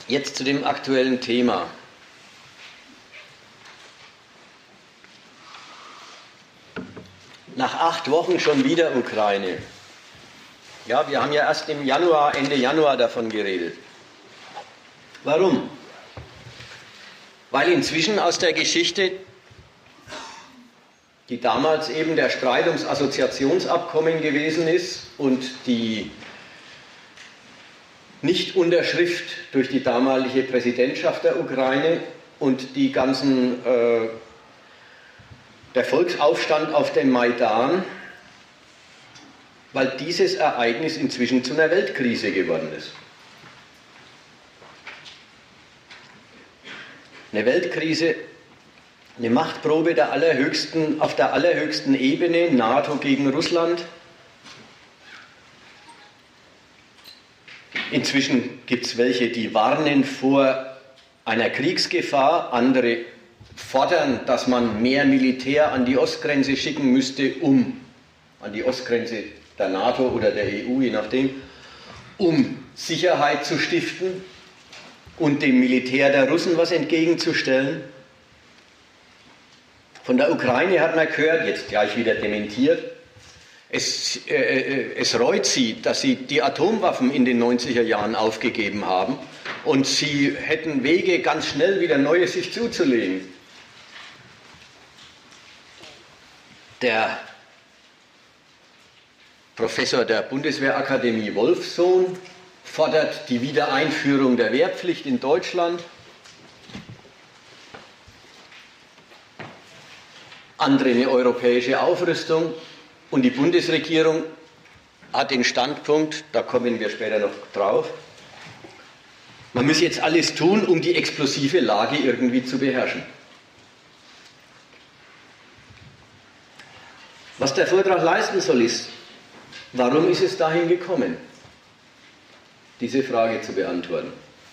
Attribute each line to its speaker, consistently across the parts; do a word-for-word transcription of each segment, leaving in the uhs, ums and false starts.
Speaker 1: Jetzt zu dem aktuellen Thema. Nach acht Wochen schon wieder Ukraine. Ja, wir haben ja erst im Januar, Ende Januar davon geredet. Warum? Weil inzwischen aus der Geschichte, die damals eben der Streit ums Assoziationsabkommen gewesen ist und die Nichtunterschrift durch die damalige Präsidentschaft der Ukraine und die ganzen, äh, der Volksaufstand auf dem Maidan, weil dieses Ereignis inzwischen zu einer Weltkrise geworden ist. Eine Weltkrise, eine Machtprobe der allerhöchsten, auf der allerhöchsten Ebene, NATO gegen Russland. Inzwischen gibt es welche, die warnen vor einer Kriegsgefahr, andere fordern, dass man mehr Militär an die Ostgrenze schicken müsste, um, an die Ostgrenze der NATO oder der E U, je nachdem, um Sicherheit zu stiften und dem Militär der Russen was entgegenzustellen. Von der Ukraine hat man gehört, jetzt gleich wieder dementiert, es, äh, es reut sie, dass sie die Atomwaffen in den neunziger Jahren aufgegeben haben und sie hätten Wege, ganz schnell wieder neue sich zuzulegen. Der Professor der Bundeswehrakademie Wolfsohn fordert die Wiedereinführung der Wehrpflicht in Deutschland. Andere eine europäische Aufrüstung. Und die Bundesregierung hat den Standpunkt, da kommen wir später noch drauf, man muss jetzt alles tun, um die explosive Lage irgendwie zu beherrschen. Was der Vortrag leisten soll, ist, warum ist es dahin gekommen, diese Frage zu beantworten?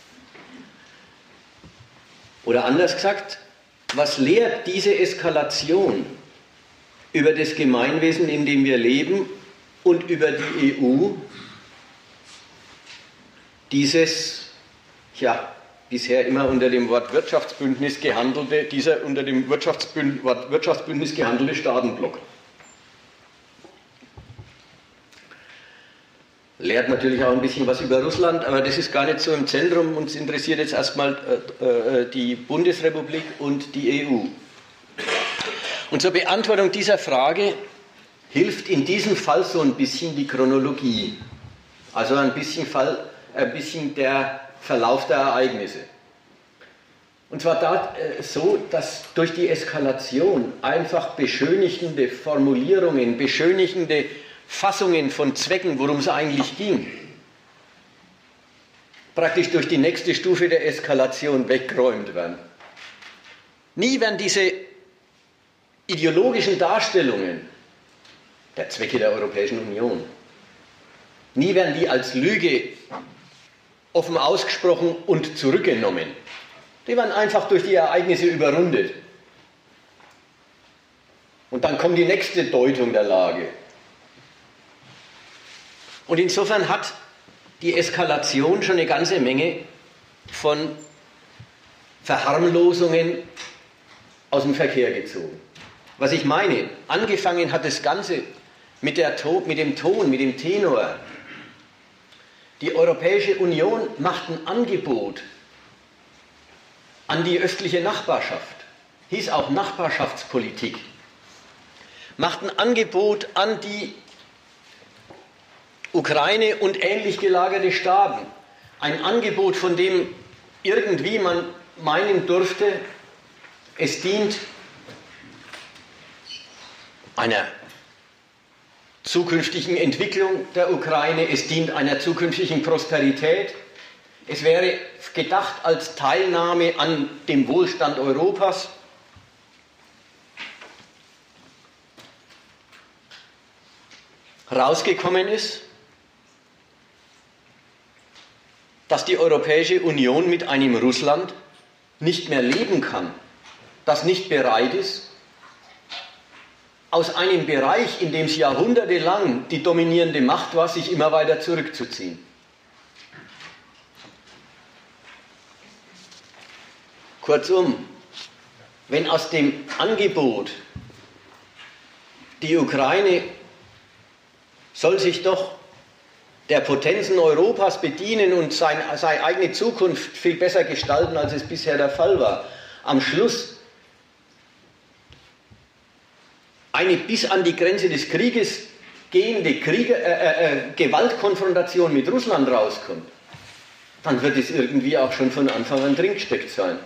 Speaker 1: Oder anders gesagt, was lehrt diese Eskalation über das Gemeinwesen, in dem wir leben, und über die E U, dieses, ja, bisher immer unter dem Wort Wirtschaftsbündnis gehandelte, dieser unter dem Wirtschaftsbünd, Wort Wirtschaftsbündnis gehandelte Staatenblock? Lehrt natürlich auch ein bisschen was über Russland, aber das ist gar nicht so im Zentrum. Uns interessiert jetzt erstmal äh, äh, die Bundesrepublik und die E U. Und zur Beantwortung dieser Frage hilft in diesem Fall so ein bisschen die Chronologie, also ein bisschen, Fall, ein bisschen der Verlauf der Ereignisse. Und zwar da, äh, so, dass durch die Eskalation einfach beschönigende Formulierungen, beschönigende Fassungen von Zwecken, worum es eigentlich ging, praktisch durch die nächste Stufe der Eskalation weggeräumt werden. Nie werden diese ideologischen Darstellungen der Zwecke der Europäischen Union, nie werden die als Lüge offen ausgesprochen und zurückgenommen. Die werden einfach durch die Ereignisse überrundet. Und dann kommt die nächste Deutung der Lage. Und insofern hat die Eskalation schon eine ganze Menge von Verharmlosungen aus dem Verkehr gezogen. Was ich meine, angefangen hat das Ganze mit, der to- mit dem Ton, mit dem Tenor. Die Europäische Union macht ein Angebot an die östliche Nachbarschaft, hieß auch Nachbarschaftspolitik, macht ein Angebot an die Ukraine und ähnlich gelagerte Staaten. Ein Angebot, von dem irgendwie man meinen durfte, es dient einer zukünftigen Entwicklung der Ukraine, es dient einer zukünftigen Prosperität. Es wäre gedacht als Teilnahme an dem Wohlstand Europas. Rausgekommen ist, dass die Europäische Union mit einem Russland nicht mehr leben kann, das nicht bereit ist, aus einem Bereich, in dem es jahrhundertelang die dominierende Macht war, sich immer weiter zurückzuziehen. Kurzum, wenn aus dem Angebot, die Ukraine soll sich doch der Potenzen Europas bedienen und sein, seine eigene Zukunft viel besser gestalten, als es bisher der Fall war, am Schluss eine bis an die Grenze des Krieges gehende Kriege, äh, äh, Gewaltkonfrontation mit Russland rauskommt, dann wird es irgendwie auch schon von Anfang an dringsteckt sein.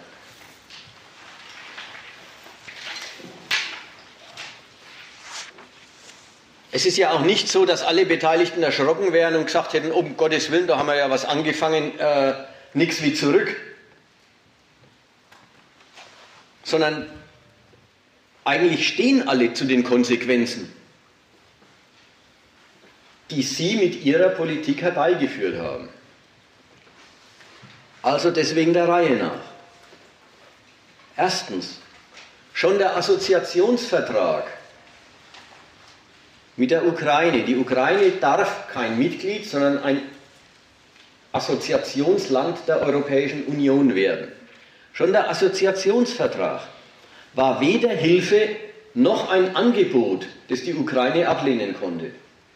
Speaker 1: Es ist ja auch nicht so, dass alle Beteiligten erschrocken wären und gesagt hätten, um Gottes Willen, da haben wir ja was angefangen, äh, nichts wie zurück. Sondern eigentlich stehen alle zu den Konsequenzen, die sie mit ihrer Politik herbeigeführt haben. Also deswegen der Reihe nach. Erstens, schon der Assoziationsvertrag mit der Ukraine. Die Ukraine darf kein Mitglied, sondern ein Assoziationsland der Europäischen Union werden. Schon der Assoziationsvertrag war weder Hilfe noch ein Angebot, das die Ukraine ablehnen konnte.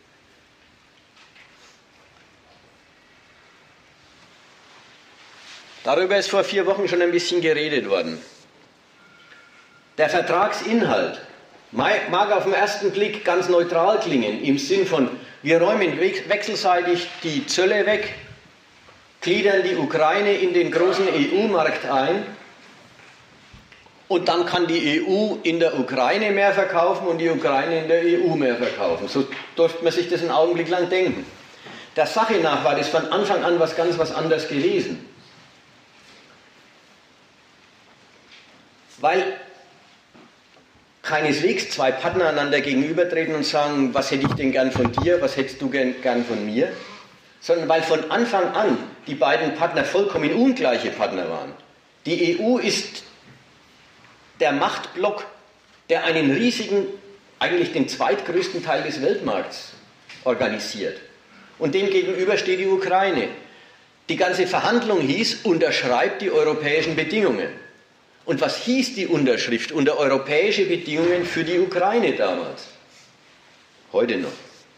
Speaker 1: Darüber ist vor vier Wochen schon ein bisschen geredet worden. Der Vertragsinhalt mag auf den ersten Blick ganz neutral klingen, im Sinn von, wir räumen wechselseitig die Zölle weg, gliedern die Ukraine in den großen E U-Markt ein und dann kann die E U in der Ukraine mehr verkaufen und die Ukraine in der E U mehr verkaufen. So durfte man sich das einen Augenblick lang denken. Der Sache nach war das von Anfang an was ganz was anderes gewesen. Weil keineswegs zwei Partner einander gegenübertreten und sagen, was hätte ich denn gern von dir, was hättest du gern, gern von mir, sondern weil von Anfang an die beiden Partner vollkommen ungleiche Partner waren. Die E U ist der Machtblock, der einen riesigen, eigentlich den zweitgrößten Teil des Weltmarkts organisiert. Und dem gegenüber steht die Ukraine. Die ganze Verhandlung hieß, unterschreibt die europäischen Bedingungen. Und was hieß die Unterschrift unter europäische Bedingungen für die Ukraine damals? Heute noch.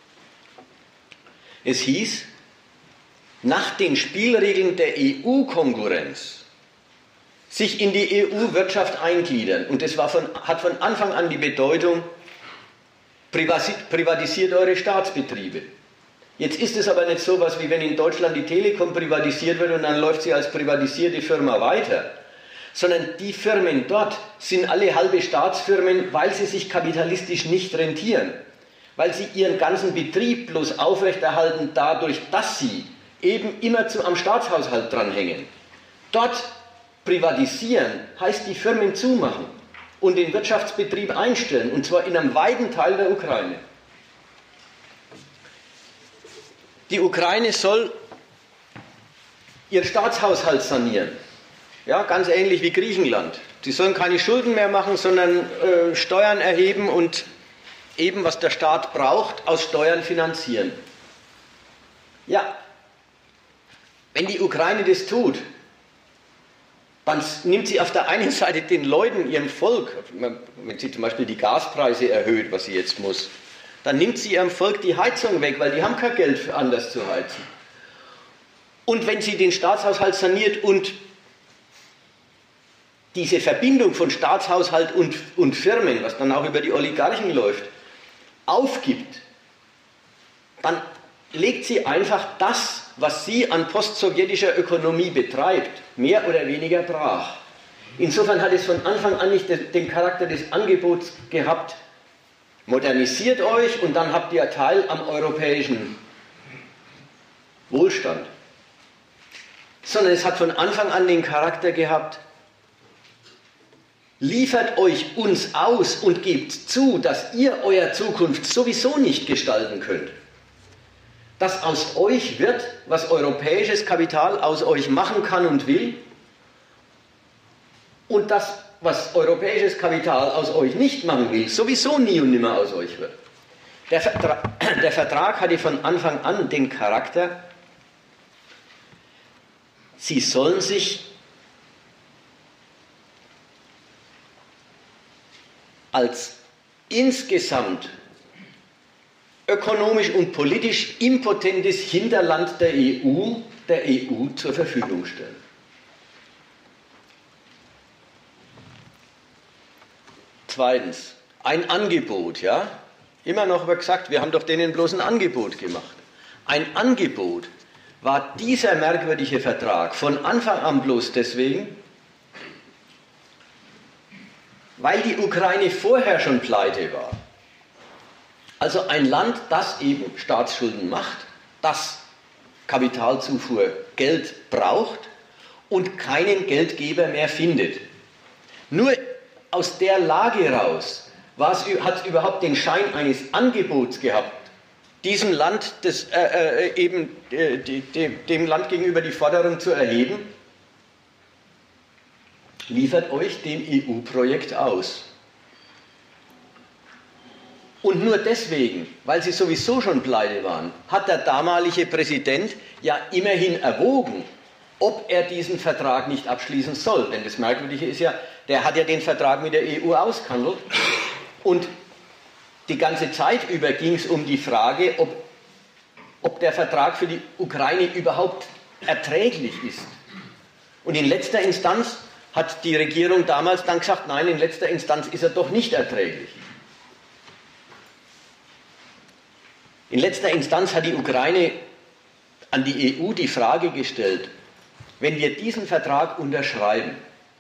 Speaker 1: Es hieß, nach den Spielregeln der E U-Konkurrenz sich in die E U-Wirtschaft eingliedern. Und das war von, hat von Anfang an die Bedeutung, privatisiert eure Staatsbetriebe. Jetzt ist es aber nicht so was, wie wenn in Deutschland die Telekom privatisiert wird und dann läuft sie als privatisierte Firma weiter. Sondern die Firmen dort sind alle halbe Staatsfirmen, weil sie sich kapitalistisch nicht rentieren. Weil sie ihren ganzen Betrieb bloß aufrechterhalten dadurch, dass sie eben immer zu, am Staatshaushalt dranhängen. Dort privatisieren heißt die Firmen zumachen und den Wirtschaftsbetrieb einstellen, und zwar in einem weiten Teil der Ukraine. Die Ukraine soll ihren Staatshaushalt sanieren. Ja, ganz ähnlich wie Griechenland. Sie sollen keine Schulden mehr machen, sondern äh, Steuern erheben und eben, was der Staat braucht, aus Steuern finanzieren. Ja, wenn die Ukraine das tut, dann nimmt sie auf der einen Seite den Leuten, ihrem Volk, wenn sie zum Beispiel die Gaspreise erhöht, was sie jetzt muss, dann nimmt sie ihrem Volk die Heizung weg, weil die haben kein Geld für anders zu heizen. Und wenn sie den Staatshaushalt saniert und diese Verbindung von Staatshaushalt und, und Firmen, was dann auch über die Oligarchen läuft, aufgibt, dann legt sie einfach das, was sie an postsowjetischer Ökonomie betreibt, mehr oder weniger brach. Insofern hat es von Anfang an nicht den Charakter des Angebots gehabt, modernisiert euch und dann habt ihr Teil am europäischen Wohlstand. Sondern es hat von Anfang an den Charakter gehabt, liefert euch uns aus und gebt zu, dass ihr eure Zukunft sowieso nicht gestalten könnt. Dass aus euch wird, was europäisches Kapital aus euch machen kann und will, und das, was europäisches Kapital aus euch nicht machen will, sowieso nie und nimmer aus euch wird. Der Vertrag, der Vertrag hatte von Anfang an den Charakter, sie sollen sich als insgesamt ökonomisch und politisch impotentes Hinterland der E U der E U zur Verfügung stellen. Zweitens, ein Angebot, ja? Immer noch wird gesagt, wir haben doch denen bloß ein Angebot gemacht. Ein Angebot war dieser merkwürdige Vertrag von Anfang an bloß deswegen, weil die Ukraine vorher schon pleite war. Also ein Land, das eben Staatsschulden macht, das Kapitalzufuhr, Geld braucht und keinen Geldgeber mehr findet. Nur aus der Lage raus hat es überhaupt den Schein eines Angebots gehabt, diesem Land, das, äh, äh, eben, äh, die, dem, dem Land gegenüber die Forderung zu erheben, liefert euch dem E U-Projekt aus. Und nur deswegen, weil sie sowieso schon pleite waren, hat der damalige Präsident ja immerhin erwogen, ob er diesen Vertrag nicht abschließen soll. Denn das Merkwürdige ist ja, der hat ja den Vertrag mit der E U ausgehandelt. Und die ganze Zeit über ging es um die Frage, ob, ob der Vertrag für die Ukraine überhaupt erträglich ist. Und in letzter Instanz hat die Regierung damals dann gesagt, nein, in letzter Instanz ist er doch nicht erträglich. In letzter Instanz hat die Ukraine an die E U die Frage gestellt, wenn wir diesen Vertrag unterschreiben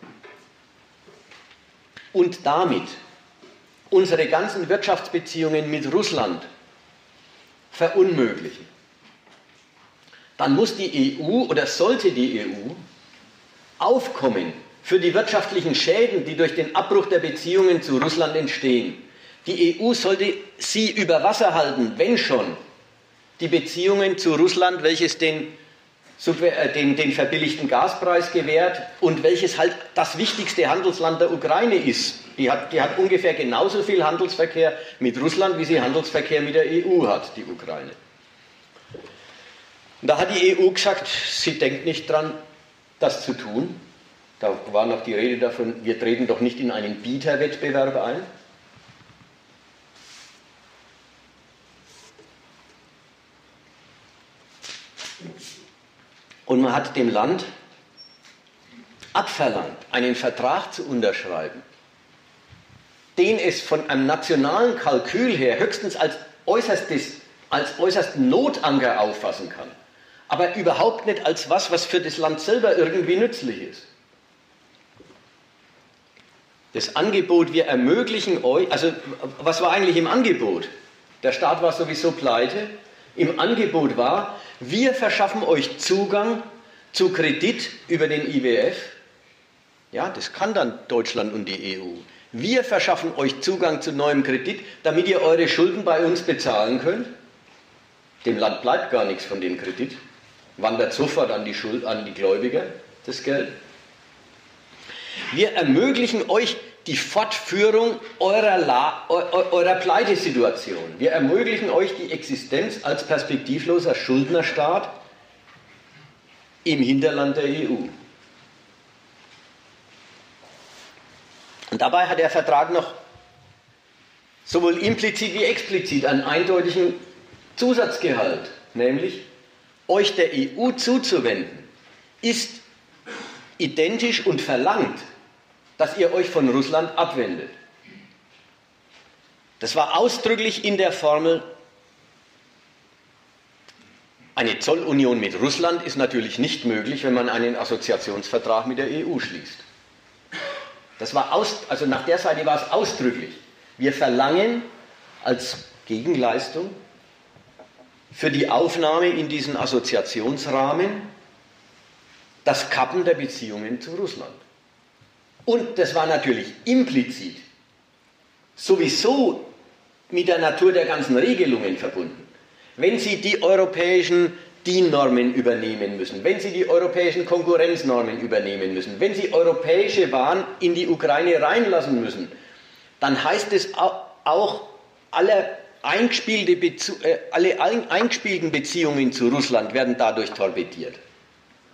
Speaker 1: und damit unsere ganzen Wirtschaftsbeziehungen mit Russland verunmöglichen, dann muss die E U oder sollte die E U aufkommen für die wirtschaftlichen Schäden, die durch den Abbruch der Beziehungen zu Russland entstehen. Die E U sollte sie über Wasser halten, wenn schon die Beziehungen zu Russland, welches den, den, den verbilligten Gaspreis gewährt und welches halt das wichtigste Handelsland der Ukraine ist. Die hat, die hat ungefähr genauso viel Handelsverkehr mit Russland, wie sie Handelsverkehr mit der E U hat, die Ukraine. Und da hat die E U gesagt, sie denkt nicht dran, das zu tun. Da war noch die Rede davon, wir treten doch nicht in einen Bieterwettbewerb ein. Und man hat dem Land abverlangt, einen Vertrag zu unterschreiben, den es von einem nationalen Kalkül her höchstens als, äußerstes, als äußersten Notanker auffassen kann, aber überhaupt nicht als was, was für das Land selber irgendwie nützlich ist. Das Angebot, wir ermöglichen euch, also was war eigentlich im Angebot? Der Staat war sowieso pleite. Im Angebot war, wir verschaffen euch Zugang zu Kredit über den I W F. Ja, das kann dann Deutschland und die E U. Wir verschaffen euch Zugang zu neuem Kredit, damit ihr eure Schulden bei uns bezahlen könnt. Dem Land bleibt gar nichts von dem Kredit. Wandert sofort an die, Schuld, an die Gläubiger, das Geld. Wir ermöglichen euch die Fortführung eurer, La, eurer Pleitesituation. Wir ermöglichen euch die Existenz als perspektivloser Schuldnerstaat im Hinterland der E U. Und dabei hat der Vertrag noch sowohl implizit wie explizit einen eindeutigen Zusatzgehalt, nämlich euch der E U zuzuwenden, ist identisch und verlangt, dass ihr euch von Russland abwendet. Das war ausdrücklich in der Formel, eine Zollunion mit Russland ist natürlich nicht möglich, wenn man einen Assoziationsvertrag mit der E U schließt. Das war aus, also nach der Seite war es ausdrücklich. Wir verlangen als Gegenleistung für die Aufnahme in diesen Assoziationsrahmen das Kappen der Beziehungen zu Russland. Und das war natürlich implizit sowieso mit der Natur der ganzen Regelungen verbunden. Wenn Sie die europäischen D I N-Normen übernehmen müssen, wenn Sie die europäischen Konkurrenznormen übernehmen müssen, wenn Sie europäische Waren in die Ukraine reinlassen müssen, dann heißt es auch, alle, eingespielte Bezu- äh, alle eingespielten Beziehungen zu Russland werden dadurch torpediert.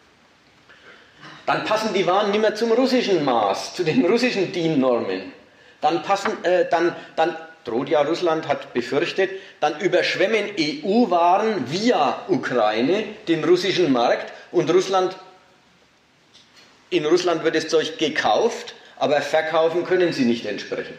Speaker 1: Dann passen die Waren nicht mehr zum russischen Maß, zu den russischen D I N-Normen. dann, passen, äh, dann, dann droht ja Russland, hat befürchtet, dann überschwemmen E U-Waren via Ukraine den russischen Markt und Russland, in Russland wird das Zeug gekauft, aber verkaufen können sie nicht entsprechend.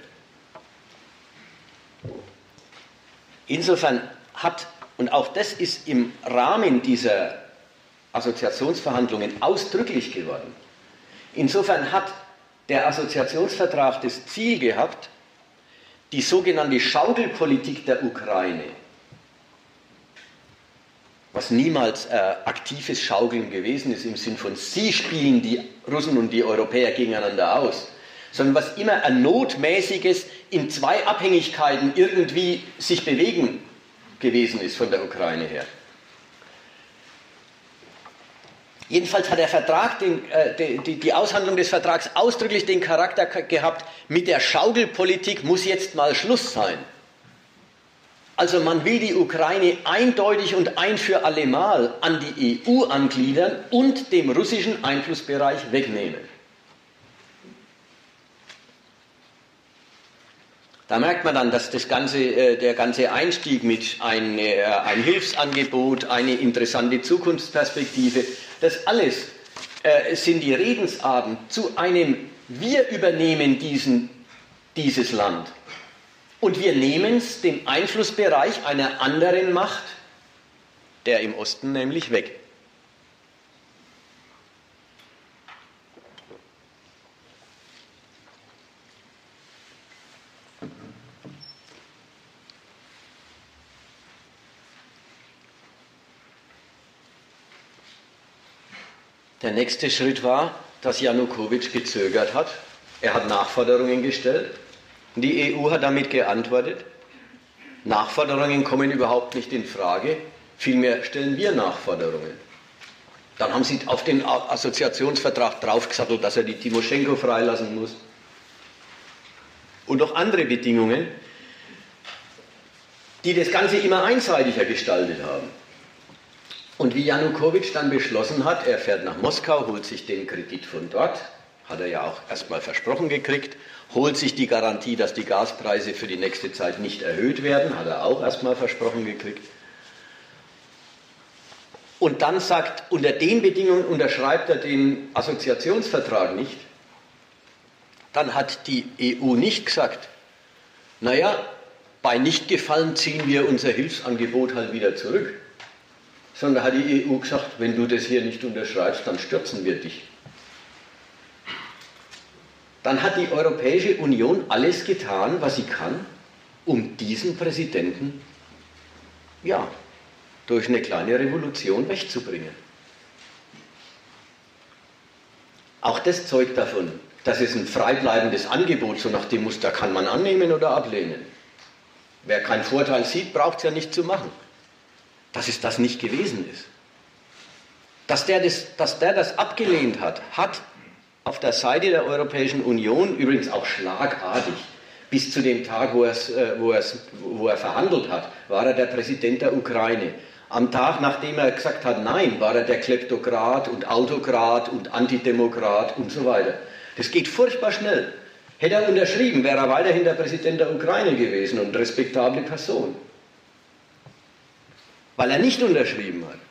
Speaker 1: Insofern hat, und auch das ist im Rahmen dieser Assoziationsverhandlungen ausdrücklich geworden, insofern hat der Assoziationsvertrag das Ziel gehabt, die sogenannte Schaukelpolitik der Ukraine, was niemals äh, aktives Schaukeln gewesen ist, im Sinn von sie spielen die Russen und die Europäer gegeneinander aus, sondern was immer ein notmäßiges in zwei Abhängigkeiten irgendwie sich bewegen gewesen ist von der Ukraine her. Jedenfalls hat der Vertrag, den, äh, die, die Aushandlung des Vertrags ausdrücklich den Charakter gehabt, mit der Schaukelpolitik muss jetzt mal Schluss sein. Also man will die Ukraine eindeutig und ein für allemal an die E U angliedern und dem russischen Einflussbereich wegnehmen. Da merkt man dann, dass das ganze, äh, der ganze Einstieg mit ein, äh, ein Hilfsangebot, eine interessante Zukunftsperspektive, das alles äh, sind die Redensarten zu einem wir übernehmen diesen, dieses Land und wir nehmen es dem Einflussbereich einer anderen Macht, der im Osten nämlich, weg. Der nächste Schritt war, dass Janukowitsch gezögert hat. Er hat Nachforderungen gestellt. Die E U hat damit geantwortet. Nachforderungen kommen überhaupt nicht in Frage. Vielmehr stellen wir Nachforderungen. Dann haben sie auf den Assoziationsvertrag draufgesattelt, dass er die Timoschenko freilassen muss. Und noch andere Bedingungen, die das Ganze immer einseitiger gestaltet haben. Und wie Janukowitsch dann beschlossen hat, er fährt nach Moskau, holt sich den Kredit von dort, hat er ja auch erstmal versprochen gekriegt, holt sich die Garantie, dass die Gaspreise für die nächste Zeit nicht erhöht werden, hat er auch erstmal versprochen gekriegt. Und dann sagt, unter den Bedingungen unterschreibt er den Assoziationsvertrag nicht. Dann hat die E U nicht gesagt, naja, bei Nichtgefallen ziehen wir unser Hilfsangebot halt wieder zurück. Sondern hat die E U gesagt, wenn du das hier nicht unterschreibst, dann stürzen wir dich. Dann hat die Europäische Union alles getan, was sie kann, um diesen Präsidenten, ja, durch eine kleine Revolution wegzubringen. Auch das zeugt davon, dass es ein freibleibendes Angebot, so nach dem Muster, kann man annehmen oder ablehnen. Wer keinen Vorteil sieht, braucht es ja nicht zu machen. Dass es das nicht gewesen ist. Dass der das, dass der das abgelehnt hat, hat auf der Seite der Europäischen Union, übrigens auch schlagartig, bis zu dem Tag, wo, wo, wo er verhandelt hat, war er der Präsident der Ukraine. Am Tag, nachdem er gesagt hat, nein, war er der Kleptokrat und Autokrat und Antidemokrat und so weiter. Das geht furchtbar schnell. Hätte er unterschrieben, wäre er weiterhin der Präsident der Ukraine gewesen und respektable Person. Weil er nicht unterschrieben hat,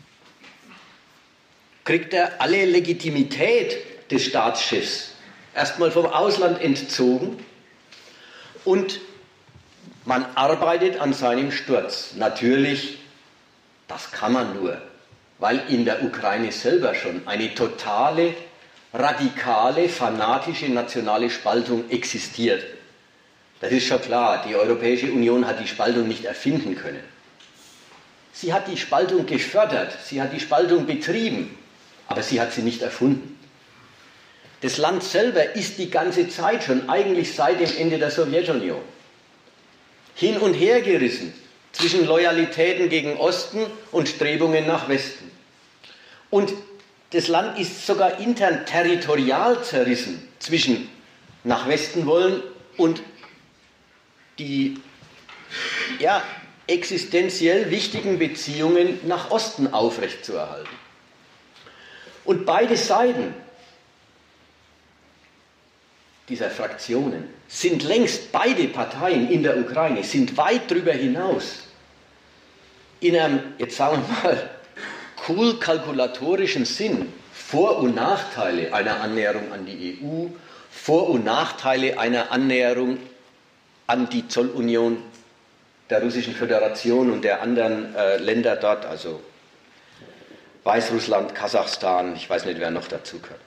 Speaker 1: kriegt er alle Legitimität des Staatschefs erstmal vom Ausland entzogen und man arbeitet an seinem Sturz. Natürlich, das kann man nur, weil in der Ukraine selber schon eine totale, radikale, fanatische nationale Spaltung existiert. Das ist schon klar, die Europäische Union hat die Spaltung nicht erfinden können. Sie hat die Spaltung gefördert, sie hat die Spaltung betrieben, aber sie hat sie nicht erfunden. Das Land selber ist die ganze Zeit schon, eigentlich seit dem Ende der Sowjetunion, hin und her gerissen zwischen Loyalitäten gegen Osten und Strebungen nach Westen. Und das Land ist sogar intern territorial zerrissen zwischen nach Westen wollen und die, ja, existenziell wichtigen Beziehungen nach Osten aufrechtzuerhalten. Und beide Seiten dieser Fraktionen sind längst beide Parteien in der Ukraine, sind weit darüber hinaus in einem, jetzt sagen wir mal, cool kalkulatorischen Sinn Vor- und Nachteile einer Annäherung an die E U, Vor- und Nachteile einer Annäherung an die Zollunion der Russischen Föderation und der anderen äh, Länder dort, also Weißrussland, Kasachstan, ich weiß nicht, wer noch dazu gehört,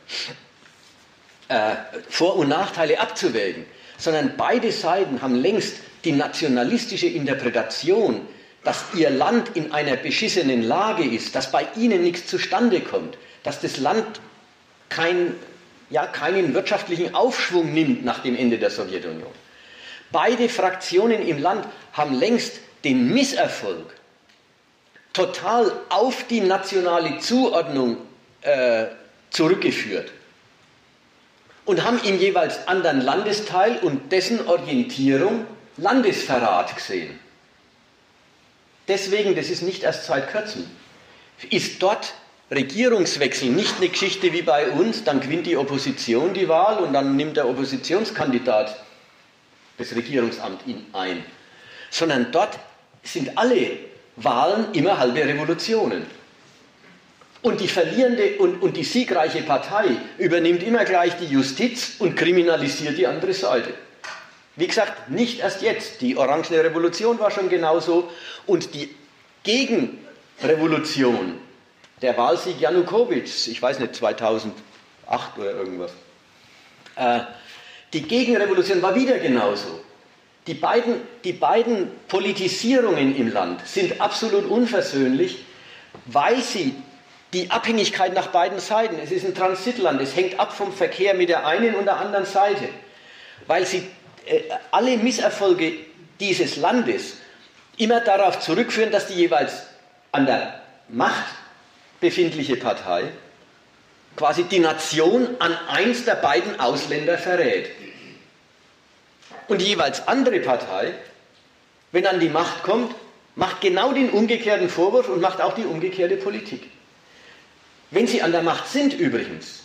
Speaker 1: äh, Vor- und Nachteile abzuwägen, sondern beide Seiten haben längst die nationalistische Interpretation, dass ihr Land in einer beschissenen Lage ist, dass bei ihnen nichts zustande kommt, dass das Land kein, ja, keinen wirtschaftlichen Aufschwung nimmt nach dem Ende der Sowjetunion. Beide Fraktionen im Land haben längst den Misserfolg total auf die nationale Zuordnung äh, zurückgeführt und haben im jeweils anderen Landesteil und dessen Orientierung Landesverrat gesehen. Deswegen, das ist nicht erst seit kurzem, ist dort Regierungswechsel nicht eine Geschichte wie bei uns, dann gewinnt die Opposition die Wahl und dann nimmt der Oppositionskandidat das Regierungsamt ein, sondern dort sind alle Wahlen immer halbe Revolutionen. Und die verlierende und, und die siegreiche Partei übernimmt immer gleich die Justiz und kriminalisiert die andere Seite. Wie gesagt, nicht erst jetzt. Die Orangene Revolution war schon genauso und die Gegenrevolution, der Wahlsieg Janukowitschs, ich weiß nicht, zweitausendacht oder irgendwas, äh, die Gegenrevolution war wieder genauso. Die beiden, die beiden Politisierungen im Land sind absolut unversöhnlich, weil sie die Abhängigkeit nach beiden Seiten, es ist ein Transitland, es hängt ab vom Verkehr mit der einen und der anderen Seite, weil sie äh, alle Misserfolge dieses Landes immer darauf zurückführen, dass die jeweils an der Macht befindliche Partei quasi die Nation an eins der beiden Ausländer verrät. Und die jeweils andere Partei, wenn an die Macht kommt, macht genau den umgekehrten Vorwurf und macht auch die umgekehrte Politik. Wenn sie an der Macht sind übrigens,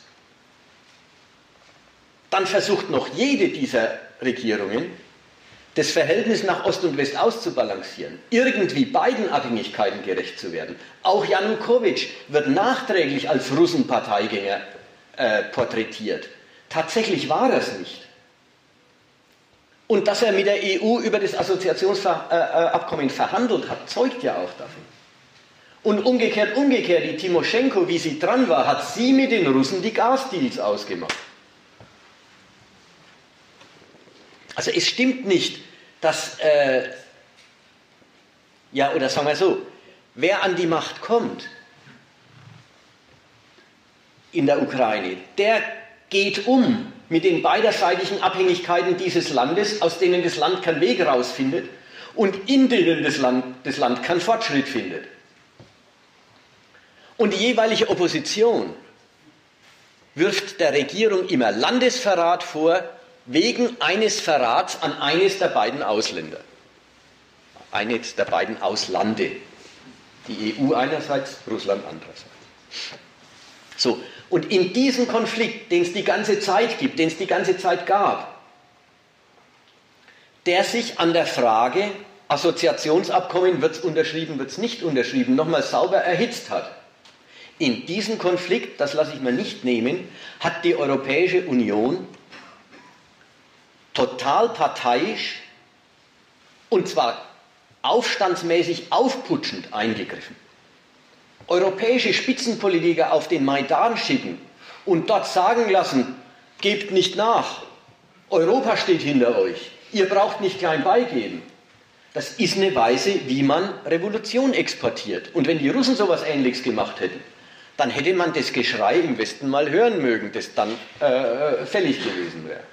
Speaker 1: dann versucht noch jede dieser Regierungen, das Verhältnis nach Ost und West auszubalancieren, irgendwie beiden Abhängigkeiten gerecht zu werden. Auch Janukowitsch wird nachträglich als Russenparteigänger äh, porträtiert. Tatsächlich war er es nicht. Und dass er mit der E U über das Assoziationsabkommen verhandelt hat, zeugt ja auch davon. Und umgekehrt, umgekehrt, die Timoschenko, wie sie dran war, hat sie mit den Russen die Gasdeals ausgemacht. Also es stimmt nicht, dass, äh, ja, oder sagen wir so, wer an die Macht kommt in der Ukraine, der geht um mit den beiderseitigen Abhängigkeiten dieses Landes, aus denen das Land keinen Weg rausfindet und in denen das Land, das Land keinen Fortschritt findet. Und die jeweilige Opposition wirft der Regierung immer Landesverrat vor, wegen eines Verrats an eines der beiden Ausländer. Eines der beiden Auslande. Die E U einerseits, Russland andererseits. So, und in diesem Konflikt, den es die ganze Zeit gibt, den es die ganze Zeit gab, der sich an der Frage, Assoziationsabkommen, wird es unterschrieben, wird es nicht unterschrieben, nochmal sauber erhitzt hat. In diesem Konflikt, das lasse ich mir nicht nehmen, hat die Europäische Union total parteiisch und zwar aufstandsmäßig aufputschend eingegriffen. Europäische Spitzenpolitiker auf den Maidan schicken und dort sagen lassen, gebt nicht nach, Europa steht hinter euch, ihr braucht nicht klein beigeben. Das ist eine Weise, wie man Revolution exportiert. Und wenn die Russen sowas Ähnliches gemacht hätten, dann hätte man das Geschrei im Westen mal hören mögen, das dann äh, fällig gewesen wäre.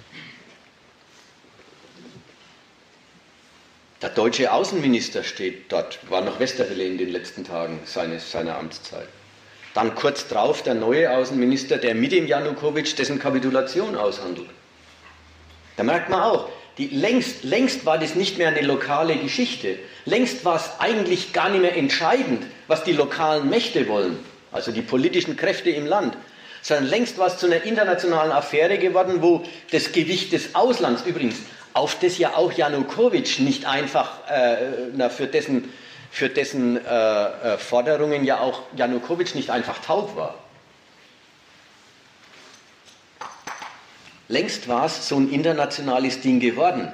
Speaker 1: Der deutsche Außenminister steht dort, war noch Westerwelle in den letzten Tagen seines, seiner Amtszeit. Dann kurz drauf der neue Außenminister, der mit dem Janukowitsch dessen Kapitulation aushandelt. Da merkt man auch, die, längst, längst war das nicht mehr eine lokale Geschichte. Längst war es eigentlich gar nicht mehr entscheidend, was die lokalen Mächte wollen, also die politischen Kräfte im Land, sondern längst war es zu einer internationalen Affäre geworden, wo das Gewicht des Auslands übrigens, auf das ja auch Janukowitsch nicht einfach, äh, na, für dessen, für dessen äh, äh, Forderungen ja auch Janukowitsch nicht einfach taub war. Längst war es so ein internationales Ding geworden.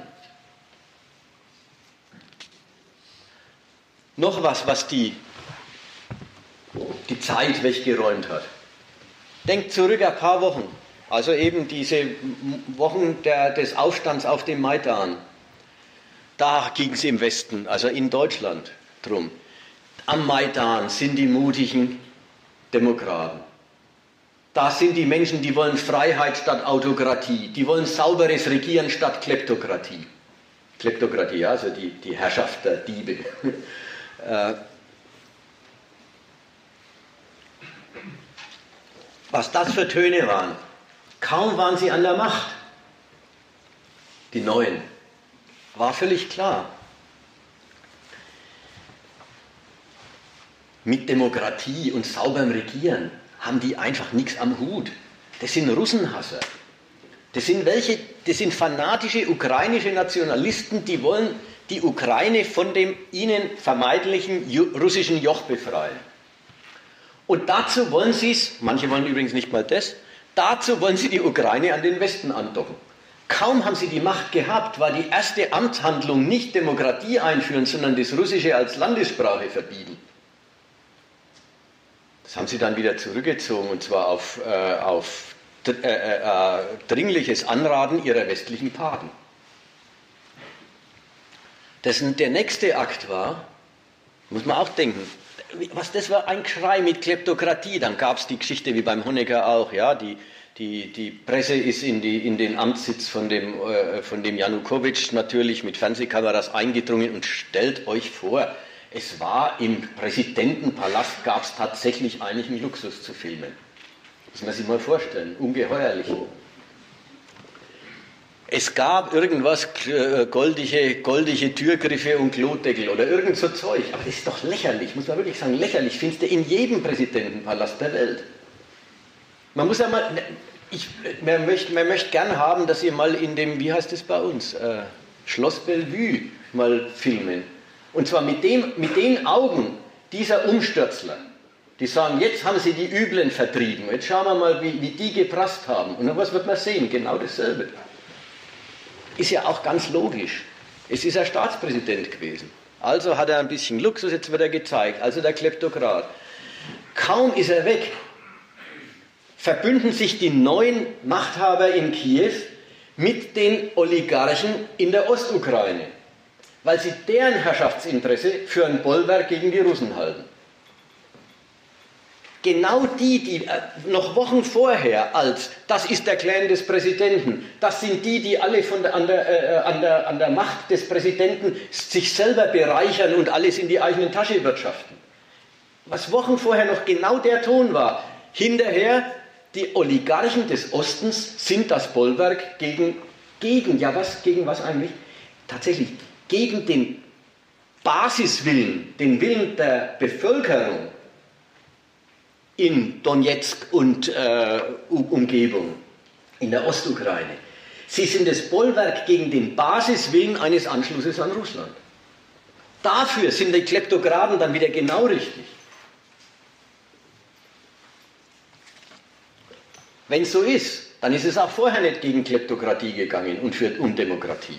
Speaker 1: Noch was, was die, die Zeit weggeräumt hat. Denkt zurück ein paar Wochen, also eben diese Wochen der, des Aufstands auf dem Maidan. Da ging es im Westen, also in Deutschland, drum. Am Maidan sind die mutigen Demokraten. Da sind die Menschen, die wollen Freiheit statt Autokratie, die wollen sauberes Regieren statt Kleptokratie. Kleptokratie, also die, die Herrschaft der Diebe. Was das für Töne waren. Kaum waren sie an der Macht, die Neuen, war völlig klar. Mit Demokratie und sauberem Regieren haben die einfach nichts am Hut. Das sind Russenhasser. Das sind welche, das sind fanatische ukrainische Nationalisten, die wollen die Ukraine von dem ihnen vermeidlichen russischen Joch befreien. Und dazu wollen sie es, manche wollen übrigens nicht mal das, dazu wollen sie die Ukraine an den Westen andocken. Kaum haben sie die Macht gehabt, war die erste Amtshandlung nicht Demokratie einführen, sondern das Russische als Landessprache verbieten. Das haben sie dann wieder zurückgezogen, und zwar auf, äh, auf äh, äh, dringliches Anraten ihrer westlichen Paten. Das, der nächste Akt war, muss man auch denken, was das war, ein Geschrei mit Kleptokratie. Dann gab es die Geschichte wie beim Honecker auch, ja, die, die, die Presse ist in, die, in den Amtssitz von dem, äh, von dem Janukowitsch natürlich mit Fernsehkameras eingedrungen, und stellt euch vor, es war im Präsidentenpalast, gab es tatsächlich einigen Luxus zu filmen. Muss man sich mal vorstellen, ungeheuerlich. Es gab irgendwas, äh, goldige, goldige Türgriffe und Klodeckel oder irgend so Zeug. Aber das ist doch lächerlich, muss man wirklich sagen, lächerlich. Findest du in jedem Präsidentenpalast der Welt. Man muss ja mal, ich, man, möchte, man möchte gern haben, dass ihr mal in dem, wie heißt es bei uns, äh, Schloss Bellevue mal filmen. Und zwar mit, dem, mit den Augen dieser Umstürzler, die sagen, jetzt haben sie die Üblen vertrieben, jetzt schauen wir mal, wie, wie die geprasst haben. Und dann was wird man sehen? Genau dasselbe. Ist ja auch ganz logisch. Es ist ein Staatspräsident gewesen. Also hat er ein bisschen Luxus, jetzt wird er gezeigt. Also der Kleptokrat. Kaum ist er weg, verbünden sich die neuen Machthaber in Kiew mit den Oligarchen in der Ostukraine, weil sie deren Herrschaftsinteresse für ein Bollwerk gegen die Russen halten. Genau die, die noch Wochen vorher als, das ist der Clan des Präsidenten, das sind die, die alle von der, an, der, äh, an, der, an der Macht des Präsidenten sich selber bereichern und alles in die eigene Tasche wirtschaften. Was Wochen vorher noch genau der Ton war, hinterher, die Oligarchen des Ostens sind das Bollwerk gegen, gegen, ja was, gegen was eigentlich? Tatsächlich, gegen den Basiswillen, den Willen der Bevölkerung in Donetsk und äh, Umgebung, in der Ostukraine. Sie sind das Bollwerk gegen den Basiswillen eines Anschlusses an Russland. Dafür sind die Kleptokraten dann wieder genau richtig. Wenn es so ist, dann ist es auch vorher nicht gegen Kleptokratie gegangen und für Undemokratie.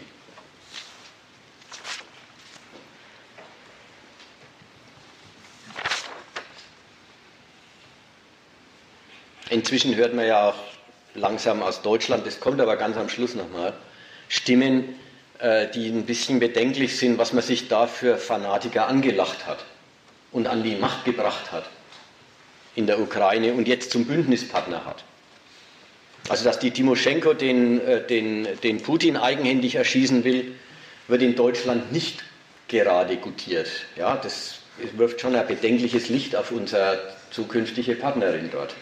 Speaker 1: Inzwischen hört man ja auch langsam aus Deutschland, das kommt aber ganz am Schluss nochmal, Stimmen, äh, die ein bisschen bedenklich sind, was man sich da für Fanatiker angelacht hat und an die Macht gebracht hat in der Ukraine und jetzt zum Bündnispartner hat. Also dass die Timoschenko den, äh, den, den Putin eigenhändig erschießen will, wird in Deutschland nicht gerade gutiert. Ja, das wirft schon ein bedenkliches Licht auf unsere zukünftige Partnerin dort.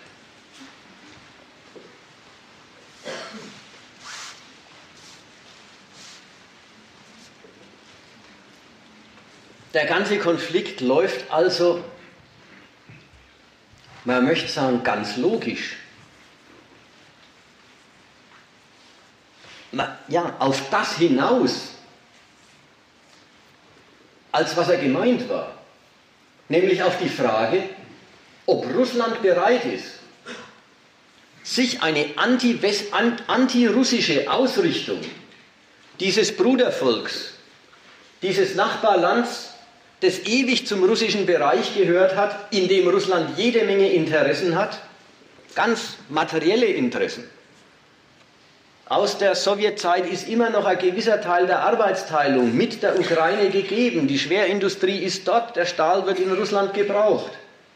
Speaker 1: Der ganze Konflikt läuft also, man möchte sagen, ganz logisch. ja, auf das hinaus, als was er gemeint war. Nämlich auf die Frage, ob Russland bereit ist, sich eine anti-russische Ausrichtung dieses Brudervolks, dieses Nachbarlands, das ewig zum russischen Bereich gehört hat, in dem Russland jede Menge Interessen hat, ganz materielle Interessen. Aus der Sowjetzeit ist immer noch ein gewisser Teil der Arbeitsteilung mit der Ukraine gegeben. Die Schwerindustrie ist dort, der Stahl wird in Russland gebraucht.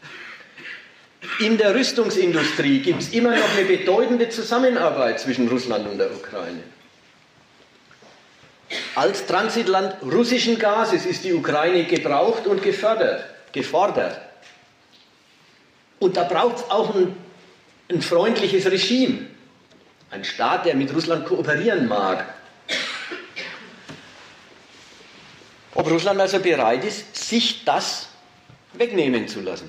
Speaker 1: In der Rüstungsindustrie gibt es immer noch eine bedeutende Zusammenarbeit zwischen Russland und der Ukraine. Als Transitland russischen Gases ist die Ukraine gebraucht und gefördert, gefordert. Und da braucht es auch ein, ein freundliches Regime. Ein Staat, der mit Russland kooperieren mag. Ob Russland also bereit ist, sich das wegnehmen zu lassen.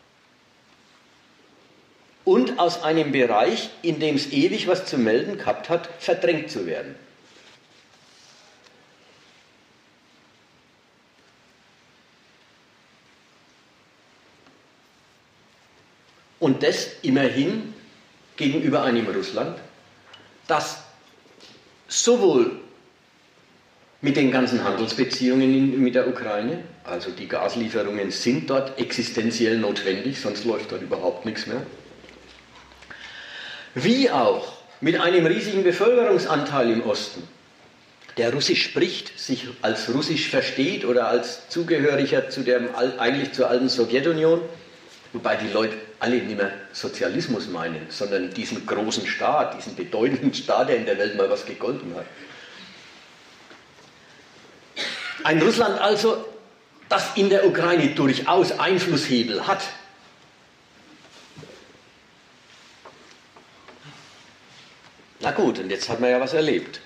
Speaker 1: Und aus einem Bereich, in dem es ewig was zu melden gehabt hat, verdrängt zu werden. Und das immerhin gegenüber einem Russland, das sowohl mit den ganzen Handelsbeziehungen mit der Ukraine, also die Gaslieferungen sind dort existenziell notwendig, sonst läuft dort überhaupt nichts mehr, wie auch mit einem riesigen Bevölkerungsanteil im Osten, der Russisch spricht, sich als Russisch versteht oder als Zugehöriger zu der, eigentlich zur alten Sowjetunion, wobei die Leute alle nicht mehr Sozialismus meinen, sondern diesen großen Staat, diesen bedeutenden Staat, der in der Welt mal was gegolten hat. Ein Russland also, das in der Ukraine durchaus Einflusshebel hat. Na gut, und jetzt hat man ja was erlebt.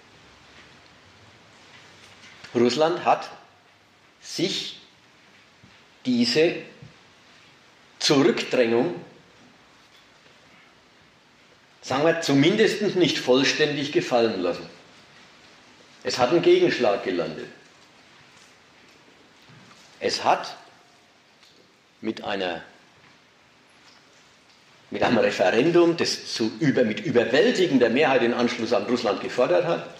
Speaker 1: Russland hat sich diese Zurückdrängung, sagen wir, zumindest nicht vollständig gefallen lassen. Es hat einen Gegenschlag gelandet. Es hat mit, einer, mit einem Referendum, das zu über, mit überwältigender Mehrheit den Anschluss an Russland gefordert hat,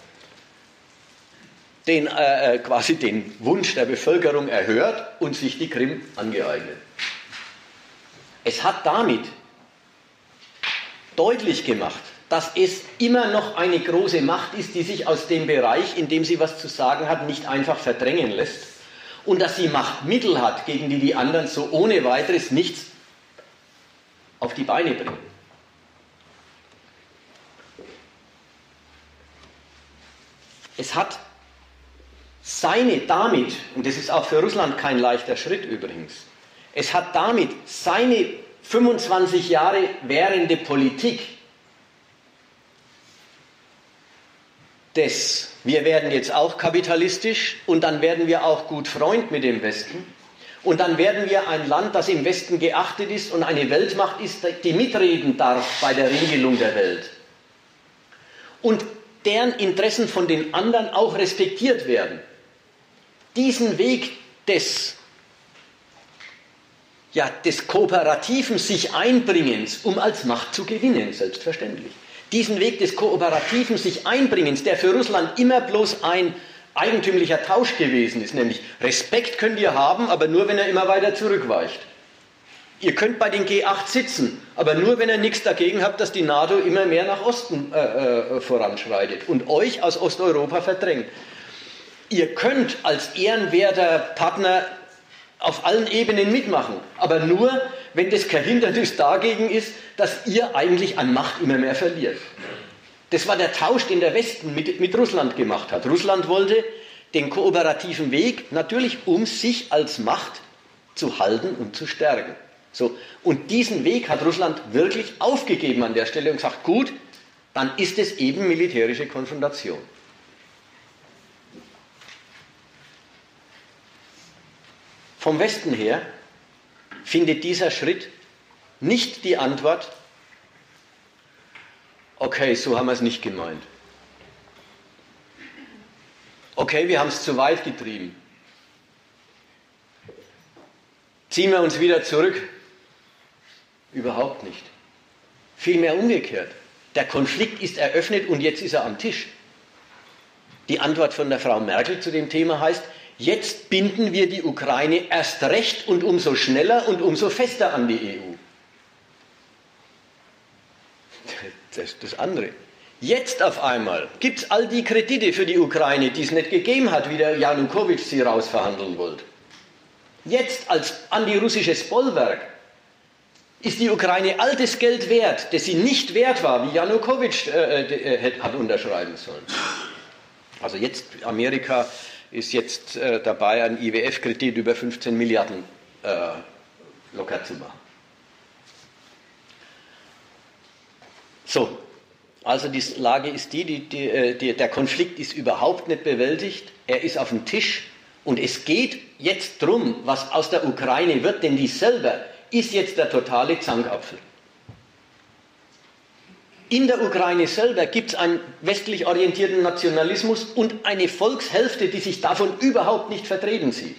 Speaker 1: den, äh, quasi den Wunsch der Bevölkerung erhört und sich die Krim angeeignet. Es hat damit deutlich gemacht, dass es immer noch eine große Macht ist, die sich aus dem Bereich, in dem sie was zu sagen hat, nicht einfach verdrängen lässt und dass sie Machtmittel hat, gegen die die anderen so ohne weiteres nichts auf die Beine bringen. Es hat seine damit, und das ist auch für Russland kein leichter Schritt übrigens, es hat damit seine fünfundzwanzig Jahre währende Politik des, wir werden jetzt auch kapitalistisch und dann werden wir auch gut Freund mit dem Westen und dann werden wir ein Land, das im Westen geachtet ist und eine Weltmacht ist, die mitreden darf bei der Regelung der Welt und deren Interessen von den anderen auch respektiert werden. Diesen Weg des Ja, des kooperativen sich Einbringens, um als Macht zu gewinnen, selbstverständlich. Diesen Weg des kooperativen sich Einbringens, der für Russland immer bloß ein eigentümlicher Tausch gewesen ist, nämlich Respekt könnt ihr haben, aber nur, wenn er immer weiter zurückweicht. Ihr könnt bei den G acht sitzen, aber nur, wenn ihr nichts dagegen habt, dass die NATO immer mehr nach Osten äh, äh, voranschreitet und euch aus Osteuropa verdrängt. Ihr könnt als ehrenwerter Partner auf allen Ebenen mitmachen, aber nur, wenn das kein Hindernis dagegen ist, dass ihr eigentlich an Macht immer mehr verliert. Das war der Tausch, den der Westen mit, mit Russland gemacht hat. Russland wollte den kooperativen Weg natürlich, um sich als Macht zu halten und zu stärken. So, und diesen Weg hat Russland wirklich aufgegeben an der Stelle und gesagt, gut, dann ist es eben militärische Konfrontation. Vom Westen her findet dieser Schritt nicht die Antwort, okay, so haben wir es nicht gemeint. Okay, wir haben es zu weit getrieben. Ziehen wir uns wieder zurück? Überhaupt nicht. Vielmehr umgekehrt. Der Konflikt ist eröffnet und jetzt ist er am Tisch. Die Antwort von der Frau Merkel zu dem Thema heißt, jetzt binden wir die Ukraine erst recht und umso schneller und umso fester an die E U. Das ist das andere. Jetzt auf einmal gibt es all die Kredite für die Ukraine, die es nicht gegeben hat, wie der Janukowitsch sie rausverhandeln wollte. Jetzt als antirussisches Bollwerk ist die Ukraine altes Geld wert, das sie nicht wert war, wie Janukowitsch äh, äh, hat unterschreiben sollen. Also jetzt, Amerika ist jetzt äh, dabei, einen I W F-Kredit über fünfzehn Milliarden äh, locker zu machen. So, also die Lage ist die, die, die, die, der Konflikt ist überhaupt nicht bewältigt, er ist auf dem Tisch und es geht jetzt darum, was aus der Ukraine wird, denn die selber ist jetzt der totale Zankapfel. In der Ukraine selber gibt es einen westlich orientierten Nationalismus und eine Volkshälfte, die sich davon überhaupt nicht vertreten sieht.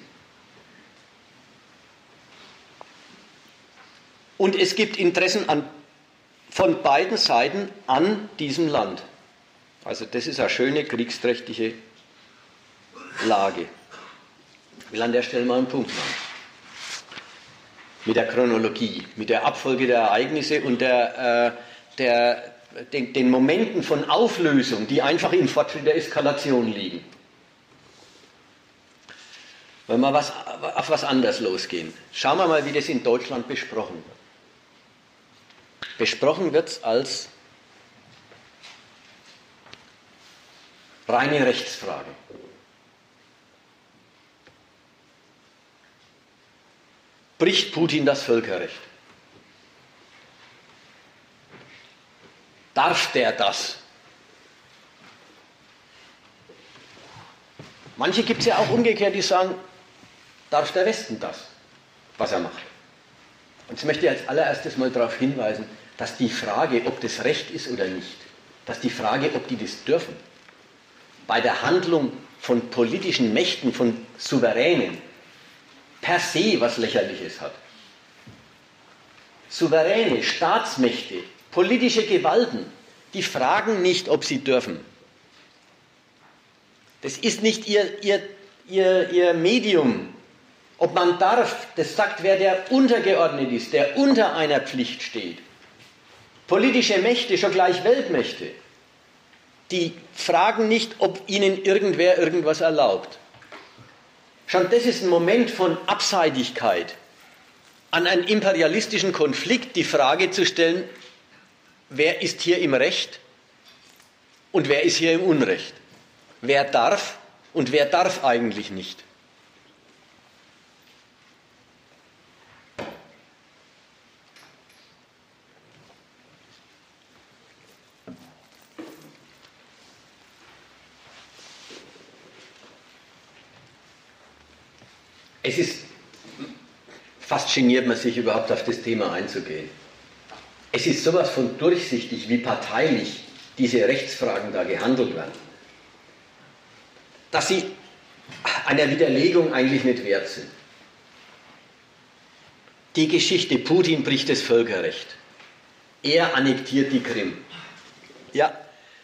Speaker 1: Und es gibt Interessen an, von beiden Seiten an diesem Land. Also das ist eine schöne kriegsträchtige Lage. Ich will an der Stelle mal einen Punkt machen. Mit der Chronologie, mit der Abfolge der Ereignisse und der, äh, der, den, den Momenten von Auflösung, die einfach im Fortschritt der Eskalation liegen. Wenn wir was, auf was anderes losgehen, schauen wir mal, wie das in Deutschland besprochen wird. Besprochen wird es als reine Rechtsfrage. Bricht Putin das Völkerrecht? Darf der das? Manche gibt es ja auch umgekehrt, die sagen, darf der Westen das, was er macht? Und jetzt möchte ich als allererstes mal darauf hinweisen, dass die Frage, ob das Recht ist oder nicht, dass die Frage, ob die das dürfen, bei der Handlung von politischen Mächten, von Souveränen, per se was Lächerliches hat. Souveräne, Staatsmächte, politische Gewalten, die fragen nicht, ob sie dürfen. Das ist nicht ihr, ihr, ihr, ihr Medium. Ob man darf, das sagt wer, der untergeordnet ist, der unter einer Pflicht steht. Politische Mächte, schon gleich Weltmächte, die fragen nicht, ob ihnen irgendwer irgendwas erlaubt. Schon das ist ein Moment von Abseitigkeit, an einen imperialistischen Konflikt die Frage zu stellen, wer ist hier im Recht und wer ist hier im Unrecht? Wer darf und wer darf eigentlich nicht? Es ist, fast geniert man sich überhaupt auf das Thema einzugehen. Es ist sowas von durchsichtig, wie parteilich diese Rechtsfragen da gehandelt werden, dass sie einer Widerlegung eigentlich nicht wert sind. Die Geschichte, Putin bricht das Völkerrecht. Er annektiert die Krim. Ja.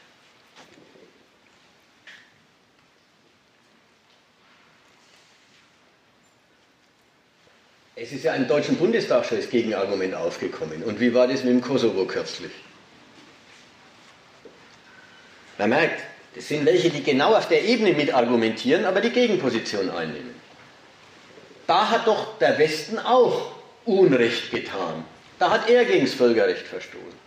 Speaker 1: Es ist ja im Deutschen Bundestag schon das Gegenargument aufgekommen. Und wie war das mit dem Kosovo kürzlich? Man merkt, das sind welche, die genau auf der Ebene mit argumentieren, aber die Gegenposition einnehmen. Da hat doch der Westen auch Unrecht getan. Da hat er gegen das Völkerrecht verstoßen.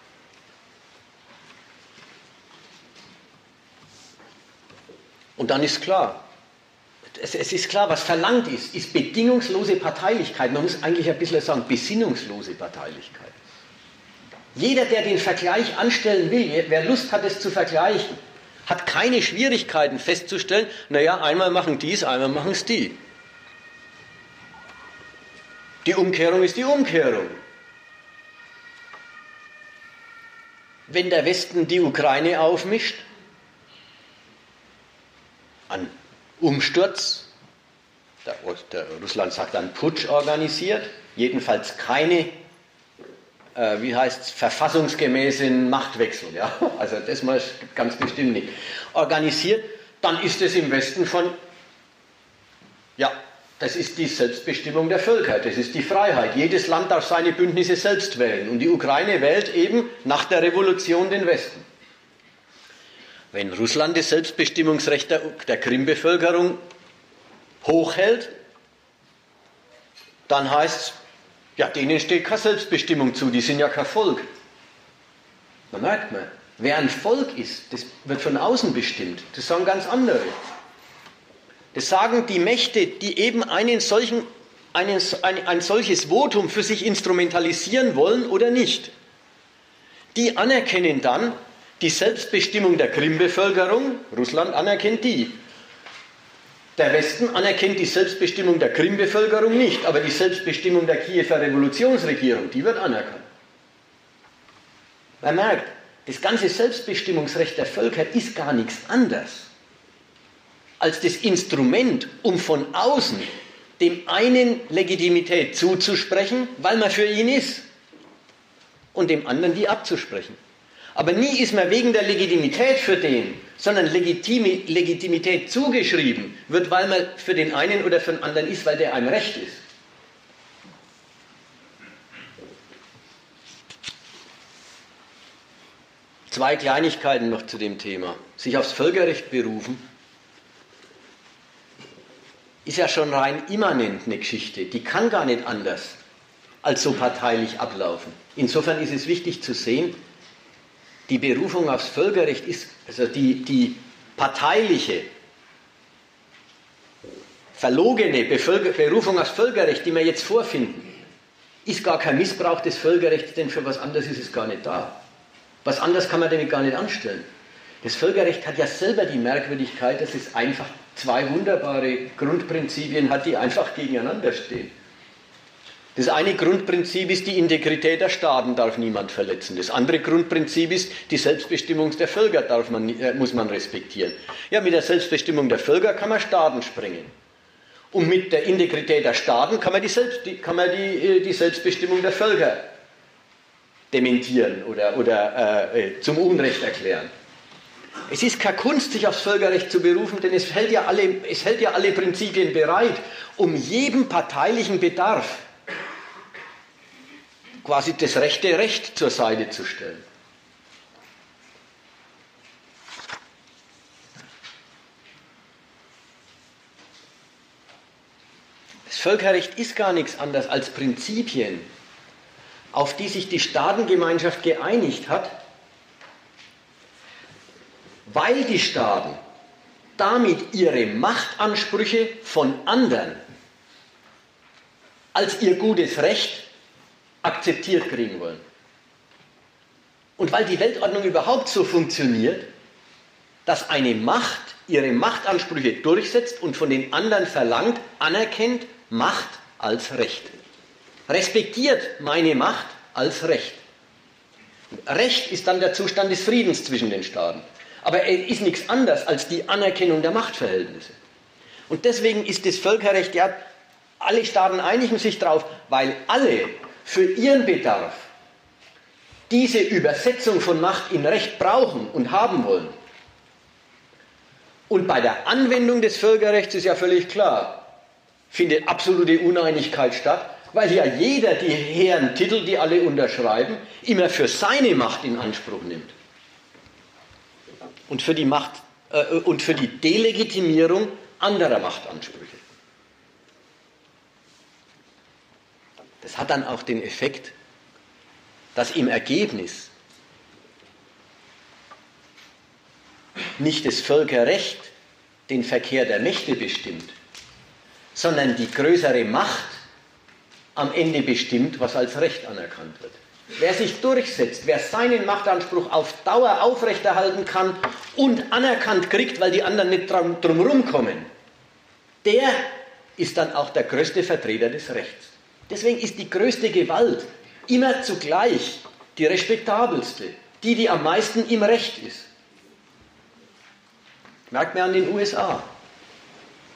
Speaker 1: Und dann ist klar, Es, es ist klar, was verlangt ist, ist bedingungslose Parteilichkeit. Man muss eigentlich ein bisschen sagen, besinnungslose Parteilichkeit. Jeder, der den Vergleich anstellen will, wer Lust hat, es zu vergleichen, hat keine Schwierigkeiten festzustellen, naja, einmal machen dies, einmal machen es die. Die Umkehrung ist die Umkehrung. Wenn der Westen die Ukraine aufmischt, an Umsturz, der, der Russland sagt dann Putsch organisiert, jedenfalls keine, äh, wie heißt es, verfassungsgemäßen Machtwechsel, ja? Also das mal ganz bestimmt nicht, organisiert, dann ist es im Westen von, ja, das ist die Selbstbestimmung der Völker, das ist die Freiheit. Jedes Land darf seine Bündnisse selbst wählen und die Ukraine wählt eben nach der Revolution den Westen. Wenn Russland das Selbstbestimmungsrecht der, der Krim-Bevölkerung hochhält, dann heißt es, ja, denen steht keine Selbstbestimmung zu, die sind ja kein Volk. Da merkt man, wer ein Volk ist, das wird von außen bestimmt, das sagen ganz andere. Das sagen die Mächte, die eben einen solchen, einen, ein, ein solches Votum für sich instrumentalisieren wollen oder nicht. Die anerkennen dann die Selbstbestimmung der Krim-Bevölkerung, Russland anerkennt die. Der Westen anerkennt die Selbstbestimmung der Krim-Bevölkerung nicht, aber die Selbstbestimmung der Kiewer Revolutionsregierung, die wird anerkannt. Man merkt, das ganze Selbstbestimmungsrecht der Völker ist gar nichts anderes als das Instrument, um von außen dem einen Legitimität zuzusprechen, weil man für ihn ist, und dem anderen die abzusprechen. Aber nie ist man wegen der Legitimität für den, sondern Legitimi Legitimität zugeschrieben wird, weil man für den einen oder für den anderen ist, weil der einem recht ist. Zwei Kleinigkeiten noch zu dem Thema. Sich aufs Völkerrecht berufen ist ja schon rein immanent eine Geschichte. Die kann gar nicht anders als so parteilich ablaufen. Insofern ist es wichtig zu sehen, die Berufung aufs Völkerrecht ist, also die, die parteiliche, verlogene Bevölker Berufung aufs Völkerrecht, die wir jetzt vorfinden, ist gar kein Missbrauch des Völkerrechts, denn für was anderes ist es gar nicht da. Was anderes kann man damit gar nicht anstellen. Das Völkerrecht hat ja selber die Merkwürdigkeit, dass es einfach zwei wunderbare Grundprinzipien hat, die einfach gegeneinander stehen. Das eine Grundprinzip ist, die Integrität der Staaten darf niemand verletzen. Das andere Grundprinzip ist, die Selbstbestimmung der Völker darf man, äh, muss man respektieren. Ja, mit der Selbstbestimmung der Völker kann man Staaten sprengen. Und mit der Integrität der Staaten kann man die, Selbst, die, kann man die, die Selbstbestimmung der Völker dementieren oder, oder äh, zum Unrecht erklären. Es ist keine Kunst, sich aufs Völkerrecht zu berufen, denn es hält ja alle, es hält ja alle Prinzipien bereit, um jedem parteilichen Bedarf quasi das rechte Recht zur Seite zu stellen. Das Völkerrecht ist gar nichts anderes als Prinzipien, auf die sich die Staatengemeinschaft geeinigt hat, weil die Staaten damit ihre Machtansprüche von anderen als ihr gutes Recht akzeptiert kriegen wollen. Und weil die Weltordnung überhaupt so funktioniert, dass eine Macht ihre Machtansprüche durchsetzt und von den anderen verlangt, anerkennt Macht als Recht. Respektiert meine Macht als Recht. Recht ist dann der Zustand des Friedens zwischen den Staaten. Aber er ist nichts anderes als die Anerkennung der Machtverhältnisse. Und deswegen ist das Völkerrecht, ja, alle Staaten einigen sich darauf, weil alle für ihren Bedarf diese Übersetzung von Macht in Recht brauchen und haben wollen. Und bei der Anwendung des Völkerrechts ist ja völlig klar, findet absolute Uneinigkeit statt, weil ja jeder die hehren Titel, die alle unterschreiben, immer für seine Macht in Anspruch nimmt. Und für die Macht äh, und für die Delegitimierung anderer Machtansprüche. Das hat dann auch den Effekt, dass im Ergebnis nicht das Völkerrecht den Verkehr der Mächte bestimmt, sondern die größere Macht am Ende bestimmt, was als Recht anerkannt wird. Wer sich durchsetzt, wer seinen Machtanspruch auf Dauer aufrechterhalten kann und anerkannt kriegt, weil die anderen nicht drum, drumherum kommen, der ist dann auch der größte Vertreter des Rechts. Deswegen ist die größte Gewalt immer zugleich die respektabelste, die, die am meisten im Recht ist. Merkt man an den U S A.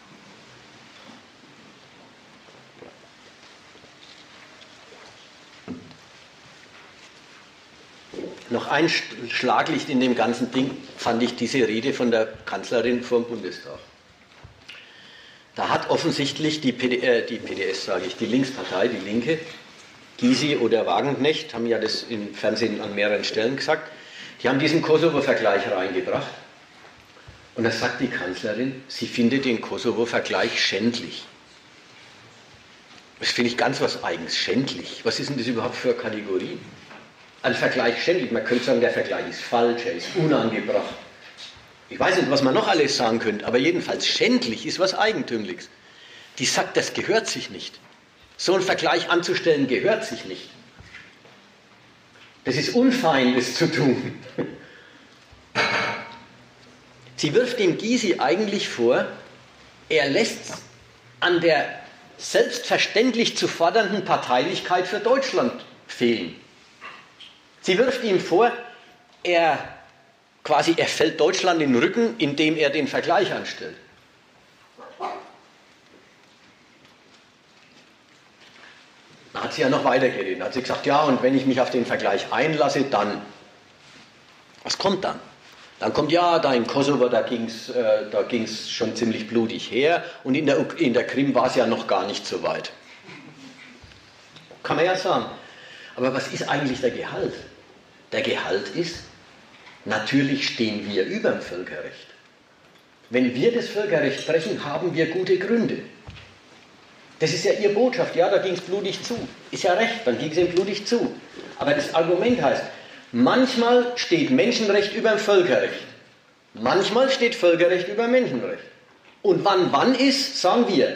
Speaker 1: ein Schlaglicht in dem ganzen Ding fand ich diese Rede von der Kanzlerin vor dem Bundestag. Da hat offensichtlich die, P D, äh, die P D S, sage ich, die Linkspartei, die Linke, Gysi oder Wagenknecht, haben ja das im Fernsehen an mehreren Stellen gesagt, die haben diesen Kosovo-Vergleich reingebracht. Und da sagt die Kanzlerin, sie findet den Kosovo-Vergleich schändlich. Das finde ich ganz was Eigens, schändlich. Was ist denn das überhaupt für eine Kategorie? Ein Vergleich schändlich, man könnte sagen, der Vergleich ist falsch, er ist unangebracht. Ich weiß nicht, was man noch alles sagen könnte, aber jedenfalls schändlich ist was Eigentümliches. Die sagt, das gehört sich nicht. So einen Vergleich anzustellen, gehört sich nicht. Das ist unfein, das zu tun. Sie wirft dem Gysi eigentlich vor, er lässt an der selbstverständlich zu fordernden Parteilichkeit für Deutschland fehlen. Sie wirft ihm vor, er, quasi, er fällt Deutschland in den Rücken, indem er den Vergleich anstellt. Da hat sie ja noch weitergeredet. Da hat sie gesagt, ja, und wenn ich mich auf den Vergleich einlasse, dann, was kommt dann? Dann kommt, ja, da in Kosovo, da ging es äh, da ging's schon ziemlich blutig her und in der, in der Krim war es ja noch gar nicht so weit. Kann man ja sagen. Aber was ist eigentlich der Gehalt? Der Gehalt ist, natürlich stehen wir über dem Völkerrecht. Wenn wir das Völkerrecht brechen, haben wir gute Gründe. Das ist ja ihre Botschaft. Ja, da ging es blutig zu. Ist ja recht, dann ging es ihm blutig zu. Aber das Argument heißt, manchmal steht Menschenrecht über dem Völkerrecht. Manchmal steht Völkerrecht über Menschenrecht. Und wann wann ist, sagen wir.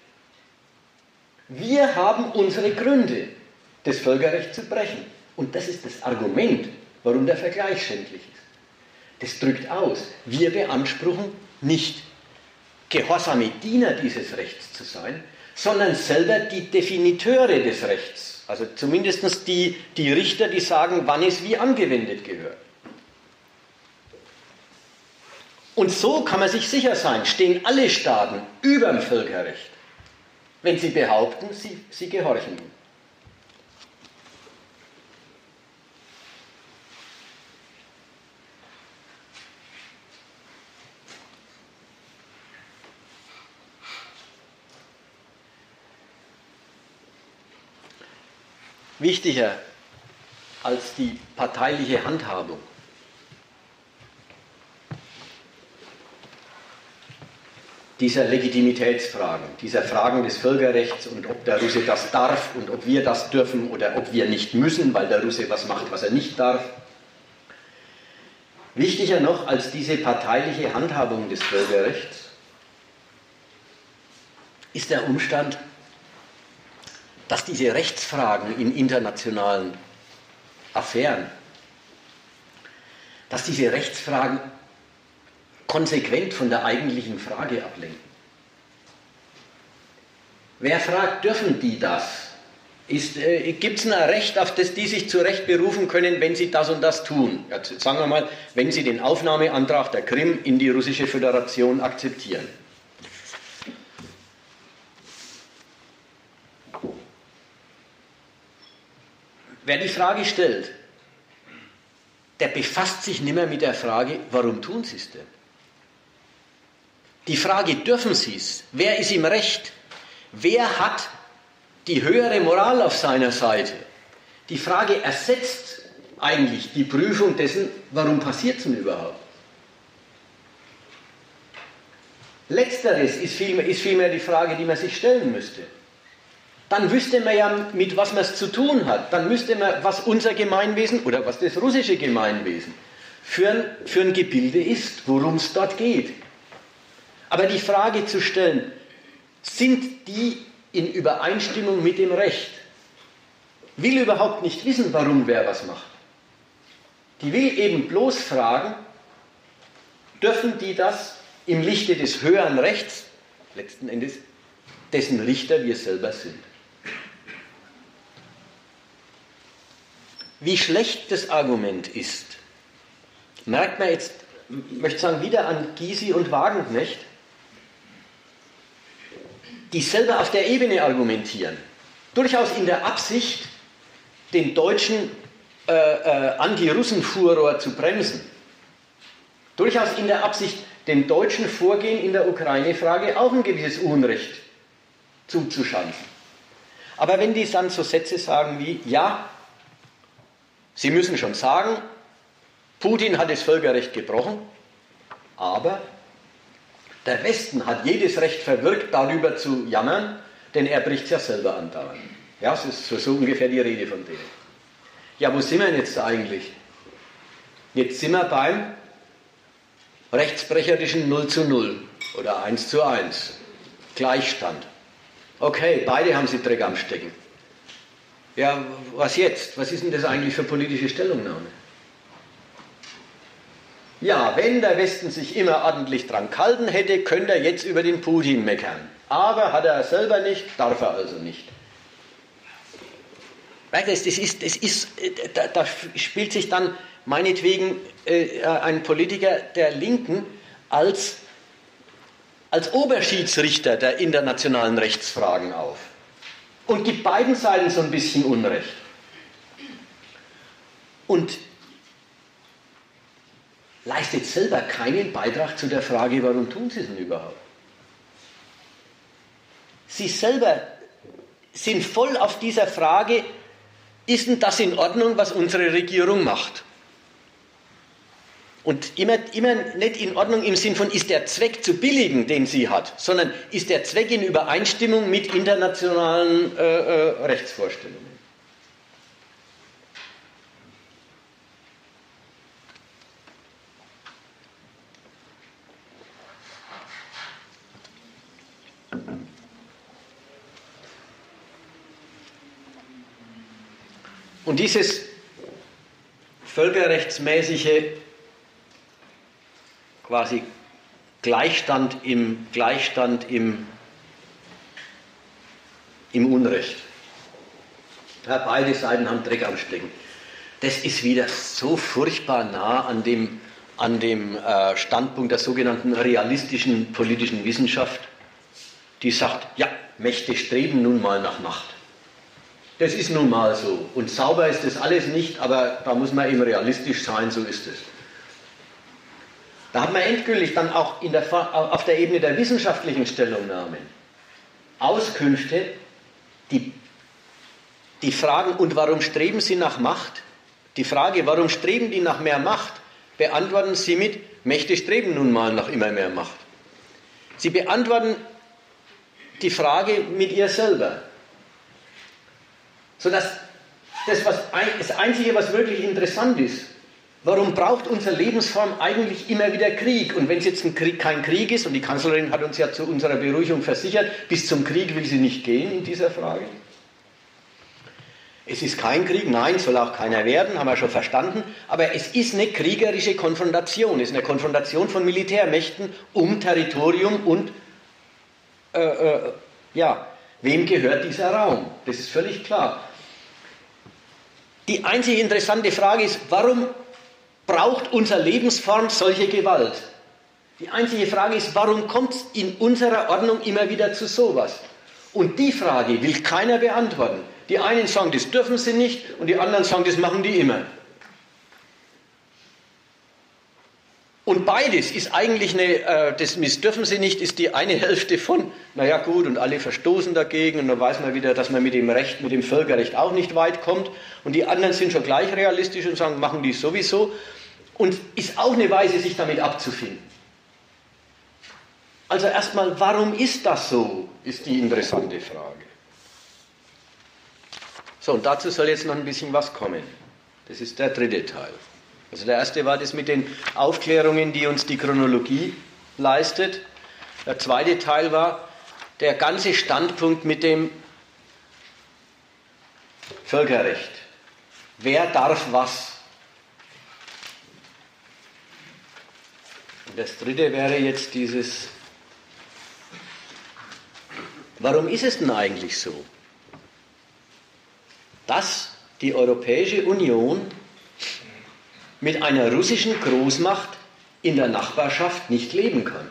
Speaker 1: Wir haben unsere Gründe, das Völkerrecht zu brechen. Und das ist das Argument, warum der Vergleich schändlich ist. Das drückt aus, wir beanspruchen nicht gehorsame Diener dieses Rechts zu sein, sondern selber die Definiteure des Rechts. Also zumindest die, die Richter, die sagen, wann es wie angewendet gehört. Und so kann man sich sicher sein, stehen alle Staaten über dem Völkerrecht, wenn sie behaupten, sie, sie gehorchen ihm. Wichtiger als die parteiliche Handhabung dieser Legitimitätsfragen, dieser Fragen des Völkerrechts und ob der Russe das darf und ob wir das dürfen oder ob wir nicht müssen, weil der Russe was macht, was er nicht darf. Wichtiger noch als diese parteiliche Handhabung des Völkerrechts ist der Umstand, dass diese Rechtsfragen in internationalen Affären, dass diese Rechtsfragen konsequent von der eigentlichen Frage ablenken. Wer fragt, dürfen die das? Äh, Gibt es ein Recht, auf das die sich zu Recht berufen können, wenn sie das und das tun? Ja, sagen wir mal, wenn sie den Aufnahmeantrag der Krim in die Russische Föderation akzeptieren. Wer die Frage stellt, der befasst sich nicht mehr mit der Frage, warum tun sie es denn? Die Frage, dürfen sie es? Wer ist im Recht? Wer hat die höhere Moral auf seiner Seite? Die Frage ersetzt eigentlich die Prüfung dessen, warum passiert es denn überhaupt? Letzteres ist vielmehr, ist vielmehr die Frage, die man sich stellen müsste. Dann wüsste man ja, mit was man es zu tun hat. Dann wüsste man, was unser Gemeinwesen oder was das russische Gemeinwesen für ein, für ein Gebilde ist, worum es dort geht. Aber die Frage zu stellen, sind die in Übereinstimmung mit dem Recht? Will überhaupt nicht wissen, warum wer was macht. Die will eben bloß fragen, dürfen die das im Lichte des höheren Rechts, letzten Endes, dessen Richter wir selber sind. Wie schlecht das Argument ist, merkt man jetzt, ich möchte sagen, wieder an Gysi und Wagenknecht, die selber auf der Ebene argumentieren. Durchaus in der Absicht, den Deutschen äh, äh, Anti-Russen-Furor zu bremsen. Durchaus in der Absicht, dem deutschen Vorgehen in der Ukraine-Frage auch ein gewisses Unrecht zuzuschanzen. Aber wenn die dann so Sätze sagen wie, ja, Sie müssen schon sagen, Putin hat das Völkerrecht gebrochen, aber der Westen hat jedes Recht verwirkt, darüber zu jammern, denn er bricht es ja selber andauernd. Ja, das ist so, so ungefähr die Rede von denen. Ja, wo sind wir denn jetzt eigentlich? Jetzt sind wir beim rechtsbrecherischen null zu null oder eins zu eins. Gleichstand. Okay, beide haben sie Dreck am Stecken. Ja, was jetzt? Was ist denn das eigentlich für politische Stellungnahme? Ja, wenn der Westen sich immer ordentlich dran gehalten hätte, könnte er jetzt über den Putin meckern. Aber hat er selber nicht, darf er also nicht. Das ist, das ist, da, da spielt sich dann meinetwegen äh, ein Politiker der Linken als, als Oberschiedsrichter der internationalen Rechtsfragen auf und gibt beiden Seiten so ein bisschen Unrecht. Und leistet selber keinen Beitrag zu der Frage, warum tun sie es denn überhaupt? Sie selber sind voll auf dieser Frage, ist denn das in Ordnung, was unsere Regierung macht? Und immer, immer nicht in Ordnung im Sinn von, ist der Zweck zu billigen, den sie hat, sondern ist der Zweck in Übereinstimmung mit internationalen äh, äh, Rechtsvorstellungen. Und dieses völkerrechtsmäßige quasi Gleichstand im, Gleichstand im, im Unrecht. Ja, beide Seiten haben Dreck am Stecken. Das ist wieder so furchtbar nah an dem, an dem äh, Standpunkt der sogenannten realistischen politischen Wissenschaft, die sagt, ja, Mächte streben nun mal nach Macht. Das ist nun mal so. Und sauber ist das alles nicht, aber da muss man eben realistisch sein, so ist es. Da hat man endgültig dann auch in der, auf der Ebene der wissenschaftlichen Stellungnahmen Auskünfte, die, die fragen, und warum streben sie nach Macht? Die Frage, warum streben die nach mehr Macht, beantworten sie mit, Mächte streben nun mal nach immer mehr Macht. Sie beantworten die Frage mit ihr selber. Sodass das, was, das Einzige, was wirklich interessant ist, warum braucht unsere Lebensform eigentlich immer wieder Krieg? Und wenn es jetzt ein Krieg, kein Krieg ist, und die Kanzlerin hat uns ja zu unserer Beruhigung versichert, bis zum Krieg will sie nicht gehen in dieser Frage. Es ist kein Krieg, nein, soll auch keiner werden, haben wir schon verstanden, aber es ist eine kriegerische Konfrontation, es ist eine Konfrontation von Militärmächten um Territorium und äh, äh, ja, wem gehört dieser Raum? Das ist völlig klar. Die einzige interessante Frage ist, warum braucht unsere Lebensform solche Gewalt? Die einzige Frage ist, warum kommt es in unserer Ordnung immer wieder zu sowas? Und die Frage will keiner beantworten. Die einen sagen, das dürfen sie nicht, und die anderen sagen, das machen die immer. Und beides ist eigentlich eine, äh, das dürfen sie nicht, ist die eine Hälfte von, naja gut, und alle verstoßen dagegen, und dann weiß man wieder, dass man mit dem Recht, mit dem Völkerrecht auch nicht weit kommt, und die anderen sind schon gleich realistisch und sagen, machen die sowieso, und ist auch eine Weise, sich damit abzufinden. Also erstmal, warum ist das so, ist die interessante Frage. So, und dazu soll jetzt noch ein bisschen was kommen. Das ist der dritte Teil. Also der erste war das mit den Aufklärungen, die uns die Chronologie leistet. Der zweite Teil war der ganze Standpunkt mit dem Völkerrecht. Wer darf was? Und das dritte wäre jetzt dieses, warum ist es denn eigentlich so, dass die Europäische Union mit einer russischen Großmacht in der Nachbarschaft nicht leben kann?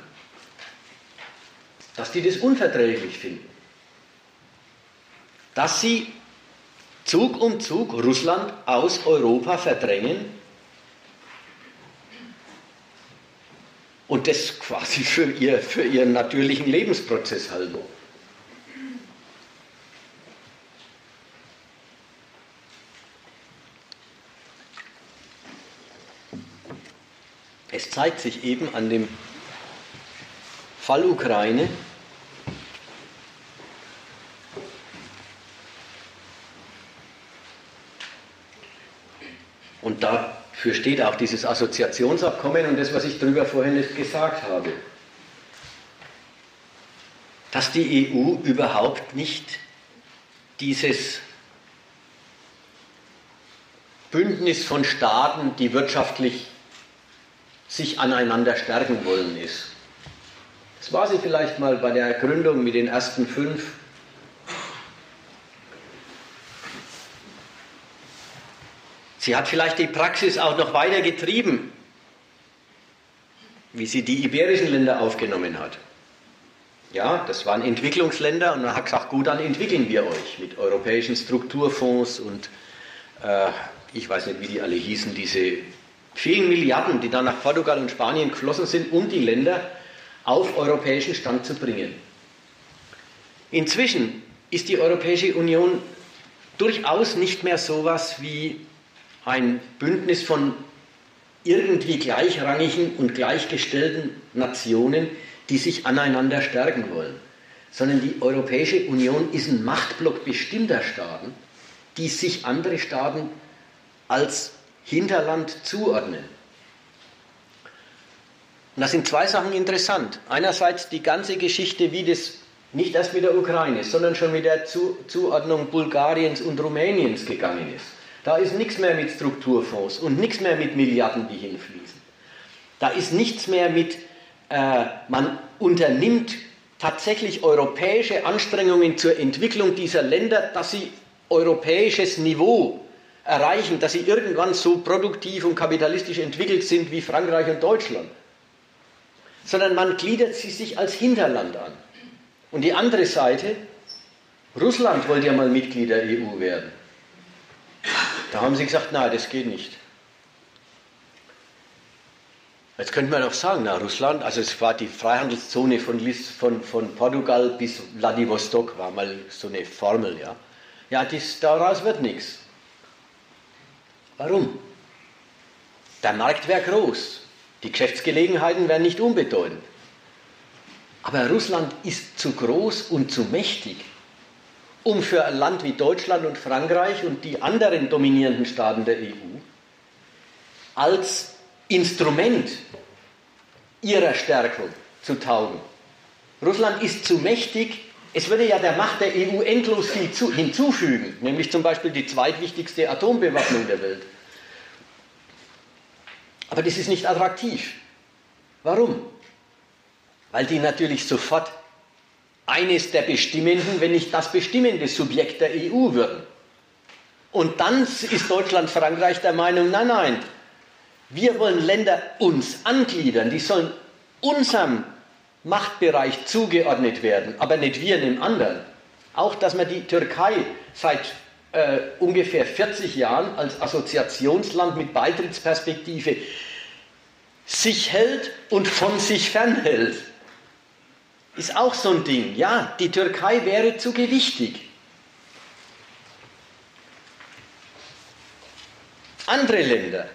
Speaker 1: Dass die das unverträglich finden. Dass sie Zug um Zug Russland aus Europa verdrängen und das quasi für, ihr, für ihren natürlichen Lebensprozess halten. Es zeigt sich eben an dem Fall Ukraine, und dafür steht auch dieses Assoziationsabkommen und das, was ich darüber vorhin gesagt habe, dass die E U überhaupt nicht dieses Bündnis von Staaten, die wirtschaftlich sich aneinander stärken wollen, ist. Das war sie vielleicht mal bei der Gründung mit den ersten fünf. Sie hat vielleicht die Praxis auch noch weiter getrieben, wie sie die iberischen Länder aufgenommen hat. Ja, das waren Entwicklungsländer und man hat gesagt, gut, dann entwickeln wir euch mit europäischen Strukturfonds und äh, ich weiß nicht, wie die alle hießen, diese vielen Milliarden, die dann nach Portugal und Spanien geflossen sind, um die Länder auf europäischen Stand zu bringen. Inzwischen ist die Europäische Union durchaus nicht mehr sowas wie ein Bündnis von irgendwie gleichrangigen und gleichgestellten Nationen, die sich aneinander stärken wollen, sondern die Europäische Union ist ein Machtblock bestimmter Staaten, die sich andere Staaten als Hinterland zuordnen. Und da sind zwei Sachen interessant. Einerseits die ganze Geschichte, wie das nicht erst mit der Ukraine, sondern schon mit der Zuordnung Bulgariens und Rumäniens gegangen ist. Da ist nichts mehr mit Strukturfonds und nichts mehr mit Milliarden, die hinfließen. Da ist nichts mehr mit, äh, man unternimmt tatsächlich europäische Anstrengungen zur Entwicklung dieser Länder, dass sie europäisches Niveau erreichen, dass sie irgendwann so produktiv und kapitalistisch entwickelt sind wie Frankreich und Deutschland. Sondern man gliedert sie sich als Hinterland an. Und die andere Seite, Russland wollte ja mal Mitglied der E U werden. Da haben sie gesagt, nein, das geht nicht. Jetzt könnte man auch sagen, na, Russland, also es war die Freihandelszone von, Lis, von, von Portugal bis Vladivostok, war mal so eine Formel, ja. Ja, das, daraus wird nichts. Warum? Der Markt wäre groß, die Geschäftsgelegenheiten wären nicht unbedeutend. Aber Russland ist zu groß und zu mächtig, um für ein Land wie Deutschland und Frankreich und die anderen dominierenden Staaten der E U als Instrument ihrer Stärkung zu taugen. Russland ist zu mächtig, es würde ja der Macht der E U endlos viel zu, hinzufügen, nämlich zum Beispiel die zweitwichtigste Atombewaffnung der Welt. Aber das ist nicht attraktiv. Warum? Weil die natürlich sofort eines der bestimmenden, wenn nicht das bestimmende Subjekt der E U würden. Und dann ist Deutschland, Frankreich der Meinung, nein, nein, wir wollen Länder uns angliedern, die sollen unserem Machtbereich zugeordnet werden, aber nicht wir einem anderen. Auch, dass man die Türkei seit äh, ungefähr vierzig Jahren als Assoziationsland mit Beitrittsperspektive sich hält und von sich fernhält, ist auch so ein Ding. Ja, die Türkei wäre zu gewichtig. Andere Länder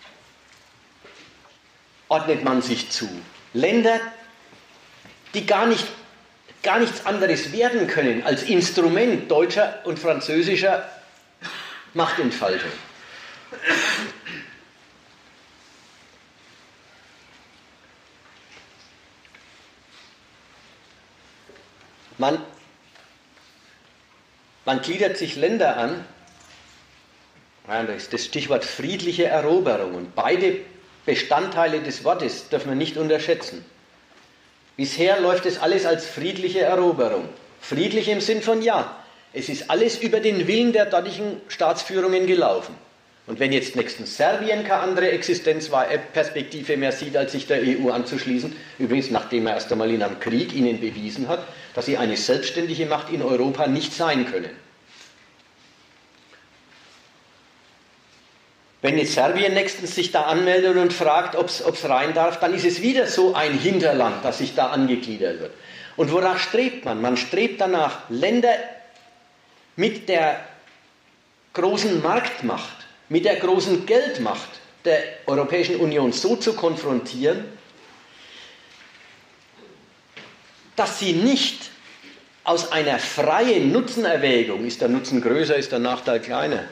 Speaker 1: ordnet man sich zu. Länder, die gar, nicht, gar nichts anderes werden können als Instrument deutscher und französischer Machtentfaltung. Man, man gliedert sich Länder an, das ist das Stichwort friedliche Eroberung, und beide Bestandteile des Wortes dürfen wir nicht unterschätzen. Bisher läuft es alles als friedliche Eroberung. Friedlich im Sinn von ja, es ist alles über den Willen der dortigen Staatsführungen gelaufen. Und wenn jetzt nächstens Serbien keine andere Existenzperspektive mehr sieht, als sich der E U anzuschließen, übrigens nachdem er erst einmal in einem Krieg ihnen bewiesen hat, dass sie eine selbstständige Macht in Europa nicht sein können. Wenn jetzt Serbien nächstens sich da anmeldet und fragt, ob es rein darf, dann ist es wieder so ein Hinterland, das sich da angegliedert wird. Und wonach strebt man? Man strebt danach, Länder mit der großen Marktmacht, mit der großen Geldmacht der Europäischen Union so zu konfrontieren, dass sie nicht aus einer freien Nutzenerwägung, ist der Nutzen größer, ist der Nachteil kleiner,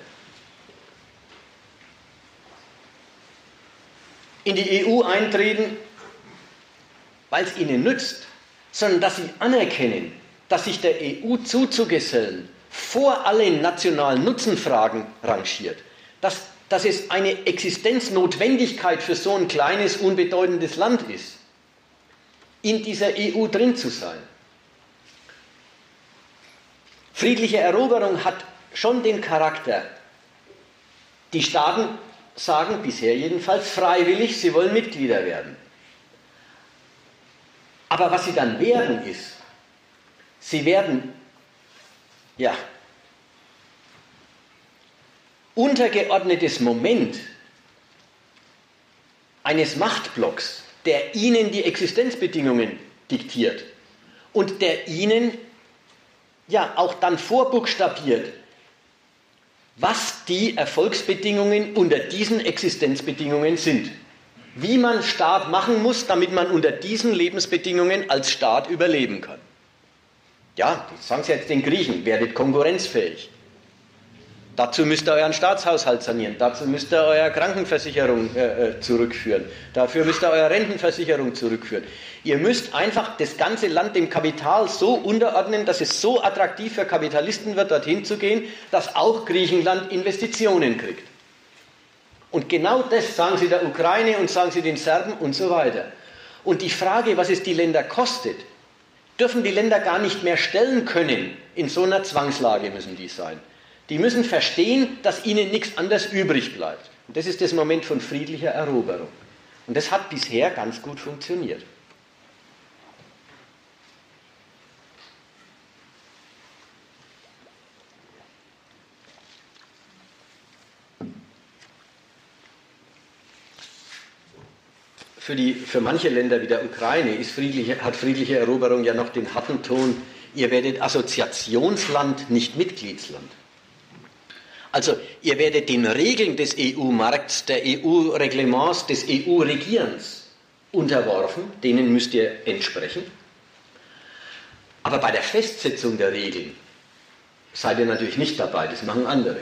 Speaker 1: in die E U eintreten, weil es ihnen nützt, sondern dass sie anerkennen, dass sich der E U zuzugesellen vor allen nationalen Nutzenfragen rangiert, dass, dass es eine Existenznotwendigkeit für so ein kleines, unbedeutendes Land ist, in dieser E U drin zu sein. Friedliche Eroberung hat schon den Charakter, die Staaten sagen bisher jedenfalls freiwillig, sie wollen Mitglieder werden. Aber was sie dann werden ist, sie werden, ja, untergeordnetes Moment eines Machtblocks, der ihnen die Existenzbedingungen diktiert und der ihnen ja auch dann vorbuchstabiert, was die Erfolgsbedingungen unter diesen Existenzbedingungen sind. Wie man Staat machen muss, damit man unter diesen Lebensbedingungen als Staat überleben kann. Ja, das sagen Sie jetzt den Griechen, werdet konkurrenzfähig. Dazu müsst ihr euren Staatshaushalt sanieren, dazu müsst ihr eure Krankenversicherung äh, zurückführen, dafür müsst ihr eure Rentenversicherung zurückführen. Ihr müsst einfach das ganze Land dem Kapital so unterordnen, dass es so attraktiv für Kapitalisten wird, dorthin zu gehen, dass auch Griechenland Investitionen kriegt. Und genau das sagen sie der Ukraine und sagen sie den Serben und so weiter. Und die Frage, was es die Länder kostet, dürfen die Länder gar nicht mehr stellen können. In so einer Zwangslage müssen die sein. Die müssen verstehen, dass ihnen nichts anderes übrig bleibt. Und das ist das Moment von friedlicher Eroberung. Und das hat bisher ganz gut funktioniert. Für, die, für manche Länder wie der Ukraine ist friedliche, hat friedliche Eroberung ja noch den harten Ton, ihr werdet Assoziationsland, nicht Mitgliedsland. Also ihr werdet den Regeln des E U-Markts, der E U-Reglements, des E U-Regierens unterworfen, denen müsst ihr entsprechen. Aber bei der Festsetzung der Regeln seid ihr natürlich nicht dabei, das machen andere.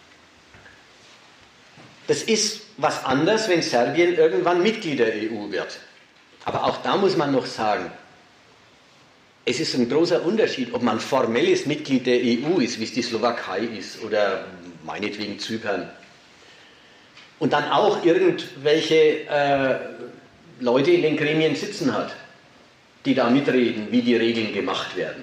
Speaker 1: Das ist was anderes, wenn Serbien irgendwann Mitglied der E U wird. Aber auch da muss man noch sagen, es ist ein großer Unterschied, ob man formelles Mitglied der E U ist, wie es die Slowakei ist oder meinetwegen Zypern. Und dann auch irgendwelche äh, Leute in den Gremien sitzen hat, die da mitreden, wie die Regeln gemacht werden.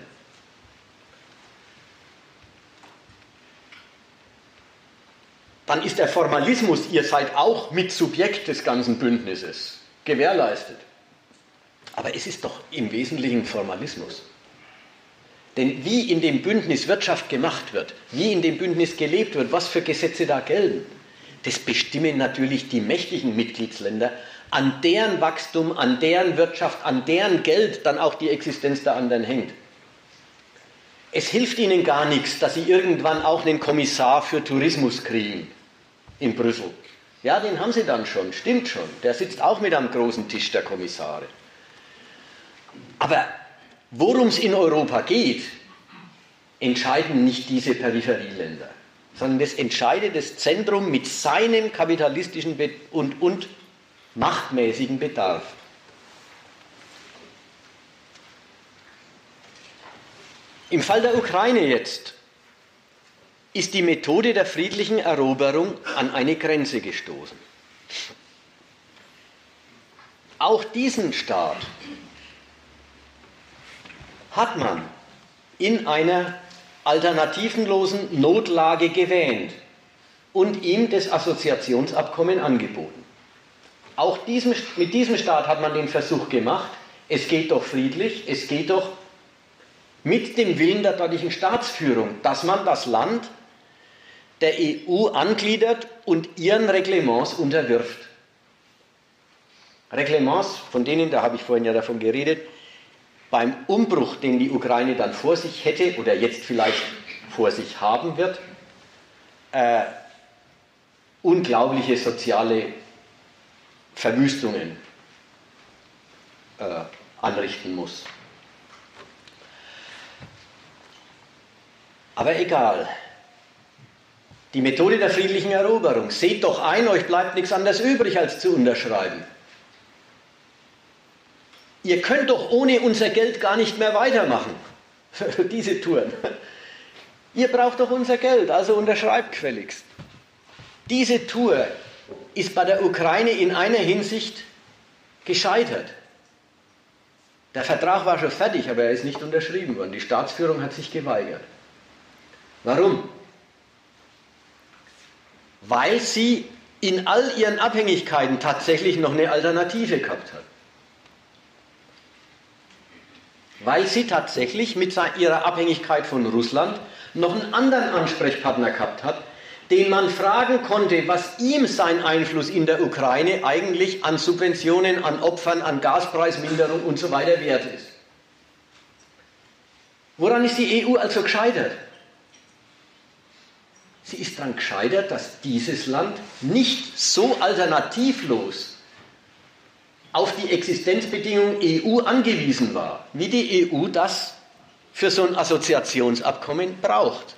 Speaker 1: Dann ist der Formalismus, ihr seid auch mit Subjekt des ganzen Bündnisses, gewährleistet. Aber es ist doch im Wesentlichen Formalismus. Denn wie in dem Bündnis Wirtschaft gemacht wird, wie in dem Bündnis gelebt wird, was für Gesetze da gelten, das bestimmen natürlich die mächtigen Mitgliedsländer, an deren Wachstum, an deren Wirtschaft, an deren Geld dann auch die Existenz der anderen hängt. Es hilft ihnen gar nichts, dass sie irgendwann auch einen Kommissar für Tourismus kriegen in Brüssel. Ja, den haben sie dann schon, stimmt schon. Der sitzt auch mit am großen Tisch der Kommissare. Aber worum es in Europa geht, entscheiden nicht diese Peripherieländer, sondern das entscheidet das Zentrum mit seinem kapitalistischen und, und machtmäßigen Bedarf. Im Fall der Ukraine jetzt ist die Methode der friedlichen Eroberung an eine Grenze gestoßen. Auch diesen Staat hat man in einer alternativenlosen Notlage gewähnt und ihm das Assoziationsabkommen angeboten. Auch diesem, mit diesem Staat hat man den Versuch gemacht, es geht doch friedlich, es geht doch mit dem Willen der dortigen Staatsführung, dass man das Land der E U angliedert und ihren Reglements unterwirft. Reglements, von denen, da habe ich vorhin ja davon geredet, beim Umbruch, den die Ukraine dann vor sich hätte oder jetzt vielleicht vor sich haben wird, äh, unglaubliche soziale Verwüstungen äh, anrichten muss. Aber egal. Die Methode der friedlichen Eroberung. Seht doch ein, euch bleibt nichts anderes übrig, als zu unterschreiben. Ihr könnt doch ohne unser Geld gar nicht mehr weitermachen. Diese Touren. Ihr braucht doch unser Geld, also unterschreibt gefälligst. Diese Tour ist bei der Ukraine in einer Hinsicht gescheitert. Der Vertrag war schon fertig, aber er ist nicht unterschrieben worden. Die Staatsführung hat sich geweigert. Warum? Weil sie in all ihren Abhängigkeiten tatsächlich noch eine Alternative gehabt hat. Weil sie tatsächlich mit ihrer Abhängigkeit von Russland noch einen anderen Ansprechpartner gehabt hat, den man fragen konnte, was ihm sein Einfluss in der Ukraine eigentlich an Subventionen, an Opfern, an Gaspreisminderung und so weiter wert ist. Woran ist die E U also gescheitert? Sie ist daran gescheitert, dass dieses Land nicht so alternativlos auf die Existenzbedingungen E U angewiesen war, wie die E U das für so ein Assoziationsabkommen braucht.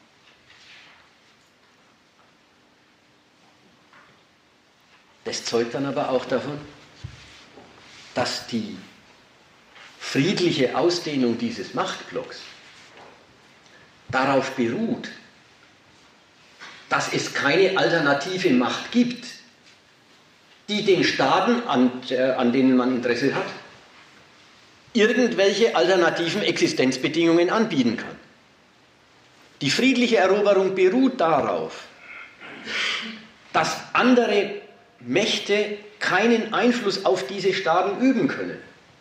Speaker 1: Das zeugt dann aber auch davon, dass die friedliche Ausdehnung dieses Machtblocks darauf beruht, dass es keine alternative Macht gibt, die den Staaten, an, äh, an denen man Interesse hat, irgendwelche alternativen Existenzbedingungen anbieten kann. Die friedliche Eroberung beruht darauf, dass andere Mächte keinen Einfluss auf diese Staaten üben können.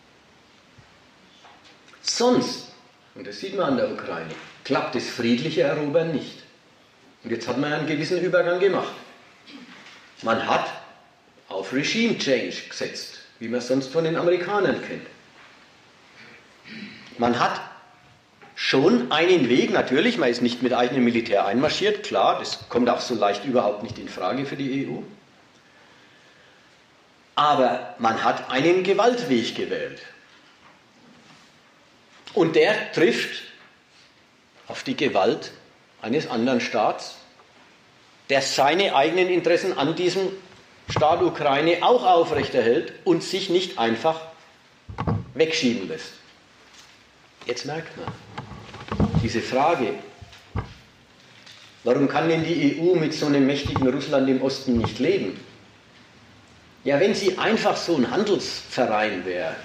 Speaker 1: Sonst, und das sieht man an der Ukraine, klappt das friedliche Erobern nicht. Und jetzt hat man einen gewissen Übergang gemacht. Man hat auf Regime Change gesetzt, wie man es sonst von den Amerikanern kennt. Man hat schon einen Weg, natürlich, man ist nicht mit eigenem Militär einmarschiert, klar, das kommt auch so leicht überhaupt nicht in Frage für die E U. Aber man hat einen Gewaltweg gewählt. Und der trifft auf die Gewalt eines anderen Staats, der seine eigenen Interessen an diesem Staat Ukraine auch aufrechterhält und sich nicht einfach wegschieben lässt. Jetzt merkt man, diese Frage, warum kann denn die E U mit so einem mächtigen Russland im Osten nicht leben? Ja, wenn sie einfach so ein Handelsverein wäre,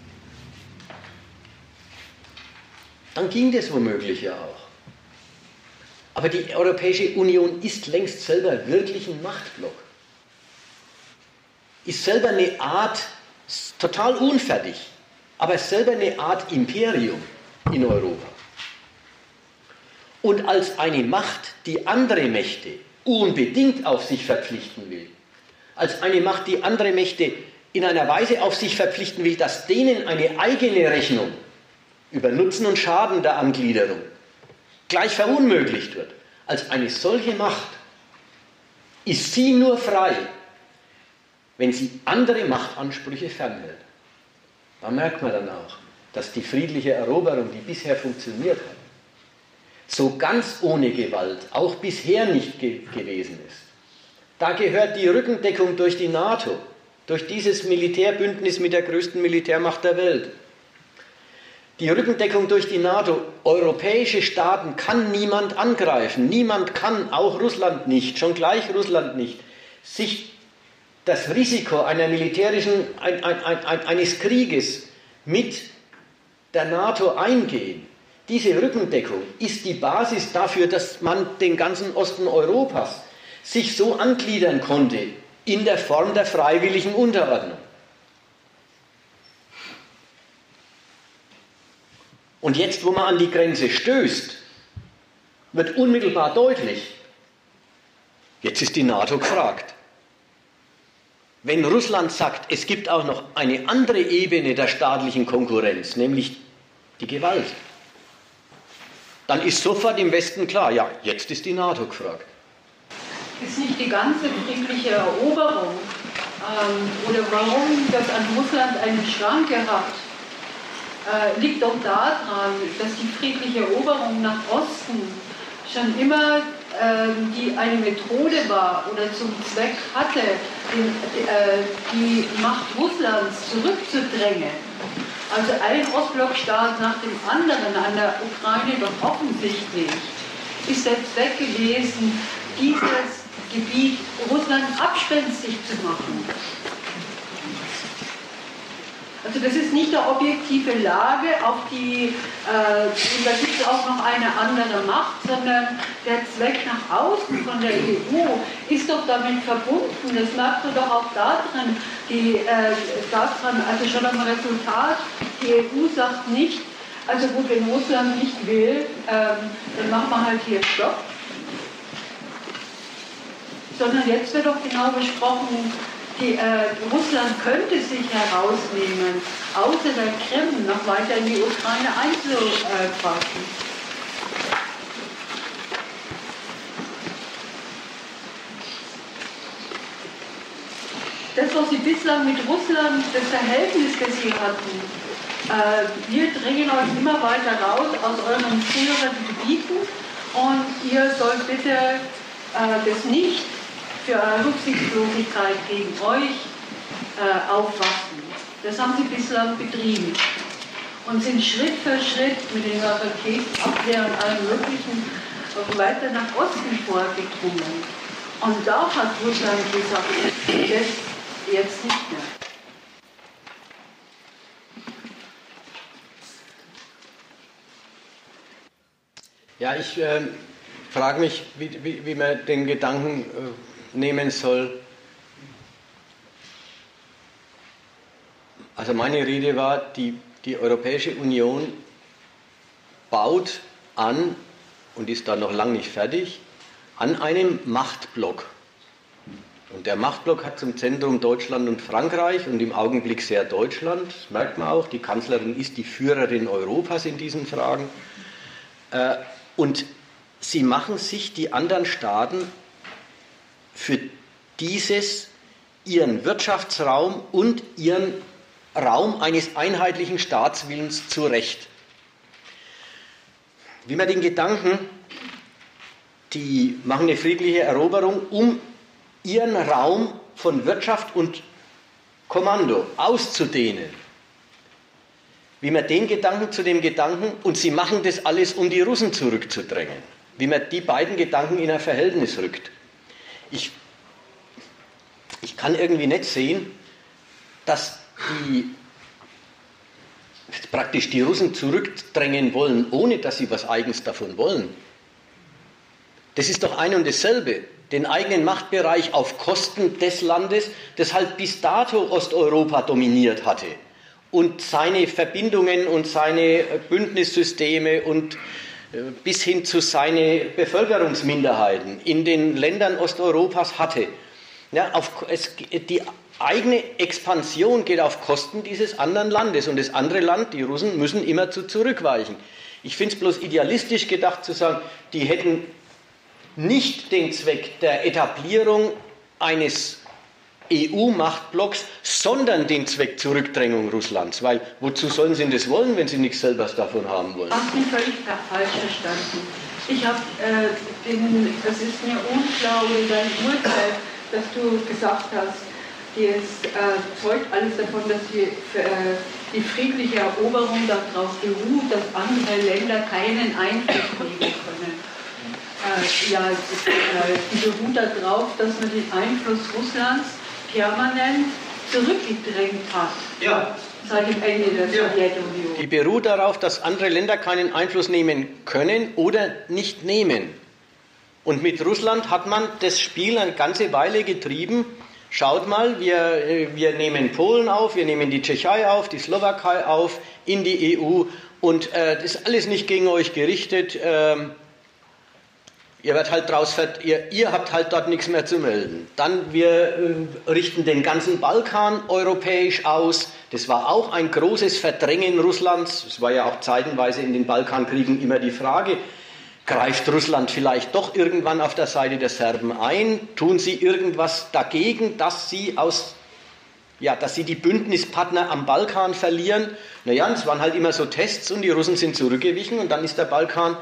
Speaker 1: dann ging das womöglich ja auch. Aber die Europäische Union ist längst selber wirklich ein Machtblock. Ist selber eine Art, total unfertig, aber selber eine Art Imperium in Europa. Und als eine Macht, die andere Mächte unbedingt auf sich verpflichten will, als eine Macht, die andere Mächte in einer Weise auf sich verpflichten will, dass denen eine eigene Rechnung über Nutzen und Schaden der Angliederung gleich verunmöglicht wird. Als eine solche Macht ist sie nur frei, wenn sie andere Machtansprüche fernhält. Da merkt man dann auch, dass die friedliche Eroberung, die bisher funktioniert hat, so ganz ohne Gewalt auch bisher nicht ge- gewesen ist. Da gehört die Rückendeckung durch die NATO, durch dieses Militärbündnis mit der größten Militärmacht der Welt. Die Rückendeckung durch die NATO, europäische Staaten kann niemand angreifen, niemand kann, auch Russland nicht, schon gleich Russland nicht, sich das Risiko einer militärischen, ein, ein, ein, eines Krieges mit der NATO eingehen. Diese Rückendeckung ist die Basis dafür, dass man den ganzen Osten Europas sich so angliedern konnte in der Form der freiwilligen Unterordnung. Und jetzt, wo man an die Grenze stößt, wird unmittelbar deutlich, Jetzt ist die NATO gefragt. Wenn Russland sagt, es gibt auch noch eine andere Ebene der staatlichen Konkurrenz, nämlich die Gewalt, dann ist sofort im Westen klar, ja, jetzt ist die NATO gefragt.
Speaker 2: Ist nicht die ganze friedliche Eroberung ähm, oder warum das an Russland eine Schranke hat, äh, liegt doch daran, dass die friedliche Eroberung nach Osten schon immer ähm, die eine Methode war oder zum Zweck hatte, den, äh, die Macht Russlands zurückzudrängen. Also ein Ostblockstaat nach dem anderen, an der Ukraine doch offensichtlich, ist der Zweck gewesen, dieses Gebiet Russland abspenstig zu machen. Also das ist nicht eine objektive Lage, auf die, äh, und da gibt es auch noch eine andere Macht, sondern der Zweck nach außen von der E U ist doch damit verbunden, das merkt man doch auch daran, die, äh, daran also schon am Resultat, die E U sagt nicht, also gut, wenn Russland nicht will, ähm, dann machen wir halt hier Stopp. Sondern jetzt wird doch genau besprochen, die, äh, Russland könnte sich herausnehmen, außer der Krim noch weiter in die Ukraine einzufassen. Das, was Sie bislang mit Russland, das Verhältnis, das Sie hatten, äh, wir drängen euch immer weiter raus aus euren früheren Gebieten und ihr sollt bitte äh, das nicht für eure Rücksichtslosigkeit gegen euch äh, aufwachen. Das haben sie bislang betrieben und sind Schritt für Schritt mit den Raketenabwehr und allem Möglichen auch weiter nach Osten vorgedrungen. Und da hat Russland gesagt, jetzt, jetzt nicht mehr.
Speaker 1: Ja, ich äh, frage mich, wie, wie, wie man den Gedanken äh, nehmen soll. Also meine Rede war, die, die Europäische Union baut an, und ist da noch lange nicht fertig, an einem Machtblock. Und der Machtblock hat zum Zentrum Deutschland und Frankreich und im Augenblick sehr Deutschland, das merkt man auch, die Kanzlerin ist die Führerin Europas in diesen Fragen. Äh, und sie machen sich die anderen Staaten für dieses, ihren Wirtschaftsraum und ihren Raum eines einheitlichen Staatswillens zurecht. Wie man den Gedanken, die machen eine friedliche Eroberung, um ihren Raum von Wirtschaft und Kommando auszudehnen. Wie man den Gedanken zu dem Gedanken, und sie machen das alles, um die Russen zurückzudrängen, wie man die beiden Gedanken in ein Verhältnis rückt. Ich, ich kann irgendwie nicht sehen, dass die praktisch die Russen zurückdrängen wollen, ohne dass sie was Eigens davon wollen. Das ist doch ein und dasselbe. Den eigenen Machtbereich auf Kosten des Landes, das halt bis dato Osteuropa dominiert hatte und seine Verbindungen und seine Bündnissysteme und bis hin zu seinen Bevölkerungsminderheiten in den Ländern Osteuropas hatte. Ja, auf, es, die eigene Expansion geht auf Kosten dieses anderen Landes und das andere Land, die Russen, müssen immer zu zurückweichen. Ich finde es bloß idealistisch gedacht zu sagen, die hätten nicht den Zweck der Etablierung eines E U-Machtblocks, sondern den Zweck Zurückdrängung Russlands. Weil wozu sollen sie das wollen, wenn sie nichts selber davon haben wollen?
Speaker 2: Ich habe mich völlig falsch verstanden. Ich habe, äh, den, das ist mir unklar oder dein Urteil, dass du gesagt hast, es äh, zeugt alles davon, dass die, äh, die friedliche Eroberung darauf beruht, dass andere Länder keinen Einfluss nehmen können. Äh, ja, die beruht darauf, dass man den Einfluss Russlands permanent zurückgedrängt hat. Ja. Seit dem Ende der ja. Sowjetunion.
Speaker 1: Die beruht darauf, dass andere Länder keinen Einfluss nehmen können oder nicht nehmen. Und mit Russland hat man das Spiel eine ganze Weile getrieben. Schaut mal, wir, wir nehmen Polen auf, wir nehmen die Tschechei auf, die Slowakei auf, in die E U. Und äh, das ist alles nicht gegen euch gerichtet. Ähm, Ihr, werdet halt draus, ihr, ihr habt halt dort nichts mehr zu melden. Dann, wir äh, richten den ganzen Balkan europäisch aus. Das war auch ein großes Verdrängen Russlands. Es war ja auch zeitenweise in den Balkankriegen immer die Frage, greift Russland vielleicht doch irgendwann auf der Seite der Serben ein? Tun sie irgendwas dagegen, dass sie, aus, ja, dass sie die Bündnispartner am Balkan verlieren? Naja, es waren halt immer so Tests und die Russen sind zurückgewichen und dann ist der Balkan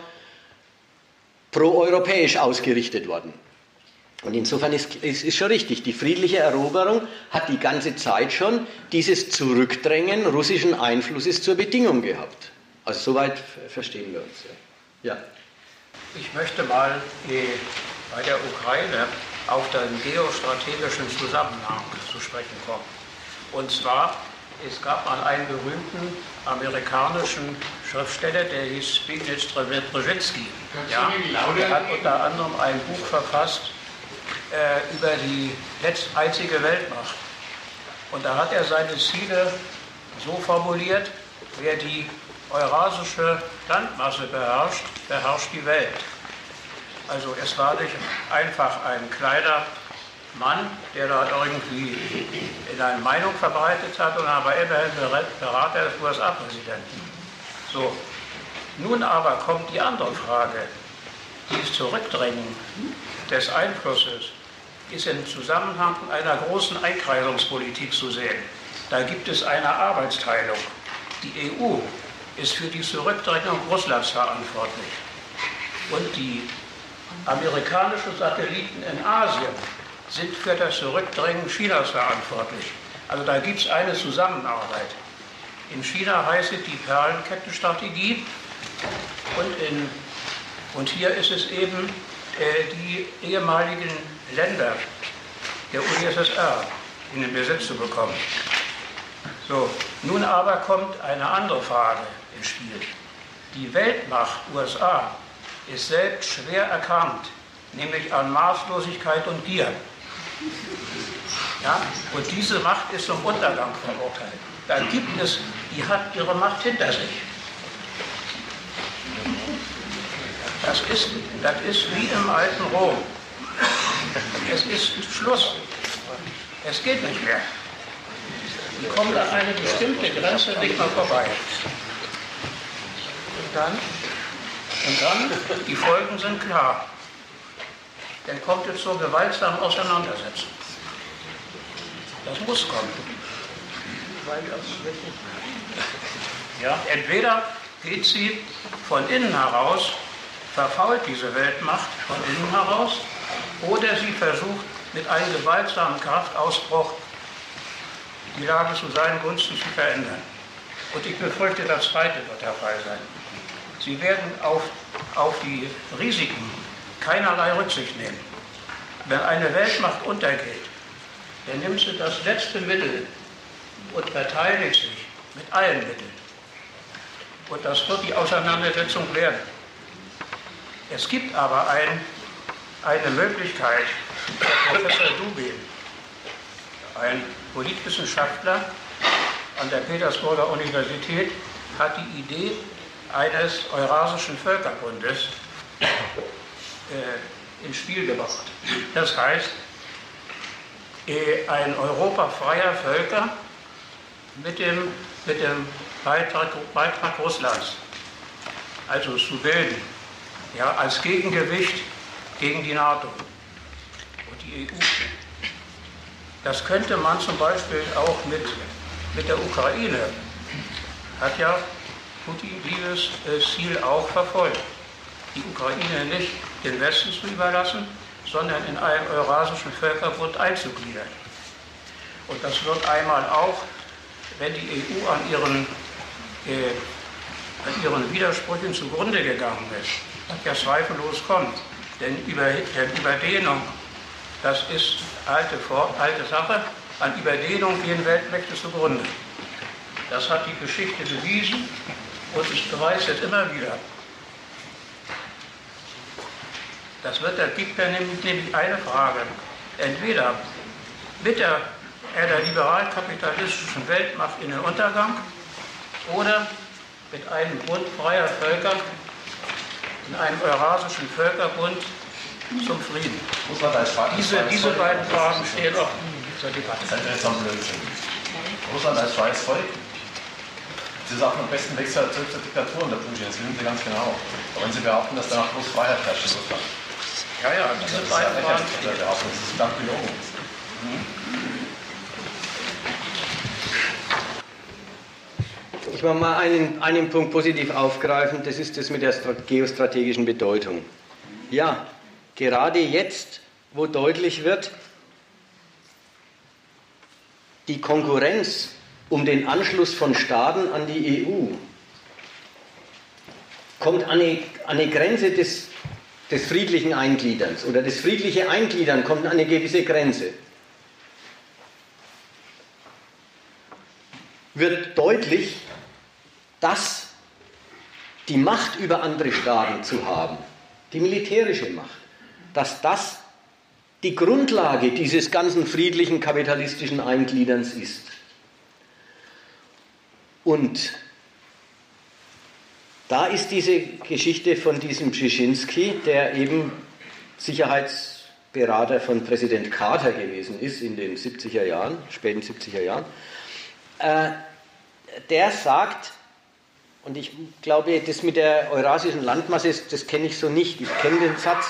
Speaker 1: proeuropäisch ausgerichtet worden. Und insofern ist es ist schon richtig, die friedliche Eroberung hat die ganze Zeit schon dieses Zurückdrängen russischen Einflusses zur Bedingung gehabt. Also soweit verstehen wir uns. Ja. Ja.
Speaker 3: Ich möchte mal äh, bei der Ukraine auf den geostrategischen Zusammenhang zu sprechen kommen. Und zwar, es gab mal einen berühmten amerikanischen Schriftsteller, der hieß Zbigniew Brzezinski. Ja, der hat unter anderem ein Buch verfasst äh, über die letzte einzige Weltmacht. Und da hat er seine Ziele so formuliert: Wer die eurasische Landmasse beherrscht, beherrscht die Welt. Also es war nicht einfach ein kleiner Mann, der da irgendwie in eine Meinung verbreitet hat, und aber immerhin Berater des U S A-Präsidenten. So, nun aber kommt die andere Frage. Dieses Zurückdrängen des Einflusses ist im Zusammenhang einer großen Einkreisungspolitik zu sehen. Da gibt es eine Arbeitsteilung. Die E U ist für die Zurückdrängung Russlands verantwortlich. Und die amerikanischen Satelliten in Asien sind für das Zurückdrängen Chinas verantwortlich. Also da gibt es eine Zusammenarbeit. In China heißt es die Perlenkettenstrategie und, in, und hier ist es eben äh, die ehemaligen Länder der U d S S R in den Besitz zu bekommen. So, nun aber kommt eine andere Frage ins Spiel. Die Weltmacht U S A ist selbst schwer erkrankt, nämlich an Maßlosigkeit und Gier. Ja? Und diese Macht ist zum Untergang verurteilt. Da gibt es, die hat ihre Macht hinter sich. Das ist, das ist wie im alten Rom. Es ist Schluss. Es geht nicht mehr. Die kommen an eine bestimmte Grenze nicht mehr vorbei. Und dann, und dann, die Folgen sind klar. Dann kommt es zur gewaltsamen Auseinandersetzung. Das muss kommen. Ja, entweder geht sie von innen heraus, verfault diese Weltmacht von innen heraus, oder sie versucht mit einem gewaltsamen Kraftausbruch die Lage zu seinen Gunsten zu verändern. Und ich befürchte, das Zweite wird der Fall sein. Sie werden auf, auf die Risiken keinerlei Rücksicht nehmen. Wenn eine Weltmacht untergeht, dann nimmt sie das letzte Mittel und verteidigt sich mit allen Mitteln. Und das wird die Auseinandersetzung werden. Es gibt aber ein, eine Möglichkeit, der Professor Dubin, ein Politwissenschaftler an der Petersburger Universität, hat die Idee eines Eurasischen Völkerbundes äh, ins Spiel gebracht. Das heißt, äh, ein Europa freier Völker mit dem, mit dem Beitrag, Beitrag Russlands, also zu bilden, ja, als Gegengewicht gegen die NATO und die E U. Das könnte man zum Beispiel auch mit, mit der Ukraine, hat ja Putin dieses äh, Ziel auch verfolgt, die Ukraine nicht den Westen zu überlassen, sondern in einen Eurasischen Völkerbund einzugliedern. Und das wird einmal auch, wenn die E U an ihren, äh, an ihren Widersprüchen zugrunde gegangen ist, was ja zweifellos kommt, denn über, denn Überdehnung, das ist alte, alte Sache, an Überdehnung gehen Weltmächte zugrunde. Das hat die Geschichte bewiesen und es beweist jetzt immer wieder. Das wird, da gibt ja nämlich, nämlich eine Frage. Entweder mit der, äh, der liberal-kapitalistischen Weltmacht in den Untergang oder mit einem Bund freier Völker, in einem Eurasischen Völkerbund zum Frieden.
Speaker 4: Diese,
Speaker 3: diese beiden Fragen stehen auch zur Debatte.
Speaker 4: Das ist jetzt am Blödsinn. Russland als freies Volk, Sie sagen am besten weg zur Diktatur unter Putin, das wissen Sie ganz genau. Aber wenn Sie behaupten, dass danach bloß Freiheit herrscht in Russland.
Speaker 3: Ja, ja, diese beiden Fragen.
Speaker 4: Das ist ganz gelogen.
Speaker 1: Ich will mal einen, einen Punkt positiv aufgreifen, das ist das mit der geostrategischen Bedeutung. Ja, gerade jetzt, wo deutlich wird, die Konkurrenz um den Anschluss von Staaten an die E U kommt an eine, an eine Grenze des, des friedlichen Eingliederns, oder das friedliche Eingliedern kommt an eine gewisse Grenze. Wird deutlich, dass die Macht über andere Staaten zu haben, die militärische Macht, dass das die Grundlage dieses ganzen friedlichen kapitalistischen Eingliederns ist. Und da ist diese Geschichte von diesem Brzezinski, der eben Sicherheitsberater von Präsident Carter gewesen ist in den siebziger Jahren, späten siebziger Jahren, äh, der sagt, und ich glaube, das mit der eurasischen Landmasse, das kenne ich so nicht. Ich kenne den Satz,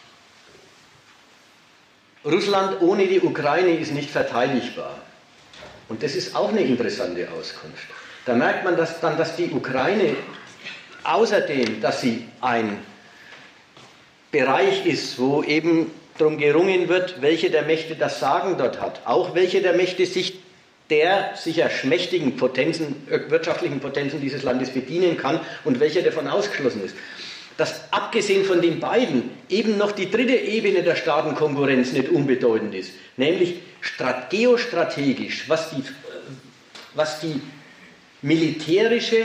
Speaker 1: Russland ohne die Ukraine ist nicht verteidigbar. Und das ist auch eine interessante Auskunft. Da merkt man dass dann, dass die Ukraine, außerdem, dass sie ein Bereich ist, wo eben darum gerungen wird, welche der Mächte das Sagen dort hat, auch welche der Mächte sich der sicher schmächtigen Potenzen, wirtschaftlichen Potenzen dieses Landes bedienen kann und welcher davon ausgeschlossen ist. Dass abgesehen von den beiden eben noch die dritte Ebene der Staatenkonkurrenz nicht unbedeutend ist, nämlich geostrategisch, was die, was die militärische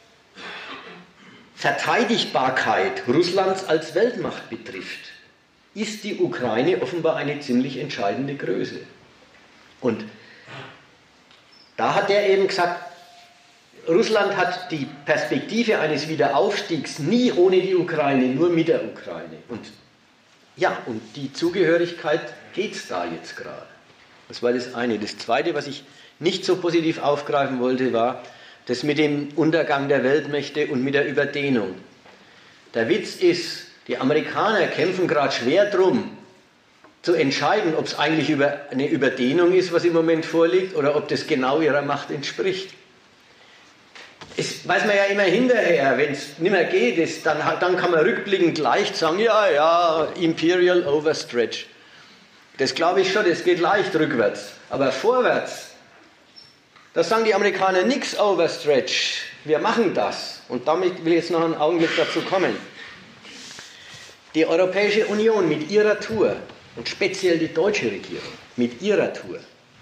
Speaker 1: Verteidigbarkeit Russlands als Weltmacht betrifft, ist die Ukraine offenbar eine ziemlich entscheidende Größe. Und da hat er eben gesagt, Russland hat die Perspektive eines Wiederaufstiegs nie ohne die Ukraine, nur mit der Ukraine. Und ja, um die Zugehörigkeit geht es da jetzt gerade. Das war das eine. Das zweite, was ich nicht so positiv aufgreifen wollte, war das mit dem Untergang der Weltmächte und mit der Überdehnung. Der Witz ist, die Amerikaner kämpfen gerade schwer drum, zu entscheiden, ob es eigentlich über eine Überdehnung ist, was im Moment vorliegt, oder ob das genau ihrer Macht entspricht. Das weiß man ja immer hinterher, wenn es nicht mehr geht, ist, dann, dann kann man rückblickend leicht sagen, ja, ja, Imperial Overstretch. Das glaube ich schon, das geht leicht rückwärts. Aber vorwärts, da sagen die Amerikaner nichts Overstretch, wir machen das. Und damit will ich jetzt noch einen Augenblick dazu kommen. Die Europäische Union mit ihrer Tour, und speziell die deutsche Regierung mit ihrer Tour,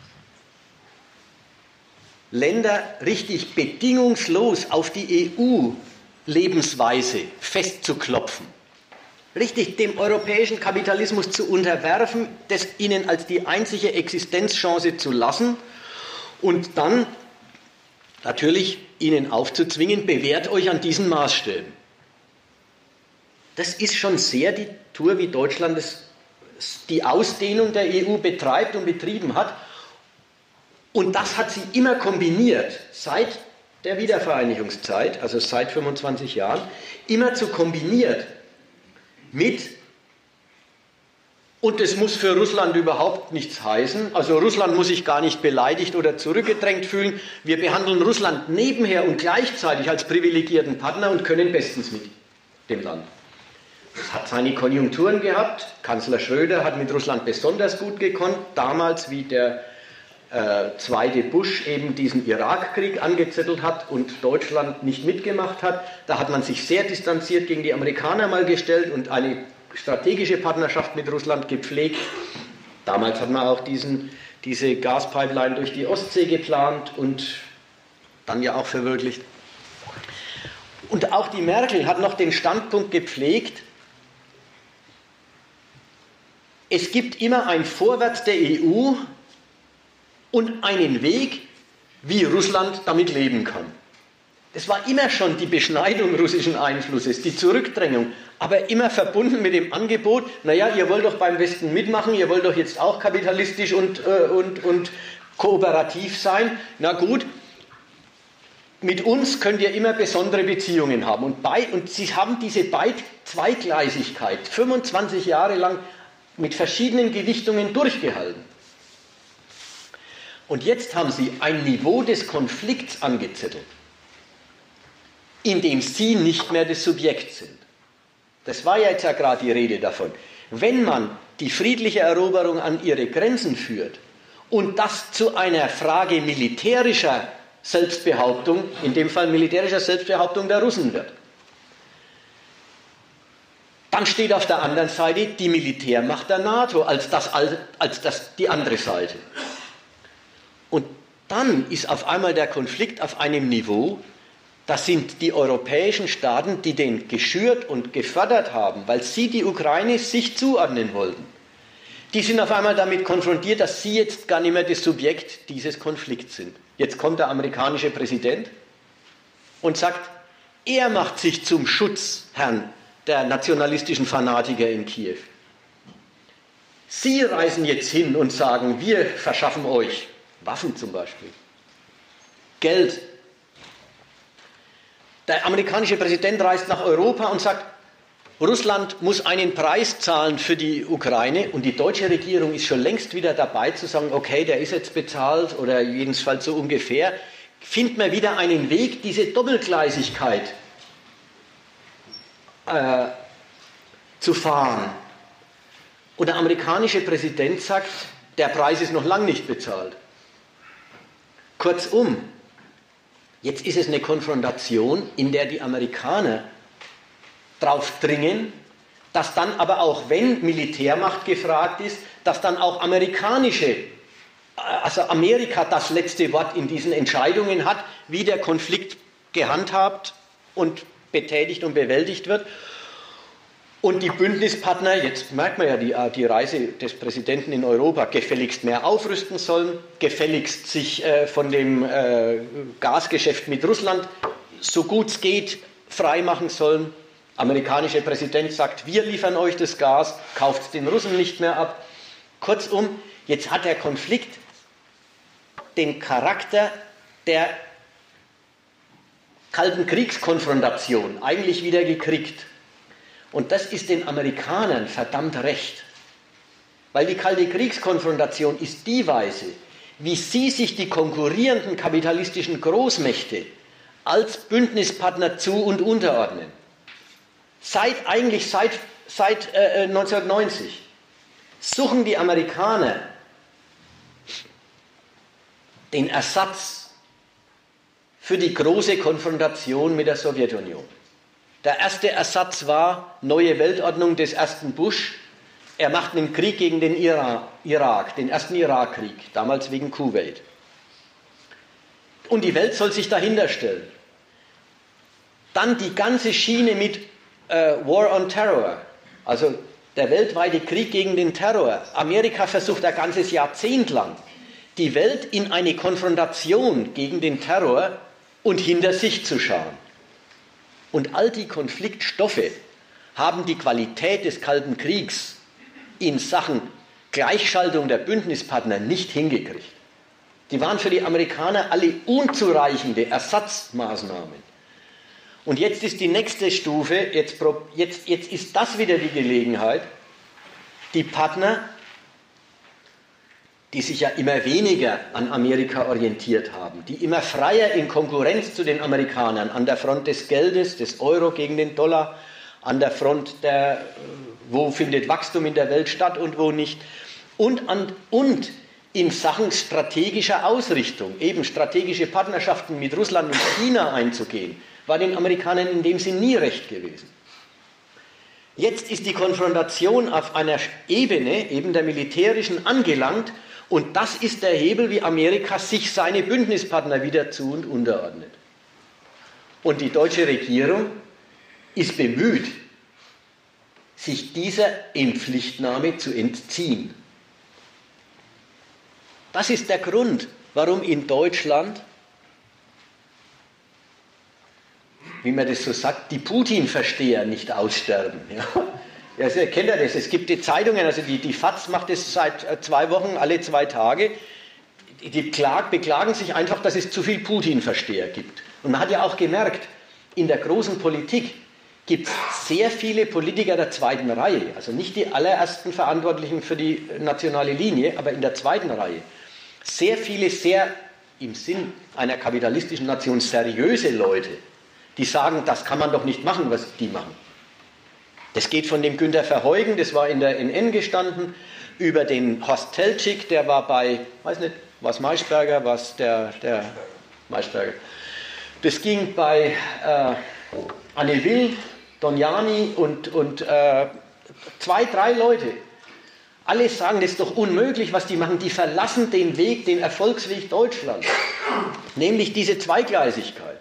Speaker 1: Länder richtig bedingungslos auf die E U-Lebensweise festzuklopfen, richtig dem europäischen Kapitalismus zu unterwerfen, das ihnen als die einzige Existenzchance zu lassen und dann natürlich ihnen aufzuzwingen, bewährt euch an diesen Maßstäben. Das ist schon sehr die Tour, wie Deutschland das, die Ausdehnung der E U betreibt und betrieben hat. Und das hat sie immer kombiniert, seit der Wiedervereinigungszeit, also seit fünfundzwanzig Jahren, immer zu kombiniert mit, und das muss für Russland überhaupt nichts heißen, also Russland muss sich gar nicht beleidigt oder zurückgedrängt fühlen, wir behandeln Russland nebenher und gleichzeitig als privilegierten Partner und können bestens mit dem Land. Es hat seine Konjunkturen gehabt, Kanzler Schröder hat mit Russland besonders gut gekonnt, damals wie der äh, zweite Bush eben diesen Irakkrieg angezettelt hat und Deutschland nicht mitgemacht hat. Da hat man sich sehr distanziert gegen die Amerikaner mal gestellt und eine strategische Partnerschaft mit Russland gepflegt. Damals hat man auch diesen, diese Gaspipeline durch die Ostsee geplant und dann ja auch verwirklicht. Und auch die Merkel hat noch den Standpunkt gepflegt, es gibt immer ein Vorwärts der E U und einen Weg, wie Russland damit leben kann. Das war immer schon die Beschneidung russischen Einflusses, die Zurückdrängung, aber immer verbunden mit dem Angebot, naja, ihr wollt doch beim Westen mitmachen, ihr wollt doch jetzt auch kapitalistisch und, äh, und, und kooperativ sein. Na gut, mit uns könnt ihr immer besondere Beziehungen haben. Und, bei, und sie haben diese Beid Zweigleisigkeit fünfundzwanzig Jahre lang mit verschiedenen Gewichtungen durchgehalten. Und jetzt haben sie ein Niveau des Konflikts angezettelt, in dem sie nicht mehr das Subjekt sind. Das war ja jetzt ja gerade die Rede davon. Wenn man die friedliche Eroberung an ihre Grenzen führt und das zu einer Frage militärischer Selbstbehauptung, in dem Fall militärischer Selbstbehauptung der Russen wird, dann steht auf der anderen Seite die Militärmacht der NATO als, das, als das, die andere Seite. Und dann ist auf einmal der Konflikt auf einem Niveau, das sind die europäischen Staaten, die den geschürt und gefördert haben, weil sie die Ukraine sich zuordnen wollten. Die sind auf einmal damit konfrontiert, dass sie jetzt gar nicht mehr das Subjekt dieses Konflikts sind. Jetzt kommt der amerikanische Präsident und sagt, er macht sich zum Schutzherrn der nationalistischen Fanatiker in Kiew. Sie reisen jetzt hin und sagen, wir verschaffen euch Waffen zum Beispiel, Geld. Der amerikanische Präsident reist nach Europa und sagt, Russland muss einen Preis zahlen für die Ukraine, und die deutsche Regierung ist schon längst wieder dabei zu sagen, okay, der ist jetzt bezahlt oder jedenfalls so ungefähr. Findet man wieder einen Weg, diese Doppelgleisigkeit äh, zu fahren. Und der amerikanische Präsident sagt, der Preis ist noch lange nicht bezahlt. Kurzum, jetzt ist es eine Konfrontation, in der die Amerikaner darauf dringen, dass dann aber auch, wenn Militärmacht gefragt ist, dass dann auch amerikanische, also Amerika das letzte Wort in diesen Entscheidungen hat, wie der Konflikt gehandhabt und betätigt und bewältigt wird. Und die Bündnispartner, jetzt merkt man ja die, die Reise des Präsidenten in Europa, gefälligst mehr aufrüsten sollen, gefälligst sich äh, von dem äh, Gasgeschäft mit Russland so gut es geht freimachen sollen. Der amerikanische Präsident sagt, wir liefern euch das Gas, kauft es den Russen nicht mehr ab. Kurzum, jetzt hat der Konflikt den Charakter der Kalten Kriegskonfrontation eigentlich wieder gekriegt. Und das ist den Amerikanern verdammt recht. Weil die Kalte Kriegskonfrontation ist die Weise, wie sie sich die konkurrierenden kapitalistischen Großmächte als Bündnispartner zu- und unterordnen. Seit, eigentlich seit, seit äh, neunzehnhundertneunzig suchen die Amerikaner den Ersatz für die große Konfrontation mit der Sowjetunion. Der erste Ersatz war neue Weltordnung des ersten Bush. Er macht einen Krieg gegen den Irak, den ersten Irakkrieg, damals wegen Kuwait. Und die Welt soll sich dahinter stellen. Dann die ganze Schiene mit äh, War on Terror, also der weltweite Krieg gegen den Terror. Amerika versucht ein ganzes Jahrzehnt lang, die Welt in eine Konfrontation gegen den Terror und hinter sich zu schauen. Und all die Konfliktstoffe haben die Qualität des Kalten Kriegs in Sachen Gleichschaltung der Bündnispartner nicht hingekriegt. Die waren für die Amerikaner alle unzureichende Ersatzmaßnahmen. Und jetzt ist die nächste Stufe, jetzt, jetzt, jetzt ist das wieder die Gelegenheit, die Partner, die sich ja immer weniger an Amerika orientiert haben, die immer freier in Konkurrenz zu den Amerikanern an der Front des Geldes, des Euro gegen den Dollar, an der Front der, wo findet Wachstum in der Welt statt und wo nicht, und, an, und in Sachen strategischer Ausrichtung, eben strategische Partnerschaften mit Russland und China einzugehen, war den Amerikanern in dem Sinn nie recht gewesen. Jetzt ist die Konfrontation auf einer Ebene, eben der militärischen, angelangt, und das ist der Hebel, wie Amerika sich seine Bündnispartner wieder zu- und unterordnet. Und die deutsche Regierung ist bemüht, sich dieser Inpflichtnahme zu entziehen. Das ist der Grund, warum in Deutschland wie man das so sagt, die Putin-Versteher nicht aussterben. Ja? Ja, ihr kennt ja das. Es gibt die Zeitungen, also die, die FAZ macht das seit zwei Wochen, alle zwei Tage. Die klag, beklagen sich einfach, dass es zu viel Putin-Versteher gibt. Und man hat ja auch gemerkt, in der großen Politik gibt es sehr viele Politiker der zweiten Reihe, also nicht die allerersten Verantwortlichen für die nationale Linie, aber in der zweiten Reihe. Sehr viele, sehr im Sinn einer kapitalistischen Nation seriöse Leute, die sagen, das kann man doch nicht machen, was die machen. Das geht von dem Günter Verheugen, das war in der N N gestanden, über den Horst Teltschik, der war bei, weiß nicht, was Maischberger, was der, der Maischberger. Das ging bei äh, Anne Will, Donjani und, und äh, zwei, drei Leute. Alle sagen, das ist doch unmöglich, was die machen. Die verlassen den Weg, den Erfolgsweg Deutschlands. Nämlich diese Zweigleisigkeit.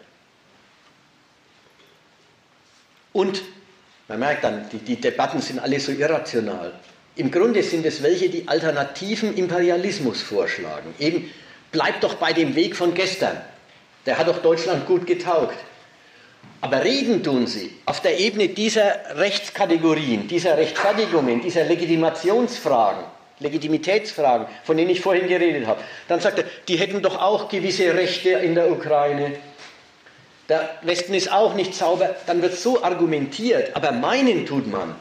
Speaker 1: Und man merkt dann, die, die Debatten sind alle so irrational. Im Grunde sind es welche, die alternativen Imperialismus vorschlagen. Eben, bleibt doch bei dem Weg von gestern. Der hat doch Deutschland gut getaugt. Aber reden tun sie auf der Ebene dieser Rechtskategorien, dieser Rechtfertigungen, dieser Legitimationsfragen, Legitimitätsfragen, von denen ich vorhin geredet habe. Dann sagt er, die hätten doch auch gewisse Rechte in der Ukraine. Der Westen ist auch nicht sauber. Dann wird so argumentiert, aber meinen tut man,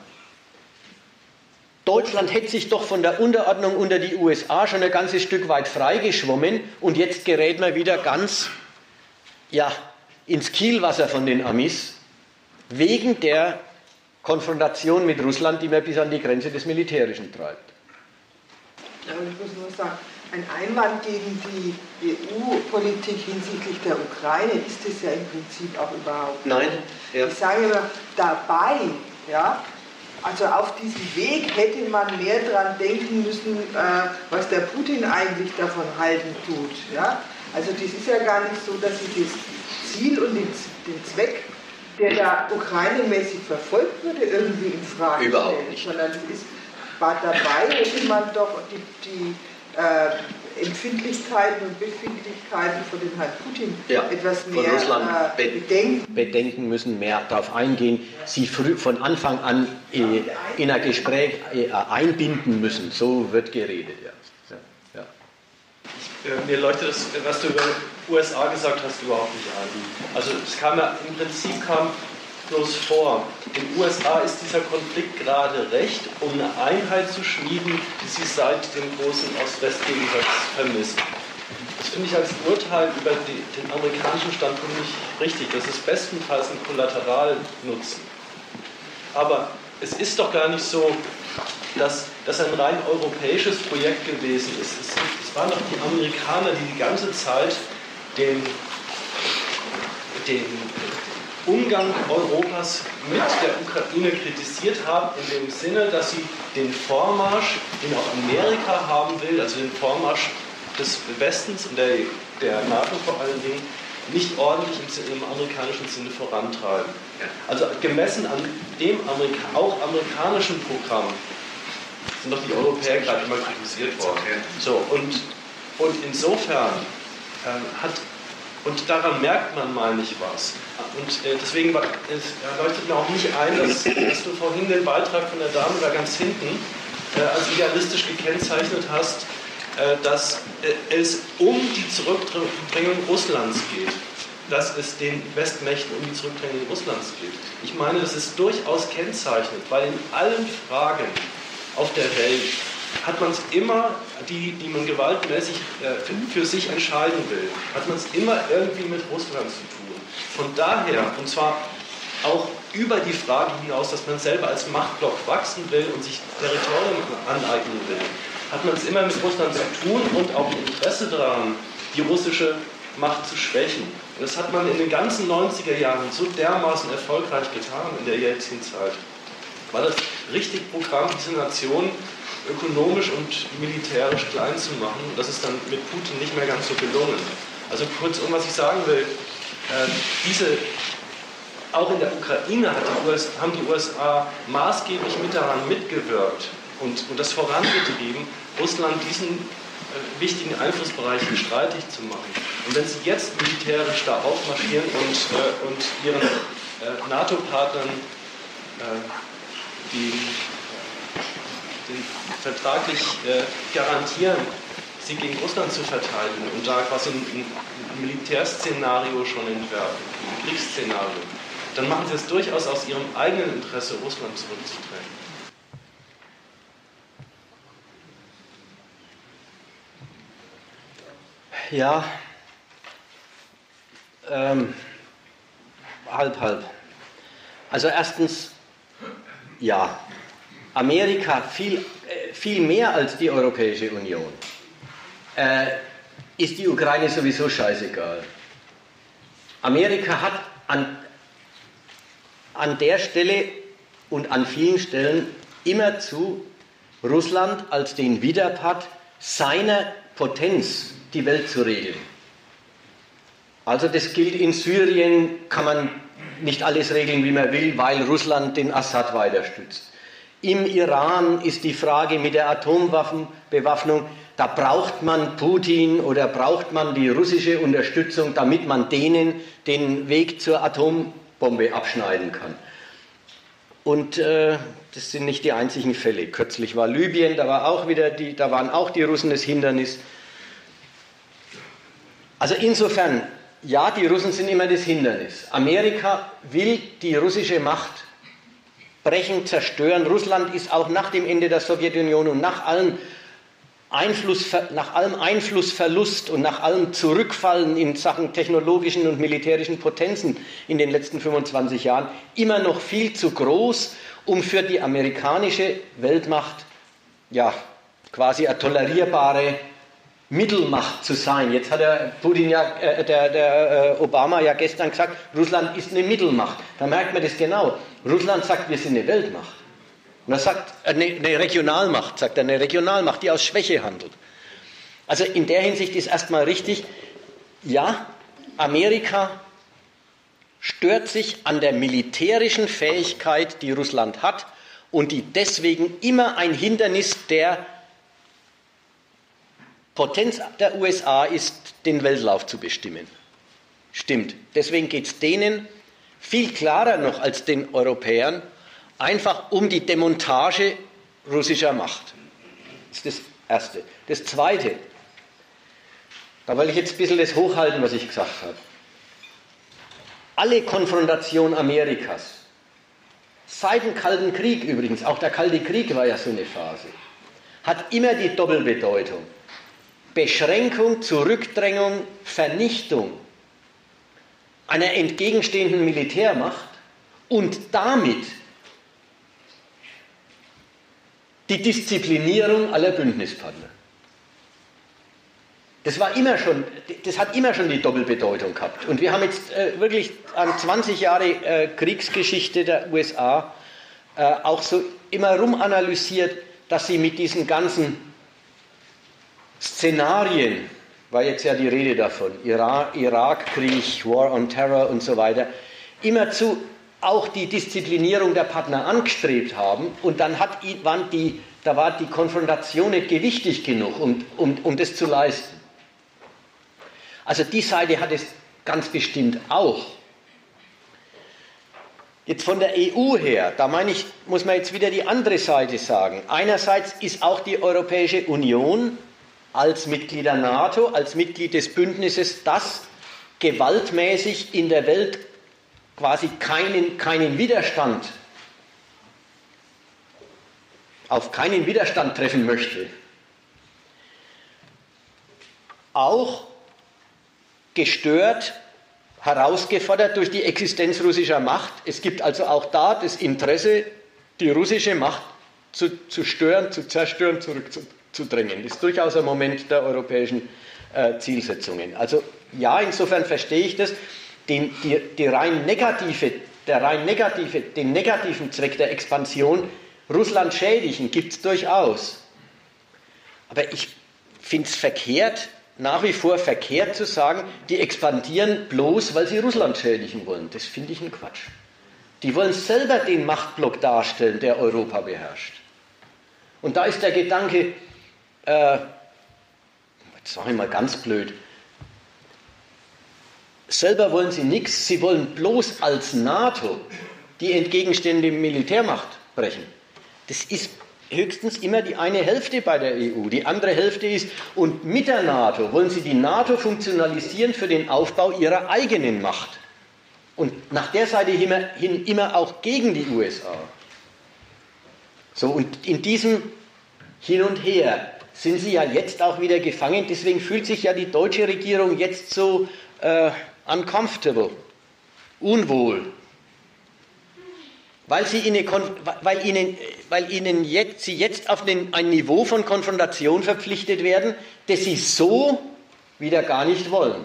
Speaker 1: Deutschland hätte sich doch von der Unterordnung unter die U S A schon ein ganzes Stück weit freigeschwommen und jetzt gerät man wieder ganz, ja, ins Kielwasser von den Amis, wegen der Konfrontation mit Russland, die man bis an die Grenze des Militärischen treibt.
Speaker 5: Ja, und ich muss nur sagen, ein Einwand gegen die E U-Politik hinsichtlich der Ukraine ist es ja im Prinzip auch überhaupt nicht.
Speaker 1: Nein. Ja.
Speaker 5: Ich sage immer, dabei, ja, also auf diesem Weg hätte man mehr daran denken müssen, äh, was der Putin eigentlich davon halten tut. Ja? Also das ist ja gar nicht so, dass sie das Ziel und den, den Zweck, der da ukrainemäßig verfolgt wurde, irgendwie in Frage
Speaker 1: Überhaupt
Speaker 5: stellen,
Speaker 1: nicht.
Speaker 5: sondern es ist, war dabei, hätte man doch die, die äh, Empfindlichkeiten und Befindlichkeiten von dem Herrn Putin
Speaker 1: ja,
Speaker 5: etwas
Speaker 1: von
Speaker 5: mehr
Speaker 1: Russland
Speaker 5: äh, bedenken.
Speaker 1: bedenken müssen, mehr darauf eingehen, sie früh, von Anfang an äh, in ein Gespräch äh, einbinden müssen. So wird geredet, ja. ja, ja.
Speaker 6: Mir leuchtet das, was du über die U S A gesagt hast, überhaupt nicht ein. Also es kam ja, im Prinzip kam bloß vor, in den U S A ist dieser Konflikt gerade recht, um eine Einheit zu schmieden, die sie seit dem großen Ost-West-Gegensatz vermisst. Das finde ich als Urteil über die, den amerikanischen Standpunkt nicht richtig. Das ist bestenfalls ein Kollateralnutzen. Aber es ist doch gar nicht so, dass das ein rein europäisches Projekt gewesen ist. Es, es waren doch die Amerikaner, die die ganze Zeit den, den Umgang Europas mit der Ukraine kritisiert haben, in dem Sinne, dass sie den Vormarsch, den auch Amerika haben will, also den Vormarsch des Westens und der, der NATO vor allen Dingen, nicht ordentlich im, im amerikanischen Sinne vorantreiben. Also gemessen an dem Amerika auch amerikanischen Programm sind doch die Europäer gerade immer kritisiert worden. So, und, und insofern äh, hat, und daran merkt man, meine ich, was. Und äh, deswegen war, es leuchtet mir auch nicht ein, dass, dass du vorhin den Beitrag von der Dame da ganz hinten äh, als idealistisch gekennzeichnet hast, äh, dass äh, es um die Zurückdrängung Russlands geht. Dass es den Westmächten um die Zurückdrängung Russlands geht. Ich meine, das ist durchaus kennzeichnend, weil in allen Fragen auf der Welt hat man es immer, die, die man gewaltmäßig äh, für, für sich entscheiden will, hat man es immer irgendwie mit Russland zu tun. Von daher, und zwar auch über die Frage hinaus, dass man selber als Machtblock wachsen will und sich Territorien aneignen will, hat man es immer mit Russland zu tun und auch Interesse daran, die russische Macht zu schwächen. Und das hat man in den ganzen neunziger Jahren so dermaßen erfolgreich getan in der Jelzin-Zeit. War das richtig Programm, diese Nation ökonomisch und militärisch klein zu machen? Und das ist dann mit Putin nicht mehr ganz so gelungen. Also kurzum, was ich sagen will, äh, diese, auch in der Ukraine hat die U S, haben die U S A maßgeblich mit daran mitgewirkt und, und das vorangetrieben, Russland diesen äh, wichtigen Einflussbereichen streitig zu machen. Und wenn sie jetzt militärisch da aufmarschieren und, äh, und ihren äh, NATO-Partnern äh, die, den vertraglich äh, garantieren, sie gegen Russland zu verteidigen und da quasi ein, ein Militärszenario schon entwerfen, ein Kriegsszenario, dann machen sie es durchaus aus ihrem eigenen Interesse, Russland zurückzudrängen.
Speaker 1: Ja, ähm, halb, halb. Also erstens, ja, Amerika viel, äh, viel mehr als die Europäische Union. Äh, ist die Ukraine sowieso scheißegal. Amerika hat an, an der Stelle und an vielen Stellen immerzu Russland als den Widerpart seiner Potenz die Welt zu regeln. Also das gilt in Syrien, kann man nicht alles regeln, wie man will, weil Russland den Assad weiter stützt. Im Iran ist die Frage mit der Atomwaffenbewaffnung, da braucht man Putin oder braucht man die russische Unterstützung, damit man denen den Weg zur Atombombe abschneiden kann. Und äh, das sind nicht die einzigen Fälle. Kürzlich war Libyen, da, war auch wieder die, da waren auch die Russen das Hindernis. Also insofern, ja, die Russen sind immer das Hindernis. Amerika will die russische Macht brechen, zerstören. Russland ist auch nach dem Ende der Sowjetunion und nach allem, Einfluss, nach allem Einflussverlust und nach allem Zurückfallen in Sachen technologischen und militärischen Potenzen in den letzten fünfundzwanzig Jahren immer noch viel zu groß, um für die amerikanische Weltmacht ja, quasi eine tolerierbare Mittelmacht zu sein. Jetzt hat der Putin ja, äh, der, der äh, Obama ja gestern gesagt, Russland ist eine Mittelmacht. Da merkt man das genau. Russland sagt, wir sind eine Weltmacht. Und er sagt, äh, eine, eine Regionalmacht, sagt er, eine Regionalmacht, die aus Schwäche handelt. Also in der Hinsicht ist erstmal richtig, ja, Amerika stört sich an der militärischen Fähigkeit, die Russland hat und die deswegen immer ein Hindernis der Potenz der U S A ist, den Weltlauf zu bestimmen. Stimmt. Deswegen geht es denen viel klarer noch als den Europäern einfach um die Demontage russischer Macht. Das ist das Erste. Das Zweite, da will ich jetzt ein bisschen das hochhalten, was ich gesagt habe. Alle Konfrontation Amerikas, seit dem Kalten Krieg übrigens, auch der Kalte Krieg war ja so eine Phase, hat immer die Doppelbedeutung. Beschränkung, Zurückdrängung, Vernichtung einer entgegenstehenden Militärmacht und damit die Disziplinierung aller Bündnispartner. Das war immer schon, das hat immer schon die Doppelbedeutung gehabt. Und wir haben jetzt äh, wirklich an zwanzig Jahre äh, Kriegsgeschichte der U S A äh, auch so immer rumanalysiert, dass sie mit diesen ganzen Szenarien, war jetzt ja die Rede davon, Irak, Irakkrieg, War on Terror und so weiter, immerzu auch die Disziplinierung der Partner angestrebt haben und dann hat, waren die, da war die Konfrontation nicht gewichtig genug, um, um, um das zu leisten. Also die Seite hat es ganz bestimmt auch. Jetzt von der E U her, da meine ich, muss man jetzt wieder die andere Seite sagen. Einerseits ist auch die Europäische Union als Mitglied der NATO, als Mitglied des Bündnisses, das gewaltmäßig in der Welt quasi keinen, keinen Widerstand, auf keinen Widerstand treffen möchte. Auch gestört, herausgefordert durch die Existenz russischer Macht. Es gibt also auch da das Interesse, die russische Macht zu, zu stören, zu zerstören, zurückzudrängen. Zu drängen. Das ist durchaus ein Moment der europäischen äh, Zielsetzungen. Also ja, insofern verstehe ich das. Den, die, die rein negative, der rein negative, den negativen Zweck der Expansion, Russland schädigen, gibt es durchaus. Aber ich finde es verkehrt, nach wie vor verkehrt zu sagen, die expandieren bloß, weil sie Russland schädigen wollen. Das finde ich ein Quatsch. Die wollen selber den Machtblock darstellen, der Europa beherrscht. Und da ist der Gedanke, Äh, jetzt sage ich mal ganz blöd, selber wollen sie nichts, sie wollen bloß als NATO die entgegenstehende Militärmacht brechen. Das ist höchstens immer die eine Hälfte bei der E U. Die andere Hälfte ist, und mit der NATO wollen sie die NATO funktionalisieren für den Aufbau ihrer eigenen Macht. Und nach der Seite hin immer auch gegen die U S A. So, und in diesem Hin und Her sind sie ja jetzt auch wieder gefangen. Deswegen fühlt sich ja die deutsche Regierung jetzt so äh, uncomfortable, unwohl. Weil, sie ihnen, weil, ihnen, weil ihnen jetzt, sie jetzt auf den, ein Niveau von Konfrontation verpflichtet werden, das sie so wieder gar nicht wollen.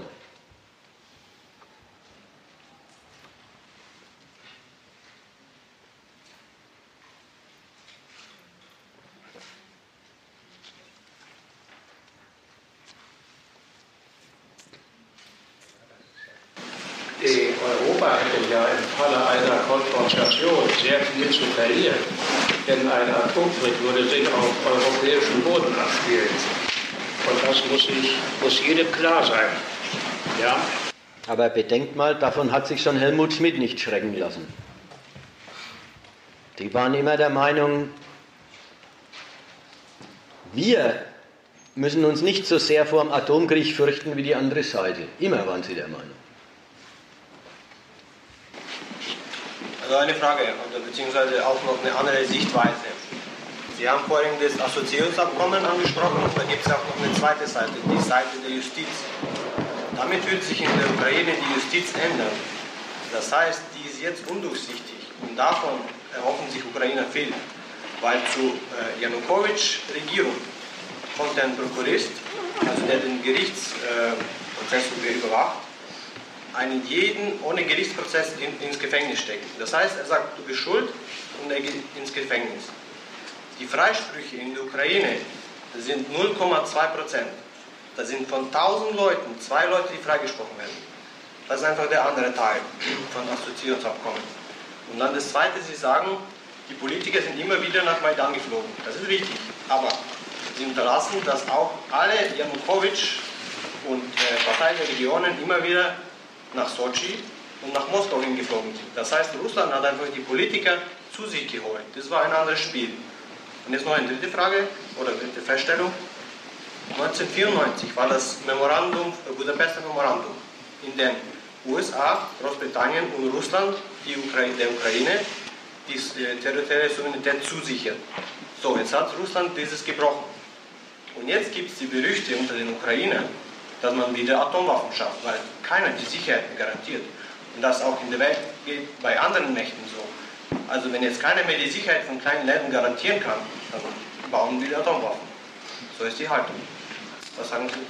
Speaker 3: Europa hätte ja im Falle einer Konfrontation sehr viel zu verlieren, denn ein Atomkrieg würde sich auf europäischem Boden abspielen. Und das muss, sich, muss jedem klar sein. Ja?
Speaker 1: Aber bedenkt mal, davon hat sich schon Helmut Schmidt nicht schrecken lassen. Die waren immer der Meinung, wir müssen uns nicht so sehr vor dem Atomkrieg fürchten wie die andere Seite. Immer waren sie der Meinung.
Speaker 7: Also eine Frage, oder beziehungsweise auch noch eine andere Sichtweise. Sie haben vorhin das Assoziierungsabkommen angesprochen, und da gibt es auch noch eine zweite Seite, die Seite der Justiz. Damit wird sich in der Ukraine die Justiz ändern. Das heißt, die ist jetzt undurchsichtig, und davon erhoffen sich Ukrainer viel. Weil zu äh, Janukowitsch-Regierung kommt ein Prokurist, also der den Gerichtsprozess äh, überwacht, einen jeden ohne Gerichtsprozess in, ins Gefängnis stecken. Das heißt, er sagt, du bist schuld, und er geht ins Gefängnis. Die Freisprüche in der Ukraine sind null Komma zwei Prozent. Das sind von tausend Leuten zwei Leute, die freigesprochen werden. Das ist einfach der andere Teil von Assoziierungsabkommen. Und dann das Zweite, Sie sagen, die Politiker sind immer wieder nach Maidan geflogen. Das ist richtig. Aber sie unterlassen, dass auch alle Janukowitsch und äh, Partei der Regionen immer wieder nach Sochi und nach Moskau hingeflogen sind. Das heißt, Russland hat einfach die Politiker zu sich geholt. Das war ein anderes Spiel. Und jetzt noch eine dritte Frage oder dritte Feststellung. neunzehnhundertvierundneunzig war das Memorandum, Budapester Memorandum, in dem U S A, Großbritannien und Russland die Ukraine, der Ukraine die äh, territoriale Souveränität zusichern. So, jetzt hat Russland dieses gebrochen. Und jetzt gibt es die Gerüchte unter den Ukrainern, dass man wieder Atomwaffen schafft, weil keiner die Sicherheit garantiert. Und das auch in der Welt geht bei anderen Mächten so. Also wenn jetzt keiner mehr die Sicherheit von kleinen Ländern garantieren kann, dann bauen wir wieder Atomwaffen. So ist die Haltung. Was sagen Sie?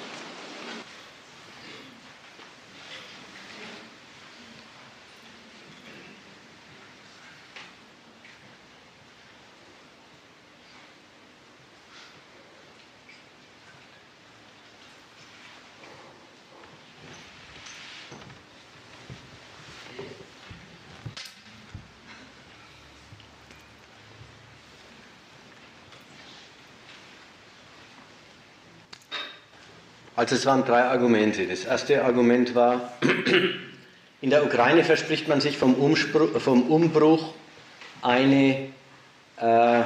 Speaker 1: Also es waren drei Argumente. Das erste Argument war, in der Ukraine verspricht man sich vom, Umspruch, vom Umbruch eine äh,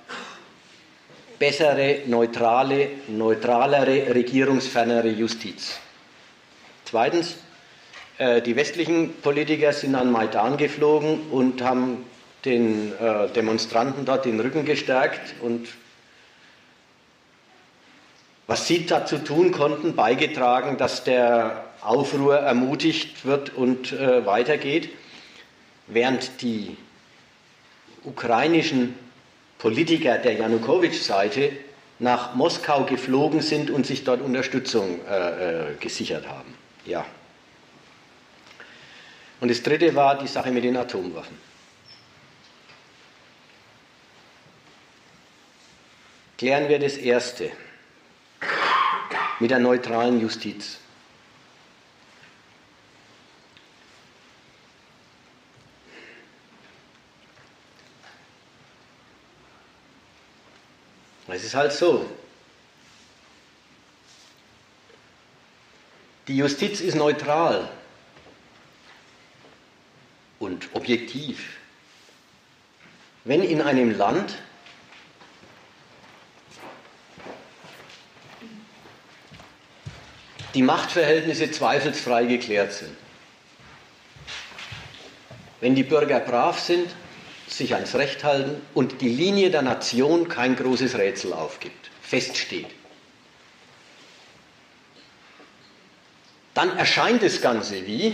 Speaker 1: bessere, neutrale, neutralere, regierungsfernere Justiz. Zweitens, äh, die westlichen Politiker sind an Maidan geflogen und haben den äh, Demonstranten dort den Rücken gestärkt und was sie dazu tun konnten, beigetragen, dass der Aufruhr ermutigt wird und äh, weitergeht, während die ukrainischen Politiker der Janukowitsch-Seite nach Moskau geflogen sind und sich dort Unterstützung äh, äh, gesichert haben. Ja. Und das dritte war die Sache mit den Atomwaffen. Klären wir das erste. Mit der neutralen Justiz. Es ist halt so. Die Justiz ist neutral. und objektiv, wenn in einem Land die Machtverhältnisse zweifelsfrei geklärt sind. Wenn die Bürger brav sind, sich ans Recht halten und die Linie der Nation kein großes Rätsel aufgibt, feststeht. Dann erscheint das Ganze wie,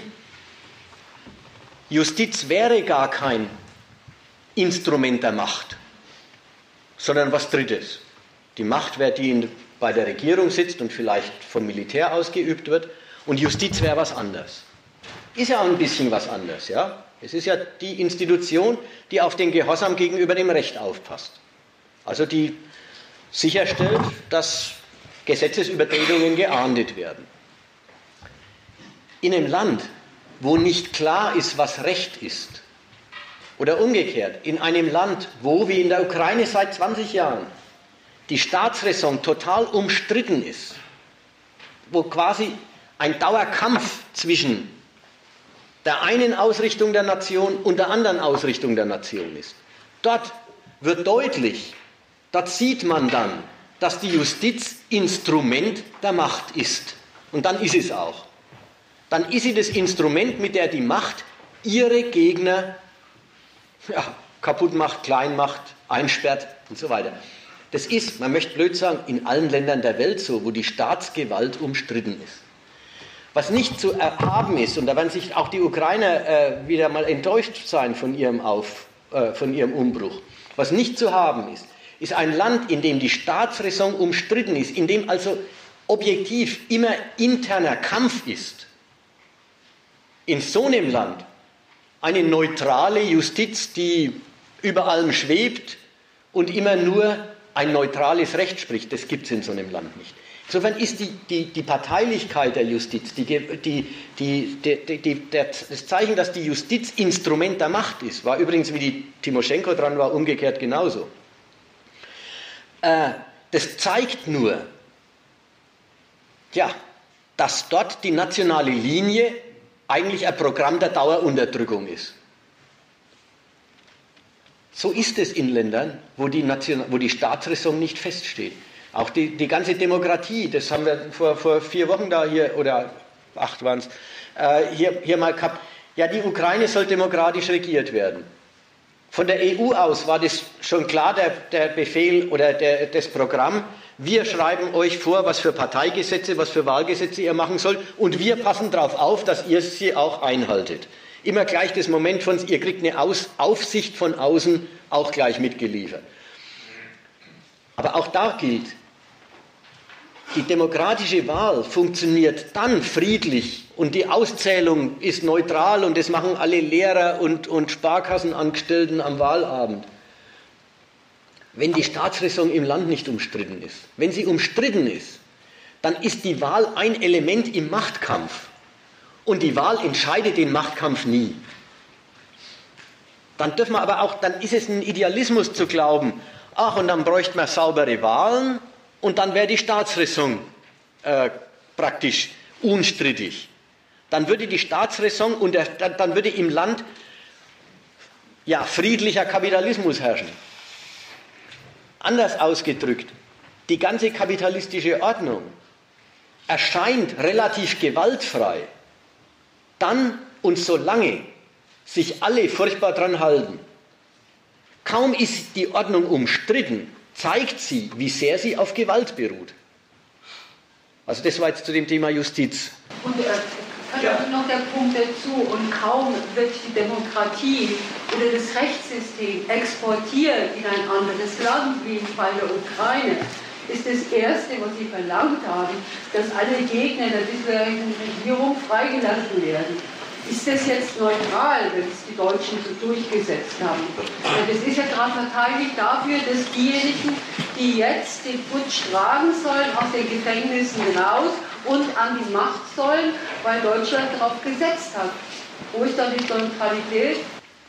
Speaker 1: Justiz wäre gar kein Instrument der Macht, sondern was Drittes. Die Macht wäre die, die bei der Regierung sitzt und vielleicht vom Militär ausgeübt wird, und Justiz wäre was anderes. Ist ja auch ein bisschen was anderes, ja? Es ist ja die Institution, die auf den Gehorsam gegenüber dem Recht aufpasst. Also die sicherstellt, dass Gesetzesübertretungen geahndet werden. In einem Land, wo nicht klar ist, was Recht ist, oder umgekehrt, in einem Land, wo, wie in der Ukraine seit zwanzig Jahren, die Staatsräson total umstritten ist, wo quasi ein Dauerkampf zwischen der einen Ausrichtung der Nation und der anderen Ausrichtung der Nation ist. Dort wird deutlich, dort sieht man dann, dass die Justiz Instrument der Macht ist. Und dann ist es auch. Dann ist sie das Instrument, mit der die Macht ihre Gegner ja, kaputt macht, klein macht, einsperrt und so weiter. Das ist, man möchte blöd sagen, in allen Ländern der Welt so, wo die Staatsgewalt umstritten ist. Was nicht zu erhaben ist, und da werden sich auch die Ukrainer äh, wieder mal enttäuscht sein von ihrem, Auf, äh, von ihrem Umbruch, was nicht zu haben ist, ist ein Land, in dem die Staatsräson umstritten ist, in dem also objektiv immer interner Kampf ist. In so einem Land eine neutrale Justiz, die über allem schwebt und immer nur ein neutrales Recht spricht, das gibt es in so einem Land nicht. Insofern ist die, die, die Parteilichkeit der Justiz, die, die, die, die, die, der, das Zeichen, dass die Justiz Instrument der Macht ist, war übrigens, wie die Timoschenko dran war, umgekehrt genauso. Äh, das zeigt nur, ja, dass dort die nationale Linie eigentlich ein Programm der Dauerunterdrückung ist. So ist es in Ländern, wo die, Nation, wo die Staatsräson nicht feststeht. Auch die, die ganze Demokratie, das haben wir vor, vor vier Wochen da hier, oder acht waren es, äh, hier, hier mal gehabt. Ja, die Ukraine soll demokratisch regiert werden. Von der E U aus war das schon klar, der, der Befehl oder der, das Programm. Wir schreiben euch vor, was für Parteigesetze, was für Wahlgesetze ihr machen sollt, und wir passen darauf auf, dass ihr sie auch einhaltet. Immer gleich das Moment von, ihr kriegt eine Aus, Aufsicht von außen auch gleich mitgeliefert. Aber auch da gilt, die demokratische Wahl funktioniert dann friedlich und die Auszählung ist neutral und das machen alle Lehrer und, und Sparkassenangestellten am Wahlabend. Wenn die Staatsräson im Land nicht umstritten ist, wenn sie umstritten ist, dann ist die Wahl ein Element im Machtkampf und die Wahl entscheidet den Machtkampf nie. Dann dürfen wir aber auch, dann ist es ein Idealismus zu glauben, ach, und dann bräuchte man saubere Wahlen und dann wäre die Staatsräson äh, praktisch unstrittig. Dann würde die Staatsräson und der, dann würde im Land ja, friedlicher Kapitalismus herrschen. Anders ausgedrückt, die ganze kapitalistische Ordnung erscheint relativ gewaltfrei, dann und solange sich alle furchtbar dran halten. Kaum ist die Ordnung umstritten, zeigt sie, wie sehr sie auf Gewalt beruht. Also das war jetzt zu dem Thema Justiz.
Speaker 2: Und äh, ja. noch der Punkt dazu, und kaum wird die Demokratie oder das Rechtssystem exportiert in ein anderes Land, wie im Fall der Ukraine, ist das Erste, was sie verlangt haben, dass alle Gegner der bisherigen Regierung freigelassen werden. Ist das jetzt neutral, wenn es die Deutschen so durchgesetzt haben? Das ist ja gerade verteidigt dafür, dass diejenigen, die jetzt den Putsch tragen sollen, aus den Gefängnissen hinaus und an die Macht sollen, weil Deutschland darauf gesetzt hat. Wo ist dann die Neutralität?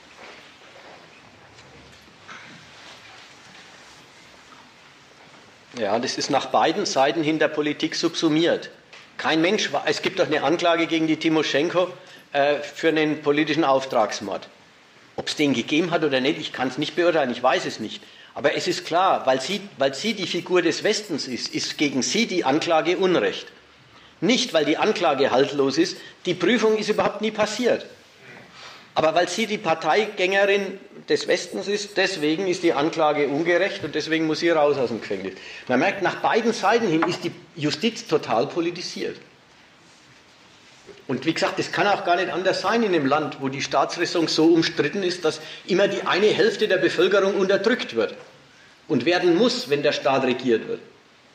Speaker 1: Ja, das ist nach beiden Seiten hin der Politik subsumiert. Kein Mensch, es gibt doch eine Anklage gegen die Timoschenko äh, für einen politischen Auftragsmord. Ob es den gegeben hat oder nicht, ich kann es nicht beurteilen, ich weiß es nicht. Aber es ist klar, weil sie, weil sie die Figur des Westens ist, ist gegen sie die Anklage Unrecht. Nicht, weil die Anklage haltlos ist, die Prüfung ist überhaupt nie passiert. Aber weil sie die Parteigängerin des Westens ist, deswegen ist die Anklage ungerecht und deswegen muss sie raus aus dem Gefängnis. Man merkt, nach beiden Seiten hin ist die Justiz total politisiert. Und wie gesagt, es kann auch gar nicht anders sein in einem Land, wo die Staatsräson so umstritten ist, dass immer die eine Hälfte der Bevölkerung unterdrückt wird und werden muss, wenn der Staat regiert wird.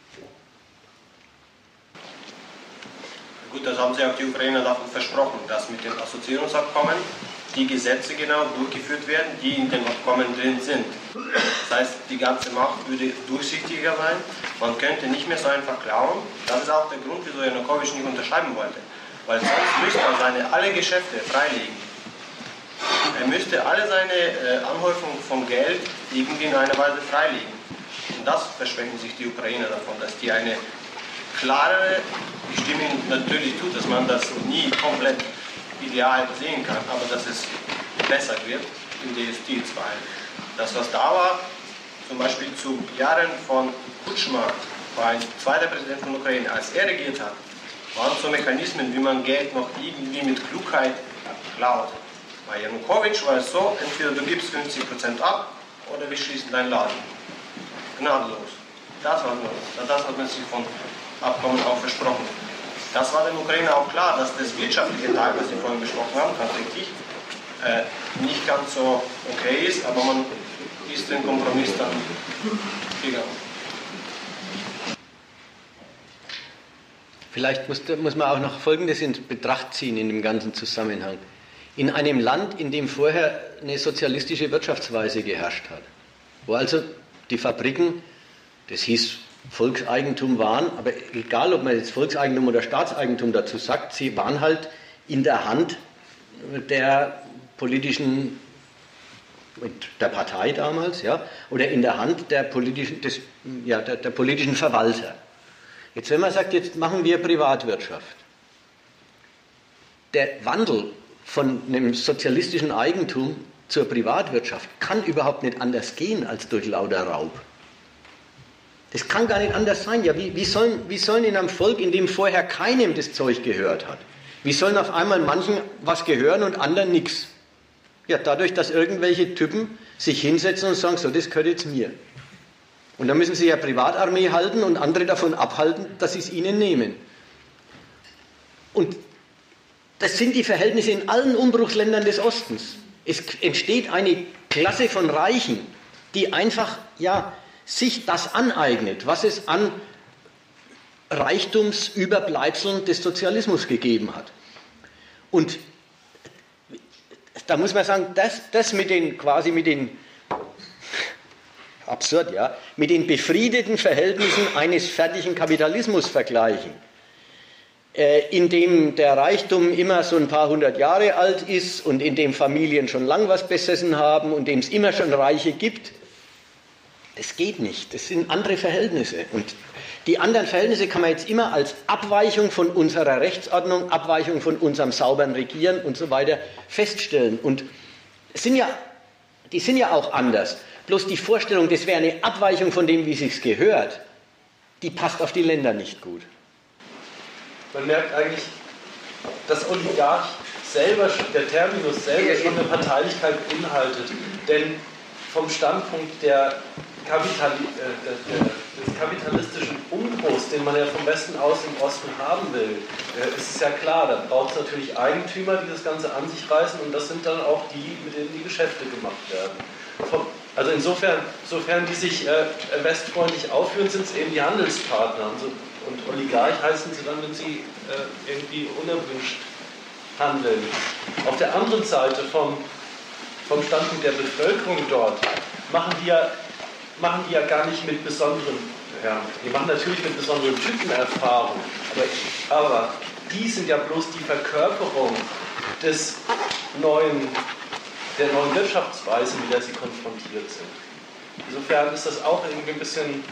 Speaker 7: Gut, das haben Sie auch die Ukrainer davon versprochen, dass mit dem Assoziierungsabkommen die Gesetze genau durchgeführt werden, die in dem Abkommen drin sind. Das heißt, die ganze Macht würde durchsichtiger sein, man könnte nicht mehr so einfach klauen. Das ist auch der Grund, wieso Janukowitsch nicht unterschreiben wollte. Weil sonst müsste er seine alle Geschäfte freilegen. Er müsste alle seine äh, Anhäufung von Geld irgendwie in einer Weise freilegen. Und das versprechen sich die Ukrainer davon, dass die eine klarere, ich stimme Ihnen natürlich zu, dass man das nie komplett ideal sehen kann, aber dass es besser wird in der Justiz, weil das, was da war, zum Beispiel zu Jahren von Kutschma, war ein zweiter Präsident von Ukraine, als er regiert hat, waren so Mechanismen, wie man Geld noch irgendwie mit Klugheit klaut. Bei Janukowitsch war es so, entweder du gibst fünfzig Prozent ab oder wir schließen deinen Laden. Gnadenlos. Das, war, das hat man sich von Abkommen auch versprochen. Das war den Ukrainern auch klar, dass das wirtschaftliche Teil, was Sie vorhin besprochen haben, ganz richtig, äh, nicht ganz so okay ist, aber man ist den Kompromiss dann gegangen.
Speaker 1: Vielleicht muss, muss man auch noch Folgendes in Betracht ziehen in dem ganzen Zusammenhang. In einem Land, in dem vorher eine sozialistische Wirtschaftsweise geherrscht hat, wo also die Fabriken, das hieß Volkseigentum waren, aber egal, ob man jetzt Volkseigentum oder Staatseigentum dazu sagt, sie waren halt in der Hand der politischen, der Partei damals, ja, oder in der Hand der politischen, des, ja, der, der politischen Verwalter. Jetzt, wenn man sagt, jetzt machen wir Privatwirtschaft, der Wandel von einem sozialistischen Eigentum zur Privatwirtschaft kann überhaupt nicht anders gehen als durch lauter Raub. Das kann gar nicht anders sein. Ja, wie, wie, sollen, wie sollen in einem Volk, in dem vorher keinem das Zeug gehört hat, wie sollen auf einmal manchen was gehören und anderen nichts? Ja, dadurch, dass irgendwelche Typen sich hinsetzen und sagen, so, das gehört jetzt mir. Und dann müssen sie ja Privatarmee halten und andere davon abhalten, dass sie es ihnen nehmen. Und das sind die Verhältnisse in allen Umbruchsländern des Ostens. Es entsteht eine Klasse von Reichen, die einfach, ja, sich das aneignet, was es an Reichtumsüberbleibseln des Sozialismus gegeben hat. Und da muss man sagen, das, das mit den quasi mit den absurd, ja, mit den befriedeten Verhältnissen eines fertigen Kapitalismus vergleichen, äh, in dem der Reichtum immer so ein paar hundert Jahre alt ist und in dem Familien schon lang was besessen haben und in dem es immer schon Reiche gibt. Das geht nicht, das sind andere Verhältnisse. Und die anderen Verhältnisse kann man jetzt immer als Abweichung von unserer Rechtsordnung, Abweichung von unserem sauberen Regieren und so weiter feststellen. Und es sind ja, die sind ja auch anders. Bloß die Vorstellung, das wäre eine Abweichung von dem, wie es sich gehört, die passt auf die Länder nicht gut.
Speaker 6: Man merkt eigentlich, dass Oligarch selber, der Terminus selber schon eine Parteilichkeit beinhaltet. Denn vom Standpunkt der Kapital, äh, der, des kapitalistischen Umbruchs, den man ja vom Westen aus im Osten haben will, äh, ist es ja klar, da braucht es natürlich Eigentümer, die das Ganze an sich reißen, und das sind dann auch die, mit denen die Geschäfte gemacht werden. Vom, also insofern, sofern die sich äh, westfreundlich aufführen, sind es eben die Handelspartner. Und, so, und Oligarch heißen sie dann, wenn sie äh, irgendwie unerwünscht handeln. Auf der anderen Seite vom, vom Standpunkt der Bevölkerung dort machen die ja machen die ja gar nicht mit besonderen, ja, die machen natürlich mit besonderen Typenerfahrungen, aber, aber die sind ja bloß die Verkörperung des neuen, der neuen Wirtschaftsweise, mit der sie konfrontiert sind. Insofern ist das auch irgendwie ein bisschen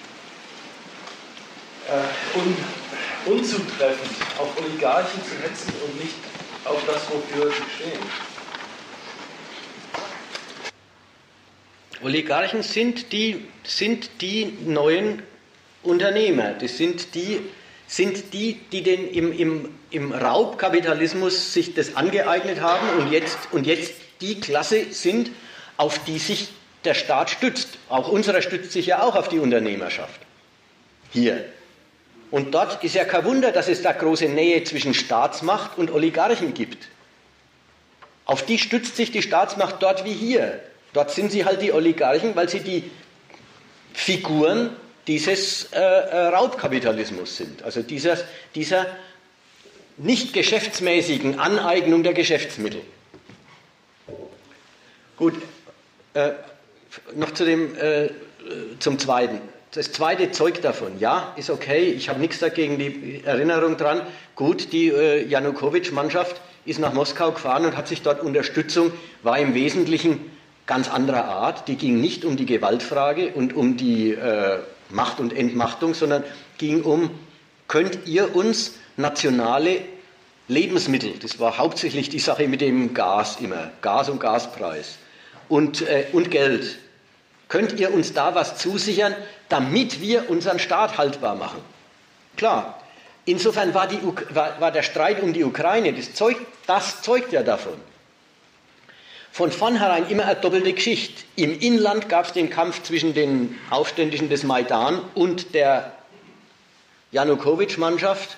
Speaker 6: äh, un, unzutreffend, auf Oligarchen zu hetzen und nicht auf das, wofür sie stehen.
Speaker 1: Oligarchen sind die, sind die neuen Unternehmer. Das sind die, sind die, die den im, im, im Raubkapitalismus sich das angeeignet haben und jetzt, und jetzt die Klasse sind, auf die sich der Staat stützt. Auch unserer stützt sich ja auch auf die Unternehmerschaft. Hier. Und dort ist ja kein Wunder, dass es da große Nähe zwischen Staatsmacht und Oligarchen gibt. Auf die stützt sich die Staatsmacht dort wie hier. Dort sind sie halt die Oligarchen, weil sie die Figuren dieses äh, Raubkapitalismus sind. Also dieser, dieser nicht geschäftsmäßigen Aneignung der Geschäftsmittel. Gut, äh, noch zu dem, äh, zum Zweiten. Das Zweite zeugt davon. Ja, ist okay, ich habe nichts dagegen, die Erinnerung dran. Gut, die äh, Janukowitsch-Mannschaft ist nach Moskau gefahren und hat sich dort Unterstützung, war im Wesentlichen ganz anderer Art. Die ging nicht um die Gewaltfrage und um die äh, Macht und Entmachtung, sondern ging um, könnt ihr uns nationale Lebensmittel, das war hauptsächlich die Sache mit dem Gas immer, Gas und Gaspreis und, äh, und Geld, könnt ihr uns da was zusichern, damit wir unseren Staat haltbar machen? Klar, insofern war, die, war, war der Streit um die Ukraine, das zeugt, das zeugt ja davon. Von vornherein immer eine doppelte Geschichte. Im Inland gab es den Kampf zwischen den Aufständischen des Maidan und der Janukowitsch-Mannschaft,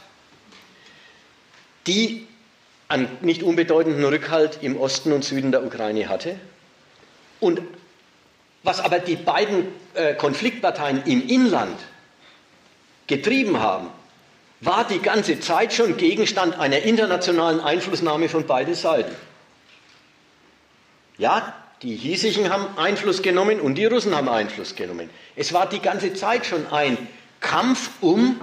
Speaker 1: die einen nicht unbedeutenden Rückhalt im Osten und Süden der Ukraine hatte. Und was aber die beiden äh, Konfliktparteien im Inland getrieben haben, war die ganze Zeit schon Gegenstand einer internationalen Einflussnahme von beiden Seiten. Ja, die Hiesigen haben Einfluss genommen und die Russen haben Einfluss genommen. Es war die ganze Zeit schon ein Kampf um,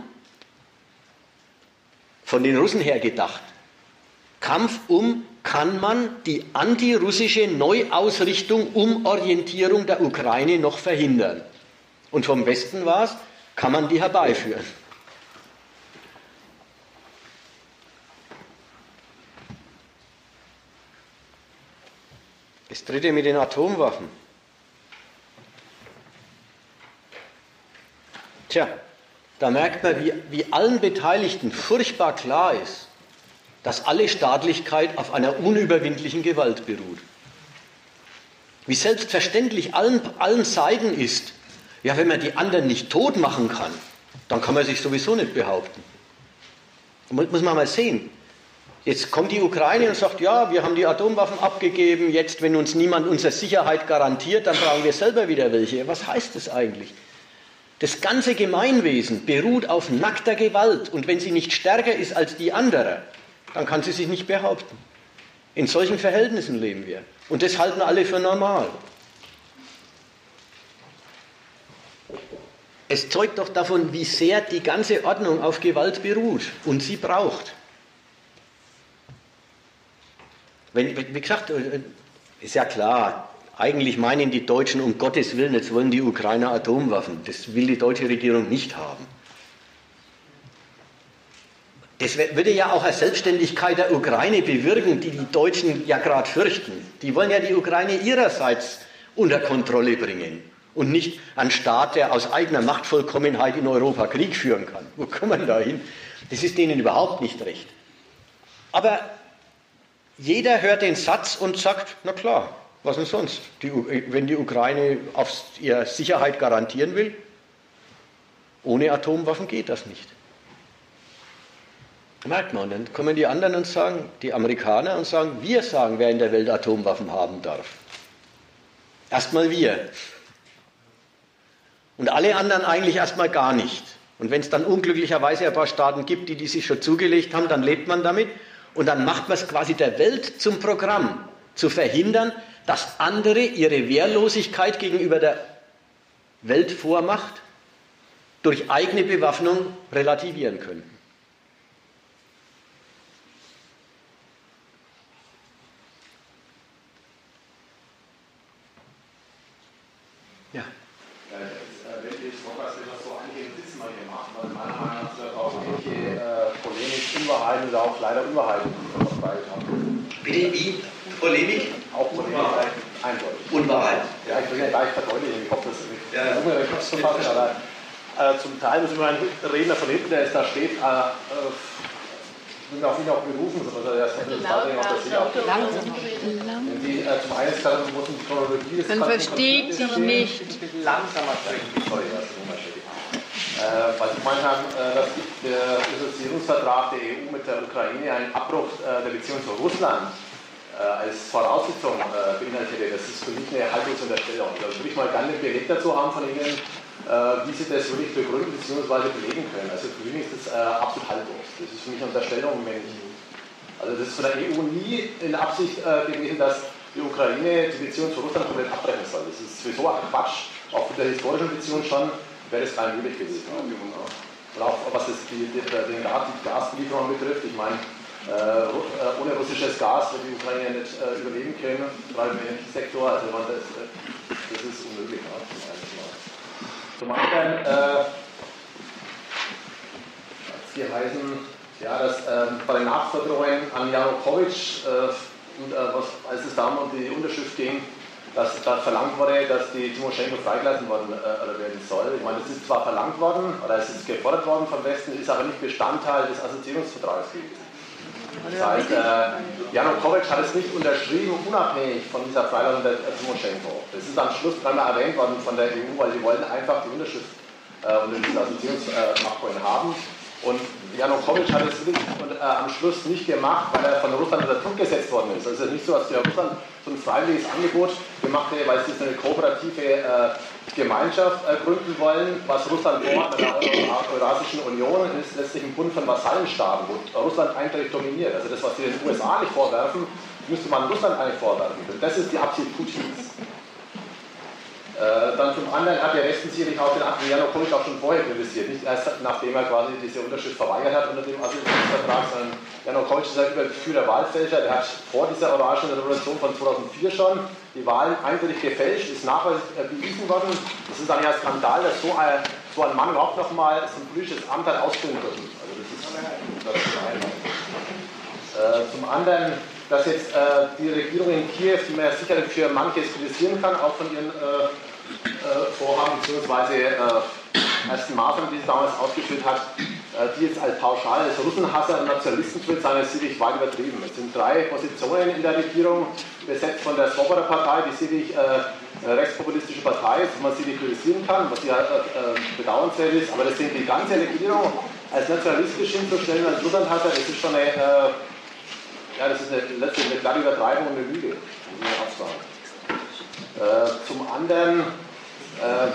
Speaker 1: von den Russen her gedacht, Kampf um, kann man die antirussische Neuausrichtung, Umorientierung der Ukraine noch verhindern? Und vom Westen war es, kann man die herbeiführen? Das dritte mit den Atomwaffen. Tja, da merkt man, wie, wie allen Beteiligten furchtbar klar ist, dass alle Staatlichkeit auf einer unüberwindlichen Gewalt beruht. Wie selbstverständlich allen, allen Seiten ist, ja, wenn man die anderen nicht tot machen kann, dann kann man sich sowieso nicht behaupten. Das muss man mal sehen. Jetzt kommt die Ukraine und sagt, ja, wir haben die Atomwaffen abgegeben, jetzt, wenn uns niemand unsere Sicherheit garantiert, dann brauchen wir selber wieder welche. Was heißt das eigentlich? Das ganze Gemeinwesen beruht auf nackter Gewalt und wenn sie nicht stärker ist als die andere, dann kann sie sich nicht behaupten. In solchen Verhältnissen leben wir. Und das halten alle für normal. Es zeugt doch davon, wie sehr die ganze Ordnung auf Gewalt beruht und sie braucht. Wenn, wie gesagt, ist ja klar, eigentlich meinen die Deutschen um Gottes Willen, jetzt wollen die Ukrainer Atomwaffen. Das will die deutsche Regierung nicht haben. Das würde ja auch eine Selbstständigkeit der Ukraine bewirken, die die Deutschen ja gerade fürchten. Die wollen ja die Ukraine ihrerseits unter Kontrolle bringen und nicht einen Staat, der aus eigener Machtvollkommenheit in Europa Krieg führen kann. Wo kommen wir da hin? Das ist denen überhaupt nicht recht. Aber jeder hört den Satz und sagt, na klar, was denn sonst? Die, wenn die Ukraine auf ihre Sicherheit garantieren will, ohne Atomwaffen geht das nicht. Merkt man, dann kommen die anderen und sagen, die Amerikaner und sagen, wir sagen, wer in der Welt Atomwaffen haben darf. Erstmal wir. Und alle anderen eigentlich erstmal gar nicht. Und wenn es dann unglücklicherweise ein paar Staaten gibt, die die sich schon zugelegt haben, dann lebt man damit. Und dann macht man es quasi der Welt zum Programm, zu verhindern, dass andere ihre Wehrlosigkeit gegenüber der Weltvormacht durch eigene Bewaffnung relativieren können. Ja.
Speaker 4: Wenn die Smokers das so angehen, ist man gemacht, weil meiner Meinung nach auch ähnliche Polemik, Unwahrheiten oder auch leider Unwahrheiten verbreitet haben.
Speaker 1: Bitte, wie? Polemik?
Speaker 4: Auch Polemik, eindeutig.
Speaker 1: Unwahrheit.
Speaker 4: Ja, ich will ja gleich verdeutlichen, ich hoffe, das ist
Speaker 1: Ja.
Speaker 4: kurz zu fassen, aber äh, zum Teil muss immer ein Redner von hinten, der ist da steht, äh, äh, ich bin auf ihn auch berufen, sondern er ist das Zeitung auf der See auch. Wenn Sie äh, zum einen sagen, muss die Chronologie des
Speaker 8: Man versteht sich nicht.
Speaker 4: Ein bisschen langsamer sprechen, sorry, das ist unterschiedlich. Äh, was ich meine haben, äh, dass der Assoziierungsvertrag der E U mit der Ukraine einen Abbruch äh, der Beziehung zu Russland äh, als Voraussetzung äh, beinhaltet, das ist für mich eine Haltungsunterstellung. Da würde ich mal gerne einen Beleg dazu haben von Ihnen, äh, wie Sie das wirklich begründen bzw. belegen können. Also für mich ist das äh, absolut haltlos. Das ist für mich eine Unterstellung, Mensch. Also das ist von der E U nie in Absicht äh, gewesen, dass die Ukraine die Beziehung zu Russland komplett abbrechen soll. Das ist sowieso ein Quatsch, auch mit der historischen Beziehung schon. Wäre das rein möglich gewesen. Und auch was das die, die, den Gas, die Gasbelieferung betrifft, ich meine, äh, ohne russisches Gas wird die Ukraine nicht äh, überleben können, gerade im Energiesektor, also man, das, äh, das ist unmöglich. Ja, zum anderen, äh, hier heißen, ja, dass äh, bei den Nachforderungen an Janukowitsch, äh, und, äh, was, als es darum um die Unterschrift ging, dass da verlangt wurde, dass die Timoschenko freigelassen worden äh, werden soll. Ich meine, das ist zwar verlangt worden, oder es ist gefordert worden vom Westen, ist aber nicht Bestandteil des Assoziierungsvertrags gewesen. Das heißt, äh, Janukowitsch hat es nicht unterschrieben, unabhängig von dieser Freilassung der äh, Timoschenko. Das ist am Schluss dreimal erwähnt worden von der E U, weil sie wollten einfach die Unterschrift äh, unter diesem Assoziierungsabkommen haben. Und Janukowitsch hat es wirklich, äh, am Schluss nicht gemacht, weil er von Russland unter Druck gesetzt worden ist. Also es ist nicht so, dass der Russland so ein freiwilliges Angebot gemacht hätte, weil sie so eine kooperative äh, Gemeinschaft äh, gründen wollen. Was Russland vorhat in der Eurasischen Union ist letztlich ein Bund von Vasallenstaaten, wo Russland eindeutig dominiert. Also das, was sie den U S A nicht vorwerfen, müsste man Russland eigentlich vorwerfen. Und das ist die Absicht Putins. Äh, dann zum anderen hat der Westen sicherlich auch den Janukowitsch auch schon vorher kritisiert, nicht erst nachdem er quasi diese Unterschrift verweigert hat unter dem Assoziierungsvertrag, sondern Janukowitsch ist ein übergeführter Wahlfälscher, der hat vor dieser Orangenen Revolution von zweitausendvier schon die Wahlen eindeutig gefälscht, ist nachweislich bewiesen worden. Das ist eigentlich ein Skandal, dass so ein, so ein Mann überhaupt nochmal so ein politisches Amt hat ausfüllen dürfen. Also das ist, das ist äh, zum anderen, dass jetzt äh, die Regierung in Kiew, die man ja sicherlich für manches kritisieren kann, auch von ihren äh, äh, Vorhaben bzw. Äh, ersten Maßnahmen, die sie damals ausgeführt hat, äh, die jetzt als pauschal als Russenhasser und Nationalisten zu bezeichnen, ist sicherlich weit übertrieben. Es sind drei Positionen in der Regierung, besetzt von der Svoboda-Partei, die sicherlich äh, eine rechtspopulistische Partei ist, die man sicherlich kritisieren kann, was ja äh, bedauernswert ist, aber das sind die ganze Regierung als nationalistisch hinzustellen, als Russlandhasser, das ist schon eine äh, Ja, das ist eine, letztlich eine klare Übertreibung und eine Lüge, muss man absagen. Äh, zum anderen, äh,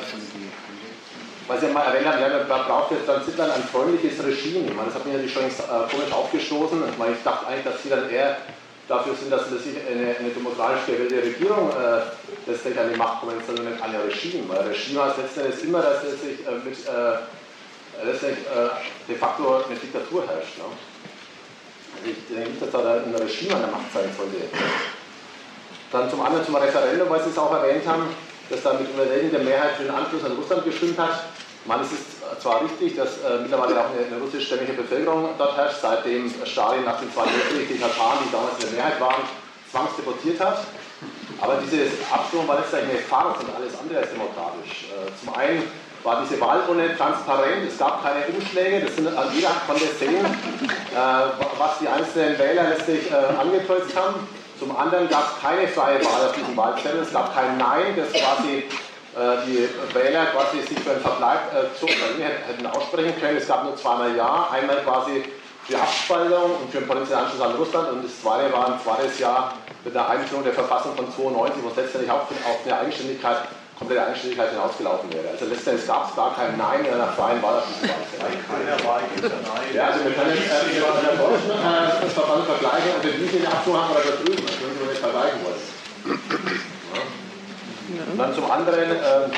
Speaker 4: was ich mal erwähnt habe, ja, man braucht jetzt dann Zittland ein freundliches Regime. Ich meine, das hat mir natürlich schon äh, komisch aufgestoßen. Ich meine, ich dachte eigentlich, dass sie dann eher dafür sind, dass sie eine, eine demokratisch gewählte Regierung äh, letztlich an die Macht kommen, sondern nicht an ein Regime. Weil Regime heißt letztendlich immer, dass es sich äh, mit äh, letztlich äh, de facto eine Diktatur herrscht. Ne? Ich denke nicht, dass da ein Regime an der Macht sein sollte. Dann zum anderen zum Referendum, weil Sie es auch erwähnt haben, dass da mit überwältigender Mehrheit für den Anschluss an Russland gestimmt hat. Ich meine, es ist zwar richtig, dass äh, mittlerweile auch eine, eine russischstämmige Bevölkerung dort herrscht, seitdem Stalin nach dem Zweiten Weltkrieg die Tataren, die damals in der Mehrheit waren, zwangsdeportiert hat. Aber diese Abstimmung war letztendlich eine Farce und alles andere als demokratisch. Äh, zum einen war diese Wahlurne transparent, es gab keine Umschläge, das sind, also jeder konnte sehen, äh, was die einzelnen Wähler letztlich äh, angekreuzt haben. Zum anderen gab es keine freie Wahl auf diesem Wahlzettel, es gab kein Nein, das quasi äh, die Wähler quasi sich für einen Verbleib äh, zur Ukraine hätten aussprechen können. Es gab nur zweimal Ja, einmal quasi für Abspaltung und für den potenziellen Anschluss an Russland und das zweite war ein zweites Jahr mit der Einführung der Verfassung von zweiundneunzig, wo es letztendlich auch auf eine Eigenständigkeit komplette Eigenständigkeit hinausgelaufen wäre. Also letztendlich gab es gar kein Nein in einer freien Wahl auf diesem Wahlzettel. Keiner Wahl gibt es Nein. Ja, also wir können jetzt äh, wir können deutschen äh, Verband vergleichen, ob wir die in der Abstimmung haben oder da drüben. Das können wir nicht vergleichen wollen. Ja. Und dann zum anderen. Ähm,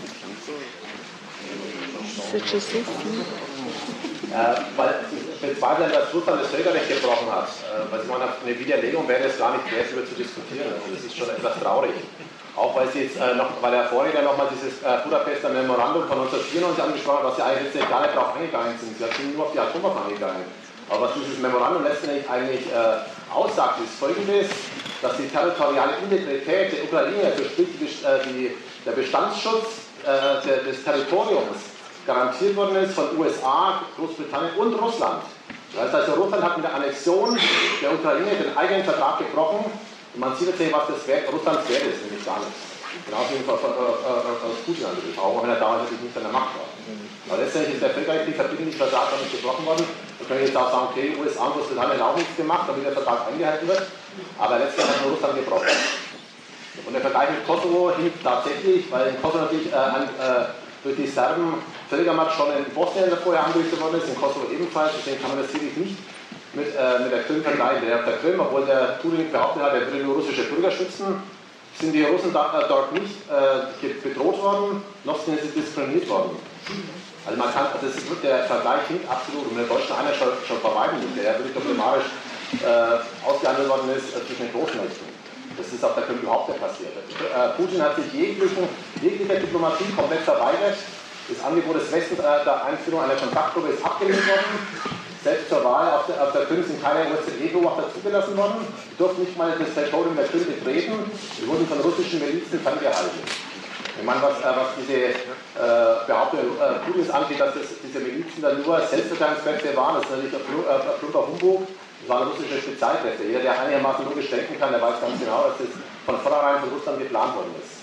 Speaker 4: äh, weil ich bezweifle, dass Russland das Völkerrecht gebrochen hat. Äh, weil ich meine, eine Widerlegung wäre es gar nicht wert, darüber zu diskutieren. Also das ist schon etwas traurig. Auch weil sie jetzt äh, noch, weil der Vorredner nochmal dieses äh, Budapester Memorandum von neunzehnhundertvierundneunzig angesprochen hat, was sie eigentlich letztendlich gar nicht darauf eingegangen sind. Sie sind nur auf die Atomwaffen eingegangen. Aber was dieses Memorandum letztendlich eigentlich äh, aussagt, ist Folgendes. dass die territoriale Integrität der Ukraine, also sprich die, der Bestandsschutz äh, des Territoriums, garantiert worden ist von U S A, Großbritannien und Russland. Das heißt also, Russland hat mit der Annexion der Ukraine den eigenen Vertrag gebrochen und man sieht jetzt, was das Wert, Russlands Wert ist, nämlich gar nichts. Genauso wie von Putin natürlich auch, auch wenn er damals natürlich nicht an der Macht war. Aber letztendlich ist der völkerrechtliche verbindliche Vertrag noch nicht gebrochen worden. Wir können jetzt auch sagen, okay, U S A und Großbritannien haben auch nichts gemacht, damit der Vertrag eingehalten wird. Aber letztendlich hat nur Russland gebrochen. Und der Vergleich mit Kosovo hinkt tatsächlich, weil in Kosovo natürlich äh, an, äh, durch die Serben Völkermord schon in Bosnien vorher angerichtet worden ist, in Kosovo ebenfalls. Deswegen kann man das sicherlich nicht mit, äh, mit der Krim vergleichen. Der, der Krim, obwohl der Turing behauptet hat, er würde nur russische Bürger schützen, sind die Russen da, äh, dort nicht äh, bedroht worden, noch sind sie diskriminiert worden. Also man kann, das ist, der Vergleich hinkt absolut, und der deutsche Einheit schon, schon verweiden liegt, der ja wirklich diplomatisch äh, ausgehandelt worden ist äh, zwischen den Großmächten. Das ist auf der Krim überhaupt nicht passiert. Äh, Putin hat sich jeglichen, jeglicher Diplomatie komplett verweigert. Das Angebot des Westens äh, der Einführung einer Kontaktgruppe ist abgelehnt worden. Selbst zur Wahl auf der, auf der Krim sind keine O S Z E-Beobachter zugelassen worden. Sie durften nicht mal das Territorium der Krim betreten. Sie wurden von russischen Milizen ferngehalten. Ich meine, was, äh, was diese äh, Behauptung äh, Putins angeht, dass das, diese Milizen dann nur Selbstverteidigungskräfte waren, das ist natürlich ein plumper Humbug. Das waren russische Spezialkräfte. Jeder, der einigermaßen logisch denken kann, der weiß ganz genau, dass das von vornherein von Russland geplant worden ist.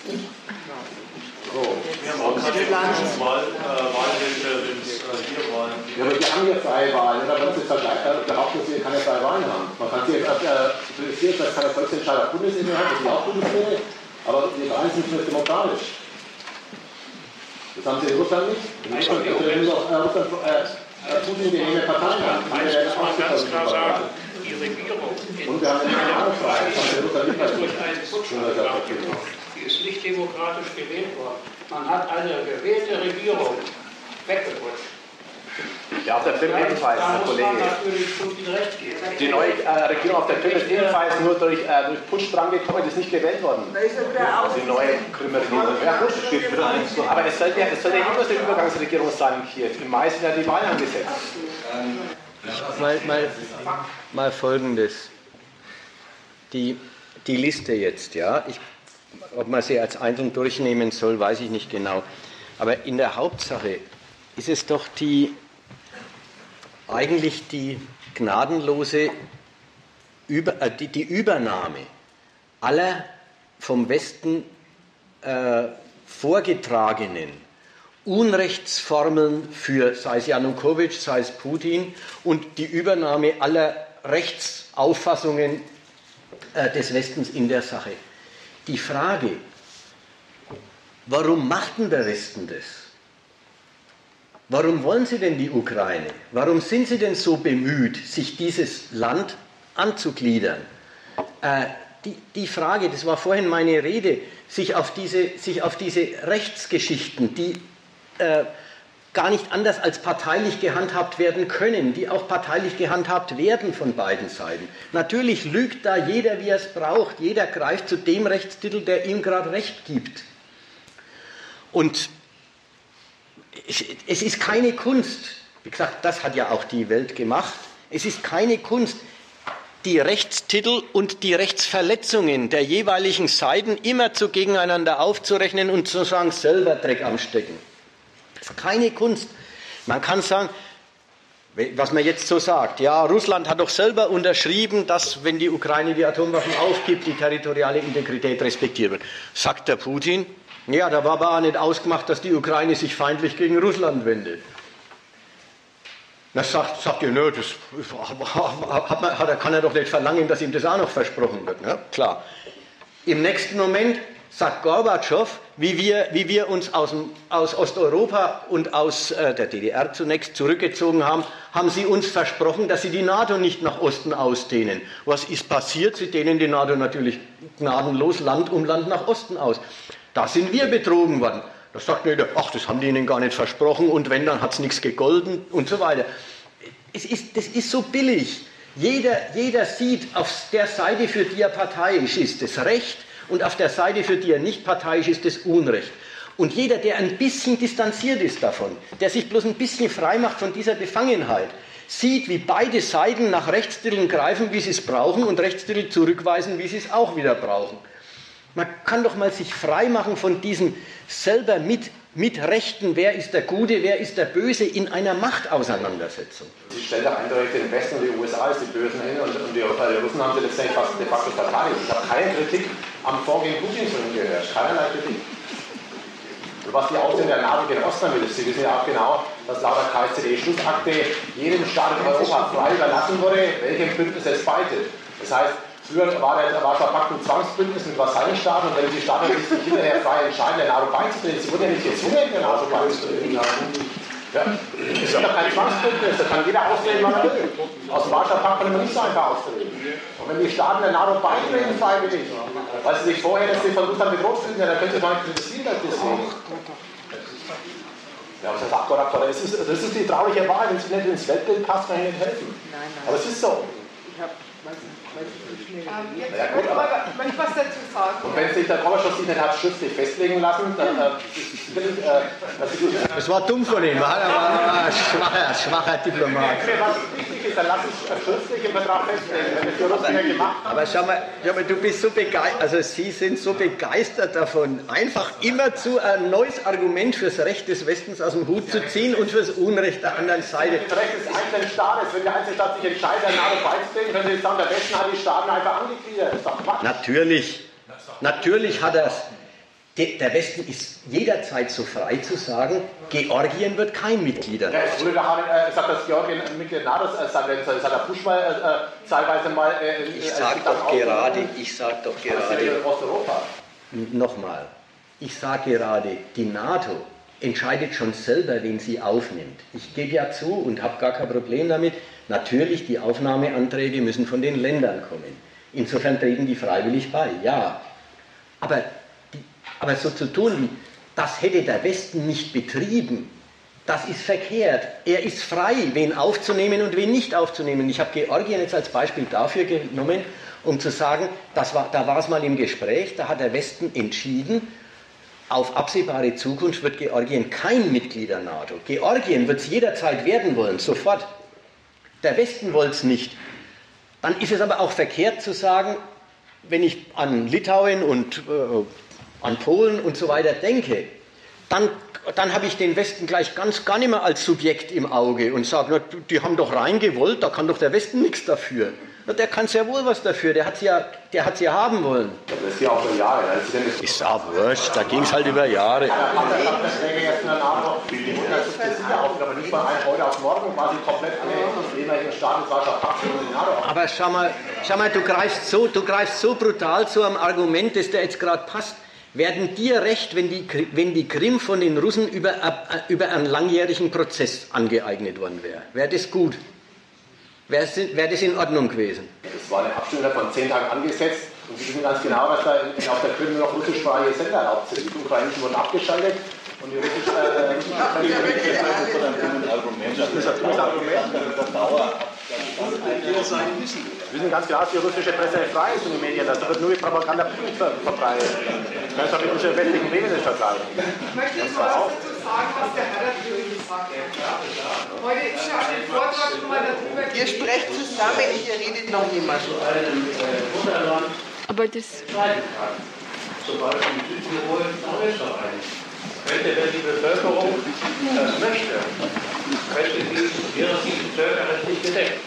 Speaker 4: So.
Speaker 6: Wir haben auch keine Wahl, äh, Wahlhilfe, wenn es hier Wahlen gibt.
Speaker 4: Ja, aber wir haben hier freie Wahlen. Oder wenn Sie behaupten, dass wir keine freie Wahlen haben. Man kann sich jetzt kritisieren, dass keine Volksentscheid auf Bundesebene hat, das ist auch Bundesebene, aber die Wahlen sind nicht demokratisch. Das haben Sie in Russland nicht. In Russland gibt es nur noch Russland, äh, Putin, die eine Partei haben.
Speaker 3: Eins muss man ganz klar sagen, die Regierung
Speaker 4: und wir haben eine Ahnungsfreiheit, das haben Russland nicht
Speaker 3: durch einen Putsch die ist nicht demokratisch gewählt worden. Man hat eine gewählte Regierung weggeputscht.
Speaker 4: Ja, auf der Krim ebenfalls, Herr Kollege. Die neue äh, Regierung auf der Krim ist ebenfalls nur durch, äh, durch Putsch drangekommen, die ist nicht gewählt worden. Die neue Krimer Regierung. Ja, gut, aber es soll ja, es soll ja immer eine Übergangsregierung sein in Kiew. Im Mai sind ja die Wahlen angesetzt.
Speaker 1: Mal, mal, mal Folgendes. Die, die Liste jetzt, ja. Ich, ob man sie als einzeln durchnehmen soll, weiß ich nicht genau. Aber in der Hauptsache ist es doch die, eigentlich die gnadenlose Über, äh, die, die Übernahme aller vom Westen äh, vorgetragenen Unrechtsformeln für, sei es Janukowitsch, sei es Putin, und die Übernahme aller Rechtsauffassungen äh, des Westens in der Sache. Die Frage, warum macht denn der Westen das? Warum wollen Sie denn die Ukraine? Warum sind Sie denn so bemüht, sich dieses Land anzugliedern? Äh, die, die Frage, das war vorhin meine Rede, sich auf diese, sich auf diese Rechtsgeschichten, die äh, gar nicht anders als parteilich gehandhabt werden können, die auch parteilich gehandhabt werden von beiden Seiten. Natürlich lügt da jeder, wie er es braucht. Jeder greift zu dem Rechtstitel, der ihm gerade Recht gibt. Und es ist keine Kunst, wie gesagt, das hat ja auch die Welt gemacht, es ist keine Kunst, die Rechtstitel und die Rechtsverletzungen der jeweiligen Seiten immer zu gegeneinander aufzurechnen und zu sagen, selber Dreck am Stecken. Das ist keine Kunst. Man kann sagen, was man jetzt so sagt, ja, Russland hat doch selber unterschrieben, dass, wenn die Ukraine die Atomwaffen aufgibt, die territoriale Integrität respektiert wird. Sagt der Putin, ja, da war aber auch nicht ausgemacht, dass die Ukraine sich feindlich gegen Russland wendet. Das sagt, sagt ihr, nö, das hat man, hat, kann er doch nicht verlangen, dass ihm das auch noch versprochen wird. Ja, klar. Im nächsten Moment sagt Gorbatschow, wie wir, wie wir uns aus, dem, aus Osteuropa und aus äh, der D D R zunächst zurückgezogen haben, haben sie uns versprochen, dass sie die NATO nicht nach Osten ausdehnen. Was ist passiert? Sie dehnen die NATO natürlich gnadenlos Land um Land nach Osten aus. Da sind wir betrogen worden. Da sagt jeder, ach, das haben die ihnen gar nicht versprochen und wenn, dann hat es nichts gegolten und so weiter. Es ist, das ist so billig. Jeder, jeder sieht auf der Seite, für die er parteiisch ist, das Recht, und auf der Seite, für die er nicht parteiisch ist, das Unrecht. Und jeder, der ein bisschen distanziert ist davon, der sich bloß ein bisschen frei macht von dieser Befangenheit, sieht, wie beide Seiten nach Rechtsdritteln greifen, wie sie es brauchen, und Rechtsdrittel zurückweisen, wie sie es auch wieder brauchen. Man kann doch mal sich frei machen von diesem selber mit, mit Rechten, wer ist der Gute, wer ist der Böse, in einer Machtauseinandersetzung.
Speaker 4: Sie stellen da eindeutig den Westen und die U S A als die Bösen hin, und, und die, die Russen haben sie letztendlich fast de facto verteidigt. Ich habe keine Kritik am Vorgehen Putins gehört, keinerlei Kritik. Was die Ausdehnung der NATO gegen Osten will, Sie wissen ja auch genau, dass laut der K S Z E-Schlussakte jedem Staat in Europa frei überlassen wurde, welchem Bündnis es beitritt. Das heißt, früher war der Warschauer Pakt ein Zwangsbündnis mit Vasallenstaaten, und wenn die Staaten sich hinterher frei entscheiden, der NATO beizutreten, sie wurden ja nicht gezwungen, der NATO beizutreten. Ja. Es ist doch kein Zwangsbündnis, da kann jeder austreten, wann er will. Aus dem Warschauer Pakt kann man nicht so einfach austreten. Und wenn die Staaten der NATO beitreten, freiwillig, weil sie sich vorher, dass sie von Russland bedroht fühlen, dann können sie doch nicht kritisieren, dass das nicht. Ja, das ist Abgott, das ist, das ist die traurige Wahrheit, wenn sie nicht ins Weltbild passt, kann ich nicht helfen.
Speaker 5: Nein, nein.
Speaker 4: Aber es ist so.
Speaker 5: Ich habe, weiß nicht, weiß nicht, wie schnell.
Speaker 2: Ähm, jetzt
Speaker 4: Ja, gut,
Speaker 2: möchte ich mal was dazu sagen.
Speaker 4: Und wenn sich der Gorbatschow sich nicht hat schriftlich festlegen lassen, dann äh, sicherlich, äh, das ist gut.
Speaker 1: Das war dumm von ihm, er war ein schwacher, schwacher Diplomat.
Speaker 4: Was wichtig ist, dann lass es schriftlich im Vertrag festlegen, wenn es die Russen gemacht haben.
Speaker 1: Aber schau mal, schau mal, du bist so begeistert, also Sie sind so begeistert davon, einfach immerzu ein neues Argument fürs Recht des Westens aus dem Hut zu ziehen und fürs Unrecht der anderen Seite.
Speaker 4: Das Recht des einzelnen Staates, wenn der einzelne Staat sich entscheidet, der NATO beizutreten, können Sie sagen, der Westen hat die Staaten einfach angegliedert. Das ist doch Quatsch.
Speaker 1: Natürlich, natürlich hat er es. Der Westen ist jederzeit so frei zu sagen, Georgien wird kein Mitglied.
Speaker 4: Ja, es wurde doch äh, gesagt, dass Georgien ein Mitglied der NATO sein wird. Das hat der Bush mal äh, teilweise mal. Äh,
Speaker 1: ich sage doch gerade, ich sage doch gerade.
Speaker 4: Osteuropa.
Speaker 1: Nochmal, ich sage gerade, die NATO entscheidet schon selber, wen sie aufnimmt. Ich gebe ja zu und habe gar kein Problem damit. Natürlich, die Aufnahmeanträge müssen von den Ländern kommen. Insofern treten die freiwillig bei, ja. Aber, die, aber so zu tun, wie das hätte der Westen nicht betrieben, das ist verkehrt. Er ist frei, wen aufzunehmen und wen nicht aufzunehmen. Ich habe Georgien jetzt als Beispiel dafür genommen, um zu sagen, das war, da war es mal im Gespräch, da hat der Westen entschieden, auf absehbare Zukunft wird Georgien kein Mitglied der NATO. Georgien wird es jederzeit werden wollen, sofort. Der Westen wollte es nicht. Dann ist es aber auch verkehrt zu sagen, wenn ich an Litauen und äh, an Polen und so weiter denke, dann, dann habe ich den Westen gleich ganz gar nicht mehr als Subjekt im Auge und sage, na, die haben doch reingewollt, da kann doch der Westen nichts dafür. Na, der kann sehr wohl was dafür, der hat es ja, der hat's ja haben wollen.
Speaker 4: Das ist ja auch über Jahre.
Speaker 1: Ist auch wurscht, da ging es halt über Jahre. Aber schau mal, schau mal du, greifst so, du greifst so brutal zu einem Argument, das dir jetzt gerade passt. Werden dir recht, wenn die, wenn die Krim von den Russen über, über einen langjährigen Prozess angeeignet worden wäre? Wäre das gut? Wäre wär das in Ordnung gewesen?
Speaker 4: Das war eine Abstimmung von zehn Tagen angesetzt. Und Sie wissen ganz genau, dass da auf der Krim nur noch russischsprachige Sender erlaubt sind. Die ukrainischen wurden abgeschaltet. Und die russischen. Äh, das ist ein Argument, das ist ein Argument, das Dauer. Wir wissen ganz genau, dass die russische Presse frei ist und die Medien. Das wird nur die Propaganda verbreitet. Das hat mit unseren westlichen Medien nicht vergleichen.
Speaker 8: Ich möchte jetzt mal was dazu sagen, was der Herr dazu gesagt hat. Heute ist ja ein Vortrag schon mal darüber.
Speaker 5: Ihr sprecht zusammen, hier redet noch jemand.
Speaker 2: Aber das.
Speaker 6: Sobald in Südtirol ein Österreich. Könnte, wenn die Bevölkerung das möchte, könnte die, wäre dieses Völkerrecht nicht gedeckt.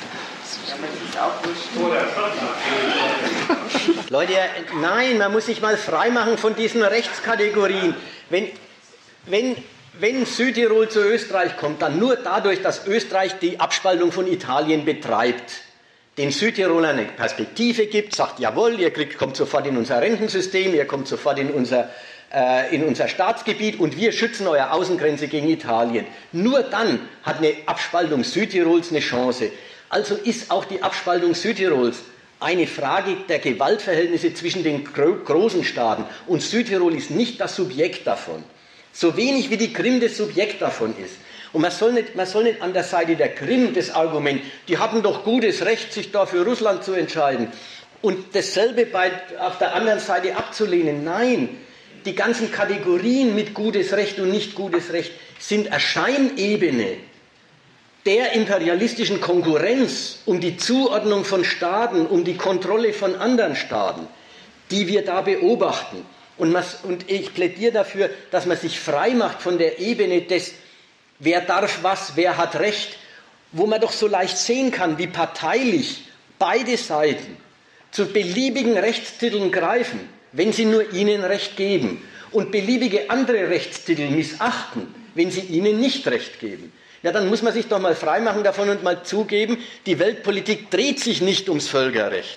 Speaker 1: Leute, nein, man muss sich mal freimachen von diesen Rechtskategorien. Wenn, wenn, wenn Südtirol zu Österreich kommt, dann nur dadurch, dass Österreich die Abspaltung von Italien betreibt, den Südtirolern eine Perspektive gibt, sagt, jawohl, ihr kriegt, kommt sofort in unser Rentensystem, ihr kommt sofort in unser, äh, in unser Staatsgebiet und wir schützen eure Außengrenze gegen Italien. Nur dann hat eine Abspaltung Südtirols eine Chance. Also ist auch die Abspaltung Südtirols eine Frage der Gewaltverhältnisse zwischen den gro großen Staaten. Und Südtirol ist nicht das Subjekt davon. So wenig wie die Krim das Subjekt davon ist. Und man soll nicht, man soll nicht an der Seite der Krim das Argument, die hatten doch gutes Recht, sich da für Russland zu entscheiden. Und dasselbe bei, auf der anderen Seite abzulehnen. Nein, die ganzen Kategorien mit gutes Recht und nicht gutes Recht sind eine Scheinebene. der imperialistischen Konkurrenz um die Zuordnung von Staaten, um die Kontrolle von anderen Staaten, die wir da beobachten. Und, man, und ich plädiere dafür, dass man sich frei macht von der Ebene des, wer darf was, wer hat Recht, wo man doch so leicht sehen kann, wie parteilich beide Seiten zu beliebigen Rechtstiteln greifen, wenn sie nur ihnen Recht geben, und beliebige andere Rechtstitel missachten, wenn sie ihnen nicht Recht geben. Ja, dann muss man sich doch mal freimachen davon und mal zugeben, die Weltpolitik dreht sich nicht ums Völkerrecht.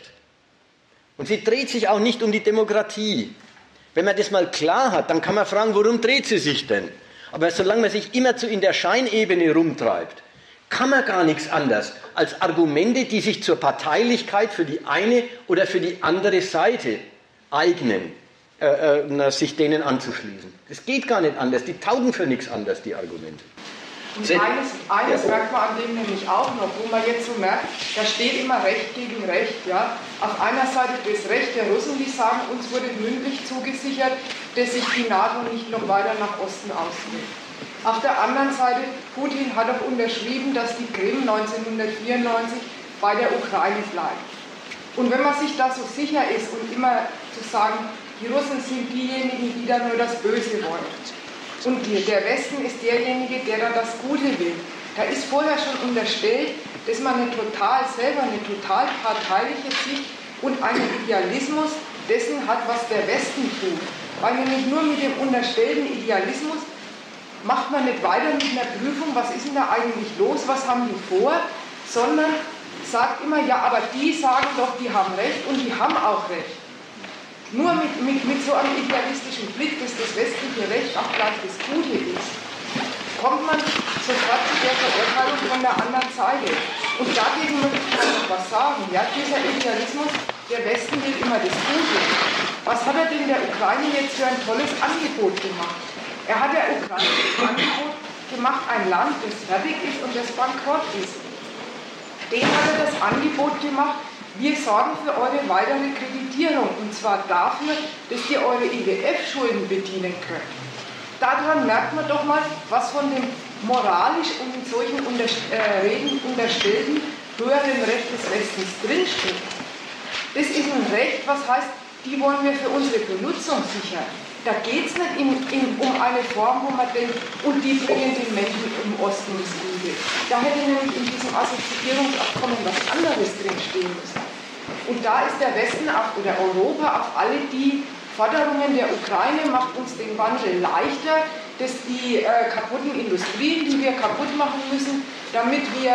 Speaker 1: Und sie dreht sich auch nicht um die Demokratie. Wenn man das mal klar hat, dann kann man fragen, worum dreht sie sich denn? Aber solange man sich immerzu in der Scheinebene rumtreibt, kann man gar nichts anderes als Argumente, die sich zur Parteilichkeit für die eine oder für die andere Seite eignen, äh, äh, sich denen anzuschließen. Das geht gar nicht anders, die taugen für nichts anderes, die Argumente.
Speaker 8: Und eines, eines ja. merkt man an dem nämlich auch noch, wo man jetzt so merkt, da steht immer Recht gegen Recht. Ja? Auf einer Seite das Recht der Russen, die sagen, uns wurde mündlich zugesichert, dass sich die NATO nicht noch weiter nach Osten ausdehnt. Auf der anderen Seite, Putin hat auch unterschrieben, dass die Krim neunzehnhundertvierundneunzig bei der Ukraine bleibt. Und wenn man sich da so sicher ist und immer zu sagen, die Russen sind diejenigen, die da nur das Böse wollen. Und der Westen ist derjenige, der da das Gute will. Da ist vorher schon unterstellt, dass man eine total, selber eine total parteiliche Sicht und einen Idealismus dessen hat, was der Westen tut. Weil nämlich nur mit dem unterstellten Idealismus macht man nicht weiter mit einer Prüfung, was ist denn da eigentlich los, was haben die vor, sondern sagt immer, ja, aber die sagen doch, die haben Recht und die haben auch Recht. Nur mit, mit, mit so einem idealistischen Blick, dass das westliche Recht auch gleich das Gute ist, kommt man sofort zu der Verurteilung von der anderen Seite. Und dagegen möchte ich noch was sagen. Ja, dieser Idealismus, der Westen will immer das Gute. Was hat er denn der Ukraine jetzt für ein tolles Angebot gemacht? Er hat der Ukraine das Angebot gemacht, ein Land, das fertig ist und das bankrott ist. Dem hat er das Angebot gemacht, wir sorgen für eure weitere Kreditierung, und zwar dafür, dass ihr eure I W F-Schulden bedienen könnt. Daran merkt man doch mal, was von dem moralisch und in solchen Unterst äh, Reden unterstellten höheren Recht des Westens drinsteht. Das ist ein Recht, was heißt, die wollen wir für unsere Benutzung sichern. Da geht es nicht in, in, um eine Form, wo man denkt, und die bringen den Menschen im Osten das Gute. Da hätte nämlich in diesem Assoziierungsabkommen was anderes drinstehen müssen. Und da ist der Westen auf, oder Europa auf alle die Forderungen der Ukraine, macht uns den Wandel leichter, dass die äh, kaputten Industrien, die wir kaputt machen müssen, damit wir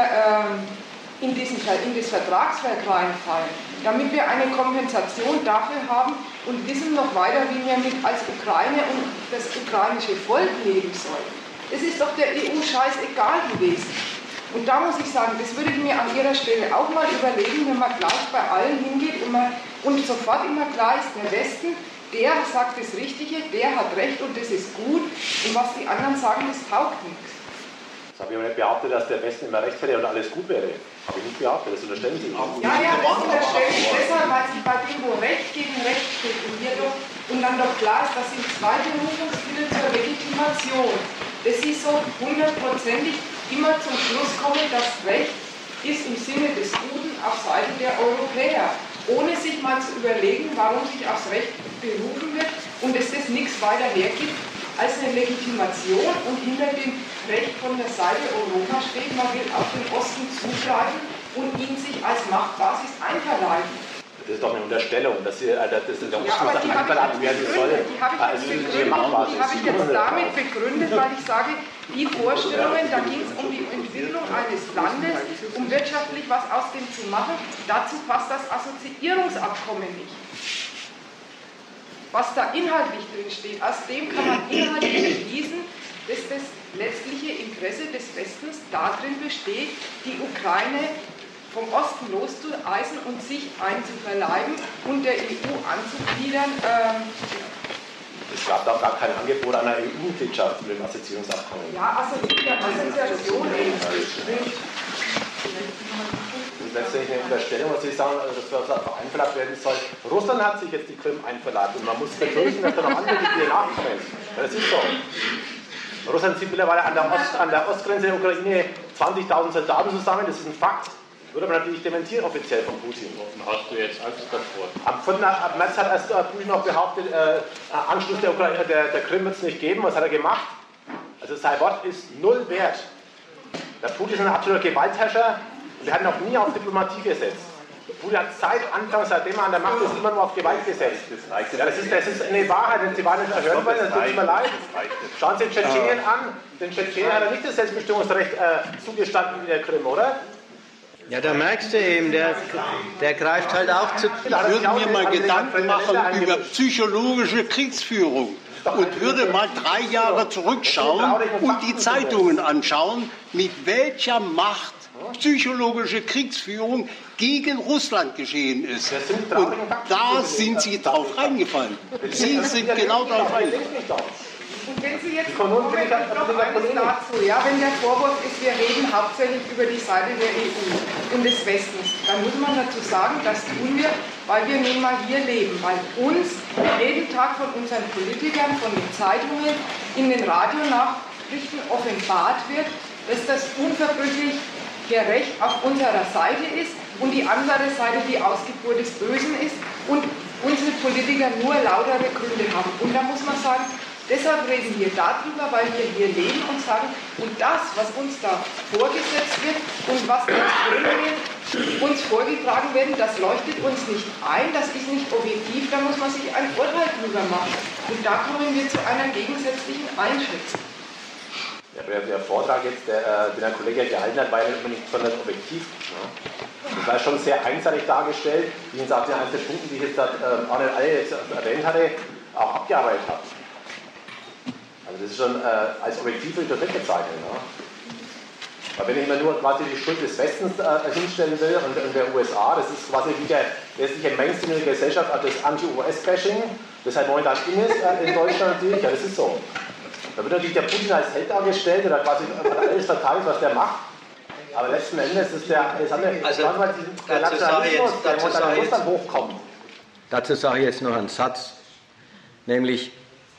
Speaker 8: äh, in, diesen, in das Vertragswerk reinfallen, damit wir eine Kompensation dafür haben und wissen noch weiter, wie wir mit als Ukraine und das ukrainische Volk leben sollen. Das ist doch der E U scheißegal gewesen. Und da muss ich sagen, das würde ich mir an Ihrer Stelle auch mal überlegen, wenn man gleich bei allen hingeht und, man, und sofort immer klar ist, der Westen, der sagt das Richtige, der hat Recht und das ist gut, und was die anderen sagen, das taugt nichts.
Speaker 4: Das habe ich aber nicht behauptet, dass der Westen immer Recht hätte und alles gut wäre. Habe ich nicht behauptet, das unterstellen Sie nicht.
Speaker 8: Ja, ja, das unterstellen Sie deshalb, weil Sie bei dem, wo Recht gegen Recht steht und, hier doch, und dann doch klar ist, dass Sie zwei Berufungsmittel zur Legitimation, dass Sie so hundertprozentig immer zum Schluss kommen, dass Recht ist im Sinne des Guten auf Seiten der Europäer, ohne sich mal zu überlegen, warum sich aufs Recht berufen wird und dass das nichts weiter hergibt als eine Legitimation und hinter dem Recht von der Seite Europa steht, man will auf den Osten zugreifen und ihn sich als Machtbasis einverleiben.
Speaker 4: Das ist doch eine Unterstellung, dass Sie, das ist der
Speaker 8: ja, aber die habe ich, begründet, die habe ich, jetzt begründet, die habe ich jetzt damit begründet, weil ich sage, die Vorstellungen, da ging es um die Entwicklung eines Landes, um wirtschaftlich was aus dem zu machen, dazu passt das Assoziierungsabkommen nicht. Was da inhaltlich drin steht, aus dem kann man inhaltlich schließen, dass das letztliche Interesse des Westens darin besteht, die Ukraine vom Osten loszueisen und sich einzuverleiben und der E U anzugliedern. Ähm,
Speaker 4: es gab da gar kein Angebot einer E U-Mitgliedschaft mit dem Assoziierungsabkommen.
Speaker 8: Ja, Assoziation eben.
Speaker 4: Das ist letztendlich eine Unterstellung, was Sie sagen, dass das einverleibt werden soll. Russland hat sich jetzt die Krim einverleibt und man muss befürchten, dass da noch andere Gebiete nachkommen. Das ist so. Russland zieht mittlerweile an der, Ost, an der Ostgrenze der Ukraine zwanzigtausend Soldaten zusammen, das ist ein Fakt. Würde man natürlich dementieren offiziell von Putin.
Speaker 6: Hast du jetzt Angst davor?
Speaker 4: Am vierten März hat erst Putin noch behauptet, äh, Anschluss der, Ukraine, der, der Krim wird es nicht geben. Was hat er gemacht? Also sein Wort ist null wert. Der Putin ist ein absoluter Gewaltherrscher und er hat noch nie auf Diplomatie gesetzt. Putin hat seit Anfang, seitdem er an der Macht ist, immer nur auf Gewalt gesetzt. Ja, das, ist, das ist eine Wahrheit, wenn Sie weiter nicht erhören wollen, dann tut es mir leid. Schauen Sie den Tschetschenien an. Den Tschetschenien hat er nicht das Selbstbestimmungsrecht äh, zugestanden wie der Krim, oder?
Speaker 1: Ja, da merkst du eben, der, der greift halt auch zu.
Speaker 9: Ich würde mir mal Gedanken machen über psychologische Kriegsführung und würde mal drei Jahre zurückschauen und die Zeitungen anschauen, mit welcher Macht psychologische Kriegsführung gegen Russland geschehen ist. Und da sind Sie drauf reingefallen. Sie sind genau drauf reingefallen.
Speaker 8: Und wenn Sie jetzt kommen, noch eines dazu, ja, wenn der Vorwurf ist, wir reden hauptsächlich über die Seite der E U und des Westens, dann muss man dazu sagen, das tun wir, weil wir nun mal hier leben, weil uns jeden Tag von unseren Politikern, von den Zeitungen, in den Radionachrichten offenbart wird, dass das unverbrüchlich gerecht auf unserer Seite ist und die andere Seite die Ausgeburt des Bösen ist und unsere Politiker nur lautere Gründe haben. Und da muss man sagen, deshalb reden wir darüber, weil wir hier leben und sagen, und das, was uns da vorgesetzt wird und was uns vorgetragen werden, das leuchtet uns nicht ein, das ist nicht objektiv, da muss man sich ein Urteil drüber machen. Und da kommen wir zu einer gegensätzlichen Einschätzung.
Speaker 4: Ja, der, der Vortrag jetzt, der, äh, den der Kollege gehalten hat, war ja nicht besonders objektiv. Ne? Das war schon sehr einseitig dargestellt, wie ich auf den einzelnen Punkten, die ich jetzt äh, Arne alle jetzt erwähnt hatte, auch abgearbeitet habe. Also das ist schon äh, als objektiv weggezeichnet. Ne? Aber wenn ich mir nur quasi die Schuld des Westens äh, hinstellen will und, und der U S A, das ist quasi wie der westliche Mainstream in der Gesellschaft, also das Anti-U S-Bashing, das halt momentan in ist äh, in Deutschland natürlich, ja das ist so. Da wird natürlich der Putin als Held dargestellt oder quasi alles verteidigt, was der macht. Aber letzten Endes ist der, das haben wir,
Speaker 1: also,
Speaker 4: mal diesen, der Nationalismus, der muss dann hochkommen.
Speaker 1: Dazu sage ich jetzt noch einen Satz, nämlich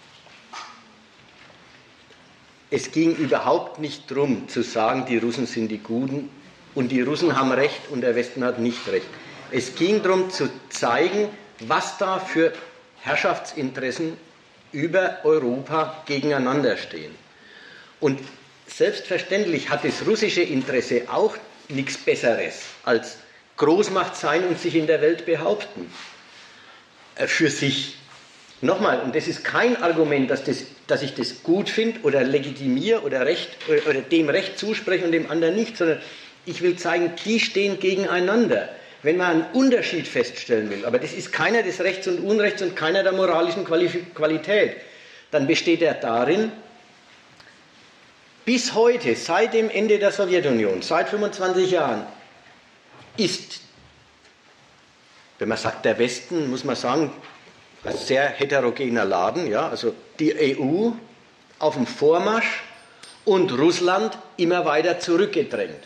Speaker 1: es ging überhaupt nicht darum zu sagen, die Russen sind die Guten und die Russen haben Recht und der Westen hat nicht Recht. Es ging darum zu zeigen, was da für Herrschaftsinteressen über Europa gegeneinander stehen. Und selbstverständlich hat das russische Interesse auch nichts Besseres als Großmacht sein und sich in der Welt behaupten. Für sich. Nochmal, und das ist kein Argument, dass, das, dass ich das gut finde oder legitimiere oder, Recht, oder, oder dem Recht zuspreche und dem anderen nicht, sondern ich will zeigen, die stehen gegeneinander. Wenn man einen Unterschied feststellen will, aber das ist keiner des Rechts und Unrechts und keiner der moralischen Qualität, dann besteht er darin, bis heute, seit dem Ende der Sowjetunion, seit fünfundzwanzig Jahren, ist, wenn man sagt der Westen, muss man sagen, ein sehr heterogener Laden, ja, also die E U auf dem Vormarsch und Russland immer weiter zurückgedrängt.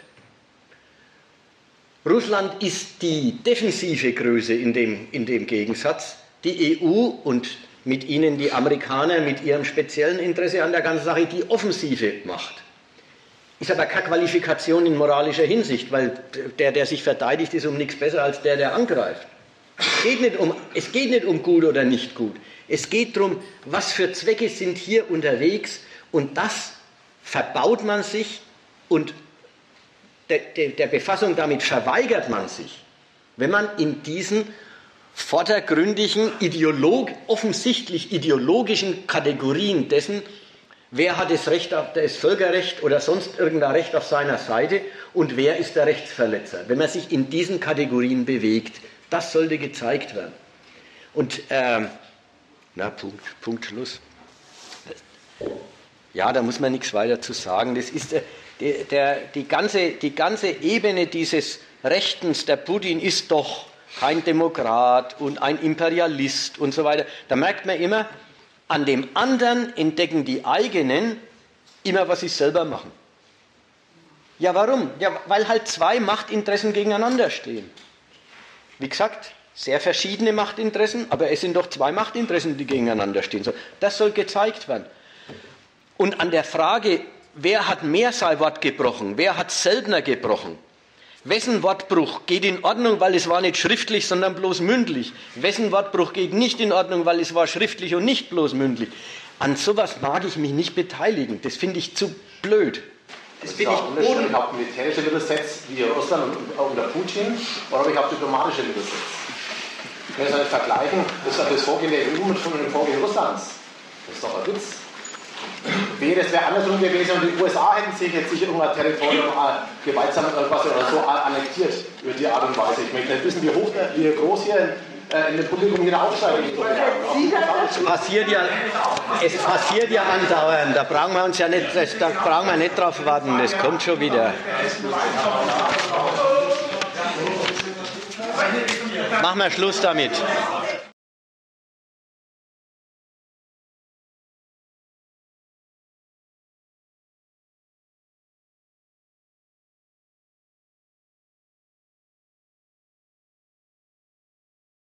Speaker 1: Russland ist die defensive Größe in dem, in dem Gegensatz, die E U und mit ihnen die Amerikaner mit ihrem speziellen Interesse an der ganzen Sache die offensive Macht. Ist aber keine Qualifikation in moralischer Hinsicht, weil der, der sich verteidigt, ist um nichts besser als der, der angreift. Es geht nicht um, es geht nicht um gut oder nicht gut. Es geht darum, was für Zwecke sind hier unterwegs und das verbaut man sich und der, der, der Befassung damit verweigert man sich, wenn man in diesen vordergründigen, ideolog, offensichtlich ideologischen Kategorien dessen, wer hat das Recht auf das Völkerrecht oder sonst irgendein Recht auf seiner Seite und wer ist der Rechtsverletzer, wenn man sich in diesen Kategorien bewegt. Das sollte gezeigt werden. Und, ähm, na, Punkt, Punkt, Schluss. Ja, da muss man nichts weiter zu sagen. Das ist, äh, der, der, die, ganze, die ganze Ebene dieses Rechtens, der Putin ist doch kein Demokrat und ein Imperialist und so weiter. Da merkt man immer, an dem anderen entdecken die eigenen immer, was sie selber machen. Ja, warum? Ja, weil halt zwei Machtinteressen gegeneinander stehen. Wie gesagt, sehr verschiedene Machtinteressen, aber es sind doch zwei Machtinteressen, die gegeneinander stehen. Das soll gezeigt werden. Und an der Frage, wer hat mehr sein Wort gebrochen? Wer hat seltener gebrochen? Wessen Wortbruch geht in Ordnung, weil es war nicht schriftlich, sondern bloß mündlich? Wessen Wortbruch geht nicht in Ordnung, weil es war schriftlich und nicht bloß mündlich? An sowas mag ich mich nicht beteiligen. Das finde ich zu blöd.
Speaker 4: Das bin ich ohne. Ich habe militärische Mittel gesetzt, wie Russland und auch unter Putin, oder ich habe diplomatische Mittel gesetzt. Wenn wir das nicht vergleichen, das ist das Vorgehen der E U mit dem Vorgehen Russlands. Das ist doch ein Witz. Wäre es wäre andersrum gewesen und die U S A hätten sich jetzt sicher irgendein Territorium gewaltsam oder was oder so annektiert über die Art und Weise. Ich möchte nicht wissen, wie hoch, wie groß hier äh, in dem Publikum hier aufsteigen.
Speaker 1: Es passiert ja, es passiert ja andauernd. Da brauchen wir uns ja nicht, da brauchen wir nicht drauf warten. Das kommt schon wieder. Machen wir Schluss damit.